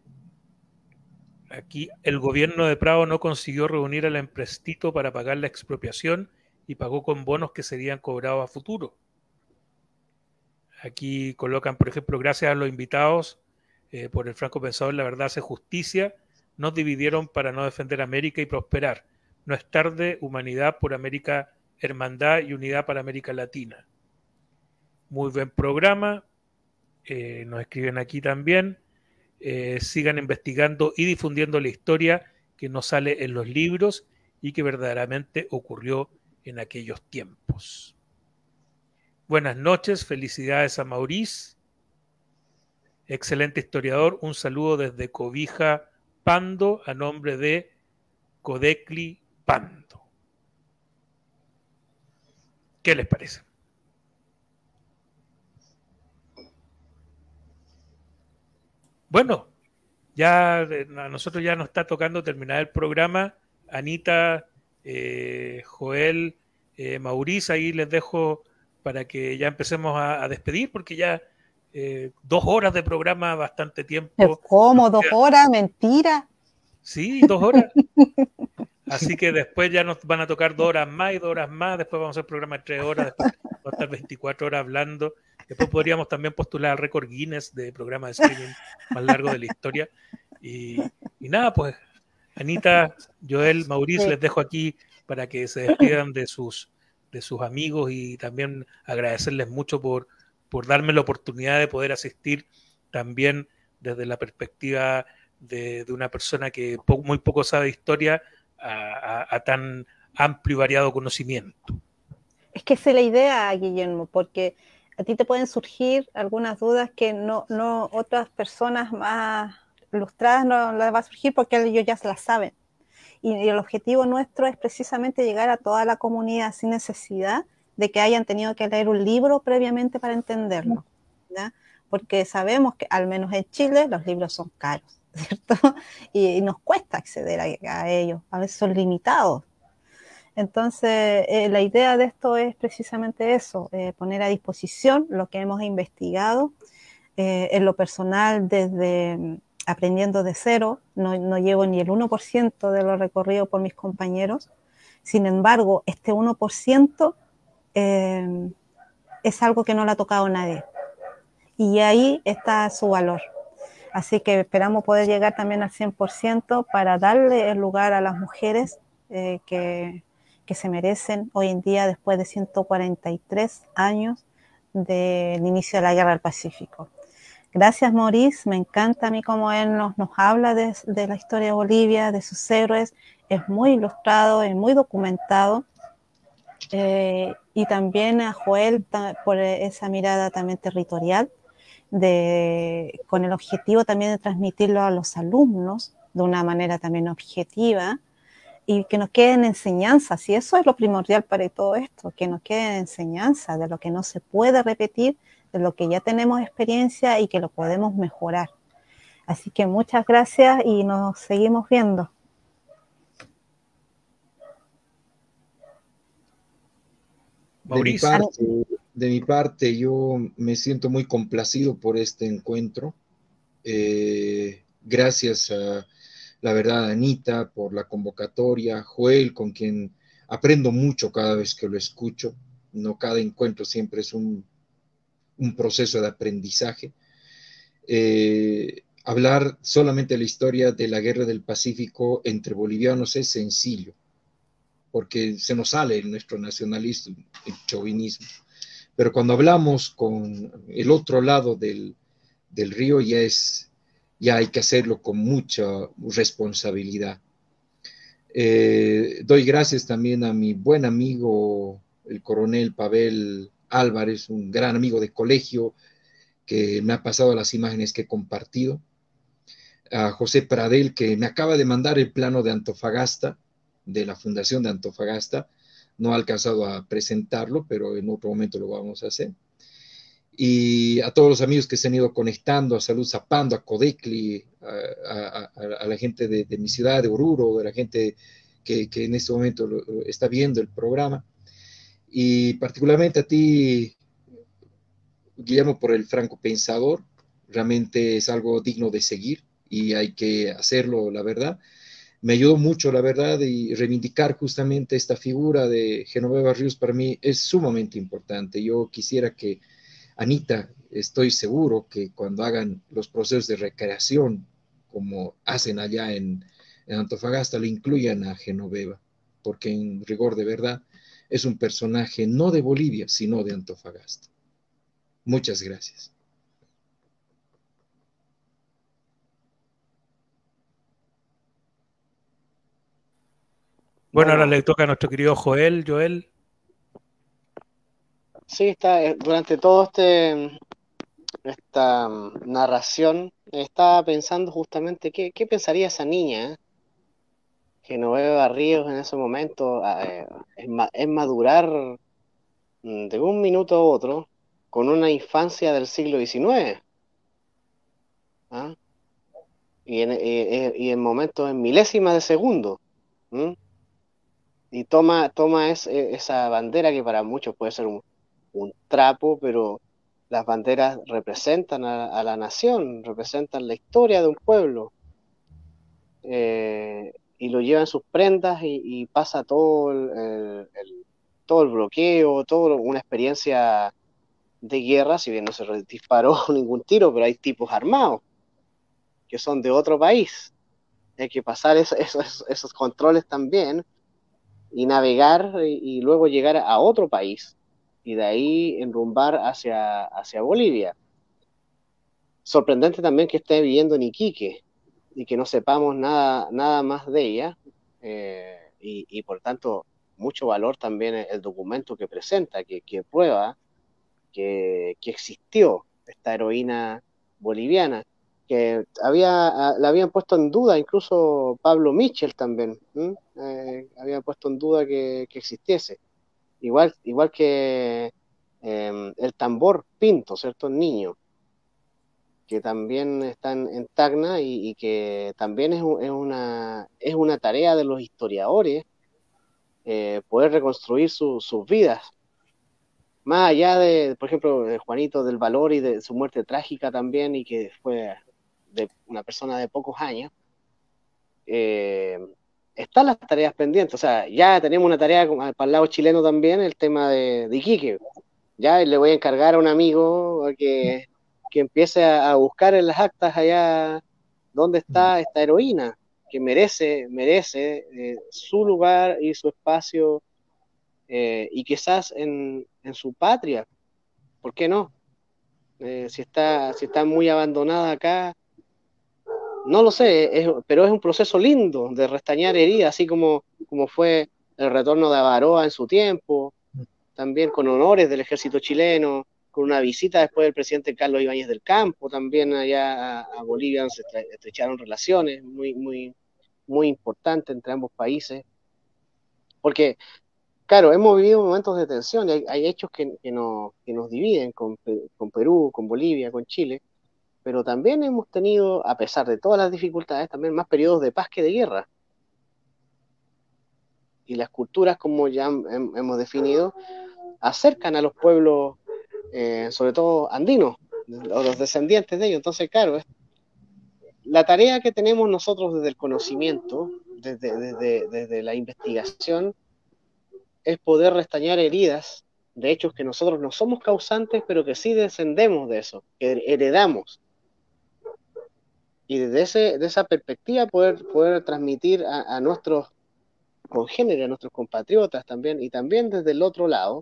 aquí el gobierno de Prado no consiguió reunir al emprestito para pagar la expropiación y pagó con bonos que serían cobrados a futuro. Aquí colocan, por ejemplo, gracias a los invitados por el Franco Pensador, la verdad hace justicia, nos dividieron para no defender América y prosperar. No es tarde, humanidad por América Hermandad y Unidad para América Latina. Muy buen programa, nos escriben aquí también. Sigan investigando y difundiendo la historia que no sale en los libros y que verdaderamente ocurrió en aquellos tiempos. Buenas noches, felicidades a Maurice, excelente historiador, un saludo desde Cobija Pando a nombre de Codecli Pando. ¿Qué les parece? Bueno, ya a nosotros ya nos está tocando terminar el programa. Anita, Joel, Maurice, ahí les dejo para que ya empecemos a despedir, porque ya 2 horas de programa, bastante tiempo. ¿Cómo? ¿2 horas? Mentira. Sí, 2 horas. Así que después ya nos van a tocar 2 horas más y 2 horas más. Después vamos a hacer programa de 3 horas. Después vamos a estar 24 horas hablando. Después podríamos también postular al récord Guinness de programa de streaming más largo de la historia. Y nada, pues, Anita, Joel, Maurice, Sí. les dejo aquí para que se despidan de sus amigos y también agradecerles mucho por darme la oportunidad de poder asistir también desde la perspectiva de una persona que muy poco sabe de historia a tan amplio y variado conocimiento. Es que esa es la idea, Guillermo, porque a ti te pueden surgir algunas dudas que no otras personas más ilustradas no les va a surgir porque ellos ya se las saben. Y el objetivo nuestro es precisamente llegar a toda la comunidad sin necesidad de que hayan tenido que leer un libro previamente para entenderlo, ¿ya? Porque sabemos que al menos en Chile los libros son caros, ¿cierto? Y nos cuesta acceder a ellos, a veces son limitados. Entonces, la idea de esto es precisamente eso, poner a disposición lo que hemos investigado. En lo personal, desde aprendiendo de cero, no llevo ni el 1% de lo recorrido por mis compañeros. Sin embargo, este 1% es algo que no le ha tocado a nadie. Y ahí está su valor. Así que esperamos poder llegar también al 100% para darle el lugar a las mujeres que se merecen hoy en día después de 143 años del inicio de la Guerra del Pacífico. Gracias, Maurice. Me encanta a mí cómo él nos habla de la historia de Bolivia, de sus héroes. Es muy ilustrado, es muy documentado. Y también a Joel por esa mirada también territorial, con el objetivo también de transmitirlo a los alumnos de una manera también objetiva y que nos queden enseñanzas. Y eso es lo primordial para todo esto, que nos queden enseñanzas de lo que no se puede repetir, de lo que ya tenemos experiencia y que lo podemos mejorar. Así que muchas gracias y nos seguimos viendo. De mi parte, yo me siento muy complacido por este encuentro. Gracias a la verdad, Anita, por la convocatoria, Joel, con quien aprendo mucho cada vez que lo escucho. No, cada encuentro siempre es un proceso de aprendizaje. Hablar solamente de la historia de la Guerra del Pacífico entre bolivianos es sencillo, porque se nos sale nuestro nacionalismo, el chauvinismo. Pero cuando hablamos con el otro lado del río, ya hay que hacerlo con mucha responsabilidad. Doy gracias también a mi buen amigo, el coronel Pavel Álvarez, un gran amigo de colegio que me ha pasado las imágenes que he compartido. A José Pradel, que me acaba de mandar el plano de Antofagasta, de la Fundación de Antofagasta. No ha alcanzado a presentarlo, pero en otro momento lo vamos a hacer. Y a todos los amigos que se han ido conectando, a Salud Zapando, a Codecli, a la gente de mi ciudad, de Oruro, de la gente que en este momento está viendo el programa. Y particularmente a ti, Guillermo, por el franco pensador. Realmente es algo digno de seguir y hay que hacerlo, la verdad. Me ayudó mucho, la verdad, y reivindicar justamente esta figura de Genoveva Ríos para mí es sumamente importante. Yo quisiera que Anita, estoy seguro que cuando hagan los procesos de recreación, como hacen allá en Antofagasta, le incluyan a Genoveva, porque en rigor de verdad es un personaje no de Bolivia, sino de Antofagasta. Muchas gracias. Bueno, ahora le toca a nuestro querido Joel. Sí, durante todo esta narración, estaba pensando justamente qué pensaría esa niña, Genoveva Ríos en ese momento, es madurar de un minuto a otro con una infancia del siglo XIX, ¿ah? Y en momentos en milésimas de segundo, ¿m? Y toma esa bandera que para muchos puede ser un trapo, pero las banderas representan a la nación, representan la historia de un pueblo, y lo lleva en sus prendas y pasa todo el bloqueo, toda una experiencia de guerra, si bien no se disparó ningún tiro, pero hay tipos armados que son de otro país. Hay que pasar esos controles también y navegar y luego llegar a otro país y de ahí enrumbar hacia Bolivia. Sorprendente también que esté viviendo en Iquique y que no sepamos nada más de ella, y por tanto mucho valor también el documento que presenta, que prueba que existió esta heroína boliviana, que la habían puesto en duda, incluso Pablo Michel también, había puesto en duda que existiese. Igual que el tambor Pinto, ¿cierto? El niño, que también está en Tacna y que también es una tarea de los historiadores, poder reconstruir sus vidas. Más allá de, por ejemplo, de Juanito del Valor y de su muerte trágica también, y que fue de una persona de pocos años, están las tareas pendientes. O sea, ya tenemos una tarea para el lado chileno también, el tema de Iquique. Ya le voy a encargar a un amigo que empiece a buscar en las actas allá dónde está esta heroína, que merece su lugar y su espacio, y quizás en su patria, ¿por qué no? Si está muy abandonada acá, no lo sé, pero es un proceso lindo de restañar heridas, así como fue el retorno de Avaroa en su tiempo, también con honores del ejército chileno, con una visita después del presidente Carlos Ibáñez del Campo, también allá a Bolivia, donde se estrecharon relaciones muy importantes entre ambos países, porque, claro, hemos vivido momentos de tensión, y hay hechos que nos dividen con Perú, con Bolivia, con Chile, pero también hemos tenido, a pesar de todas las dificultades, también más periodos de paz que de guerra. Y las culturas, como ya hemos definido, acercan a los pueblos, sobre todo andinos, o los descendientes de ellos. Entonces, claro, la tarea que tenemos nosotros desde el conocimiento, desde la investigación, es poder restañar heridas de hechos que nosotros no somos causantes, pero que sí descendemos de eso, que heredamos. Y desde esa perspectiva poder transmitir a nuestros congéneres, a nuestros compatriotas también, y también desde el otro lado,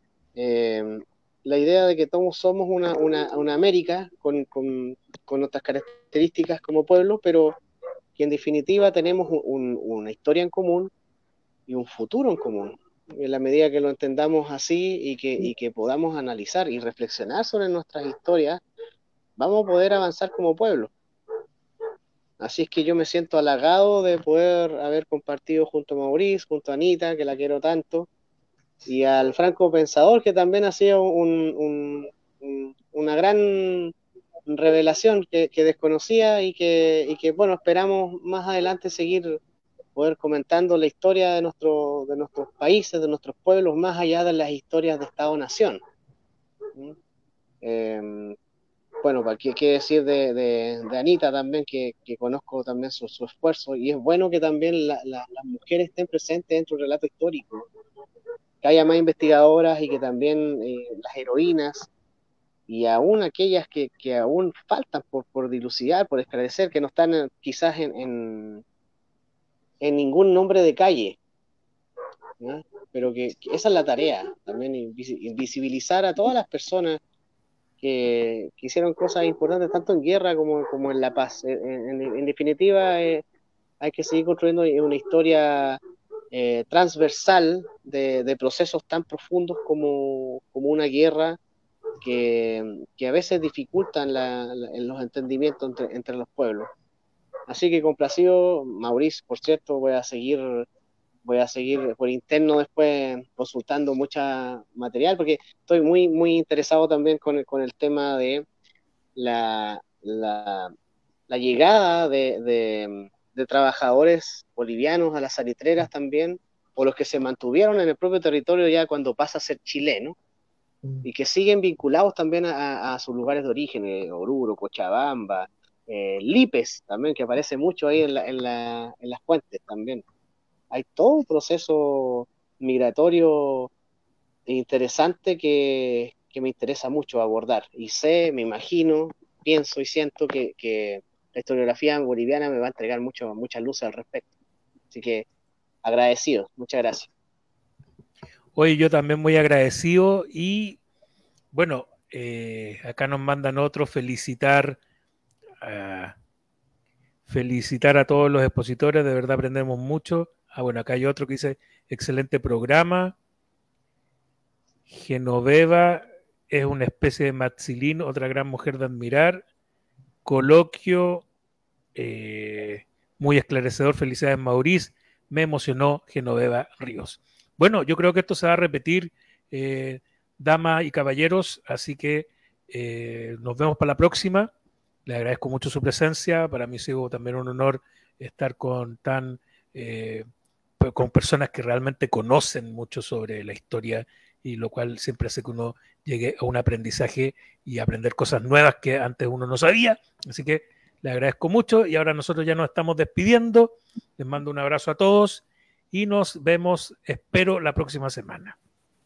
la idea de que todos somos una América con nuestras características como pueblo, pero que en definitiva tenemos una historia en común y un futuro en común. En la medida que lo entendamos así y que podamos analizar y reflexionar sobre nuestras historias, vamos a poder avanzar como pueblo. Así es que yo me siento halagado de poder haber compartido junto a Maurice, junto a Anita, que la quiero tanto, y al Franco Pensador, que también ha sido una gran revelación que desconocía y que, bueno, esperamos más adelante seguir poder comentando la historia de nuestros países, de nuestros pueblos, más allá de las historias de Estado-Nación. Bueno, qué decir de Anita también, que conozco también su esfuerzo, y es bueno que también las mujeres estén presentes dentro del relato histórico, que haya más investigadoras y que también las heroínas y aún aquellas que aún faltan por dilucidar, por esclarecer, que no están quizás en ningún nombre de calle, ¿no? pero que esa es la tarea, también invisibilizar a todas las personas que hicieron cosas importantes tanto en guerra como en la paz. En definitiva, hay que seguir construyendo una historia transversal de procesos tan profundos como una guerra que a veces dificultan los entendimientos entre los pueblos. Así que complacido, Maurice, por cierto, voy a seguir por interno después consultando mucha material, porque estoy muy, muy interesado también con el tema de la llegada de trabajadores bolivianos a las salitreras también, o los que se mantuvieron en el propio territorio ya cuando pasa a ser chileno, y que siguen vinculados también a sus lugares de origen, Oruro, Cochabamba, Lipes también, que aparece mucho ahí en las fuentes también. Hay todo un proceso migratorio interesante que me interesa mucho abordar. Y me imagino, pienso y siento que la historiografía boliviana me va a entregar mucha luz al respecto. Así que agradecido, muchas gracias. Oye, yo también muy agradecido y bueno, acá nos mandan otros felicitar a todos los expositores, de verdad aprendemos mucho. Bueno, acá hay otro que dice, excelente programa. Genoveva es una especie de Maxilín, otra gran mujer de admirar. Coloquio, muy esclarecedor, felicidades Maurice, me emocionó Genoveva Ríos. Bueno, yo creo que esto se va a repetir, damas y caballeros, así que nos vemos para la próxima. Le agradezco mucho su presencia, para mí ha sido también un honor estar con personas que realmente conocen mucho sobre la historia, y lo cual siempre hace que uno llegue a un aprendizaje y aprender cosas nuevas que antes uno no sabía. Así que le agradezco mucho y ahora nosotros ya nos estamos despidiendo. Les mando un abrazo a todos y nos vemos, espero, la próxima semana.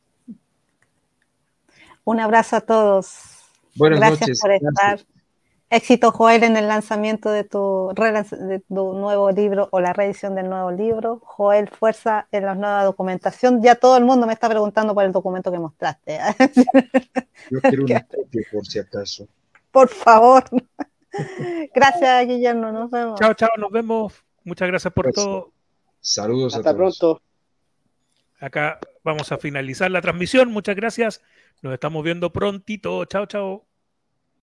Un abrazo a todos. Buenas Gracias noches. por estar. Gracias. Éxito, Joel, en el lanzamiento de tu nuevo libro o la reedición del nuevo libro. Joel, fuerza en la nueva documentación. Ya todo el mundo me está preguntando por el documento que mostraste. Yo quiero una copia por si acaso. Por favor. Gracias, Guillermo. Nos vemos. Chao, chao. Nos vemos. Muchas gracias por todo. Saludos Hasta a todos. Pronto. Acá vamos a finalizar la transmisión. Muchas gracias. Nos estamos viendo prontito. Chao, chao.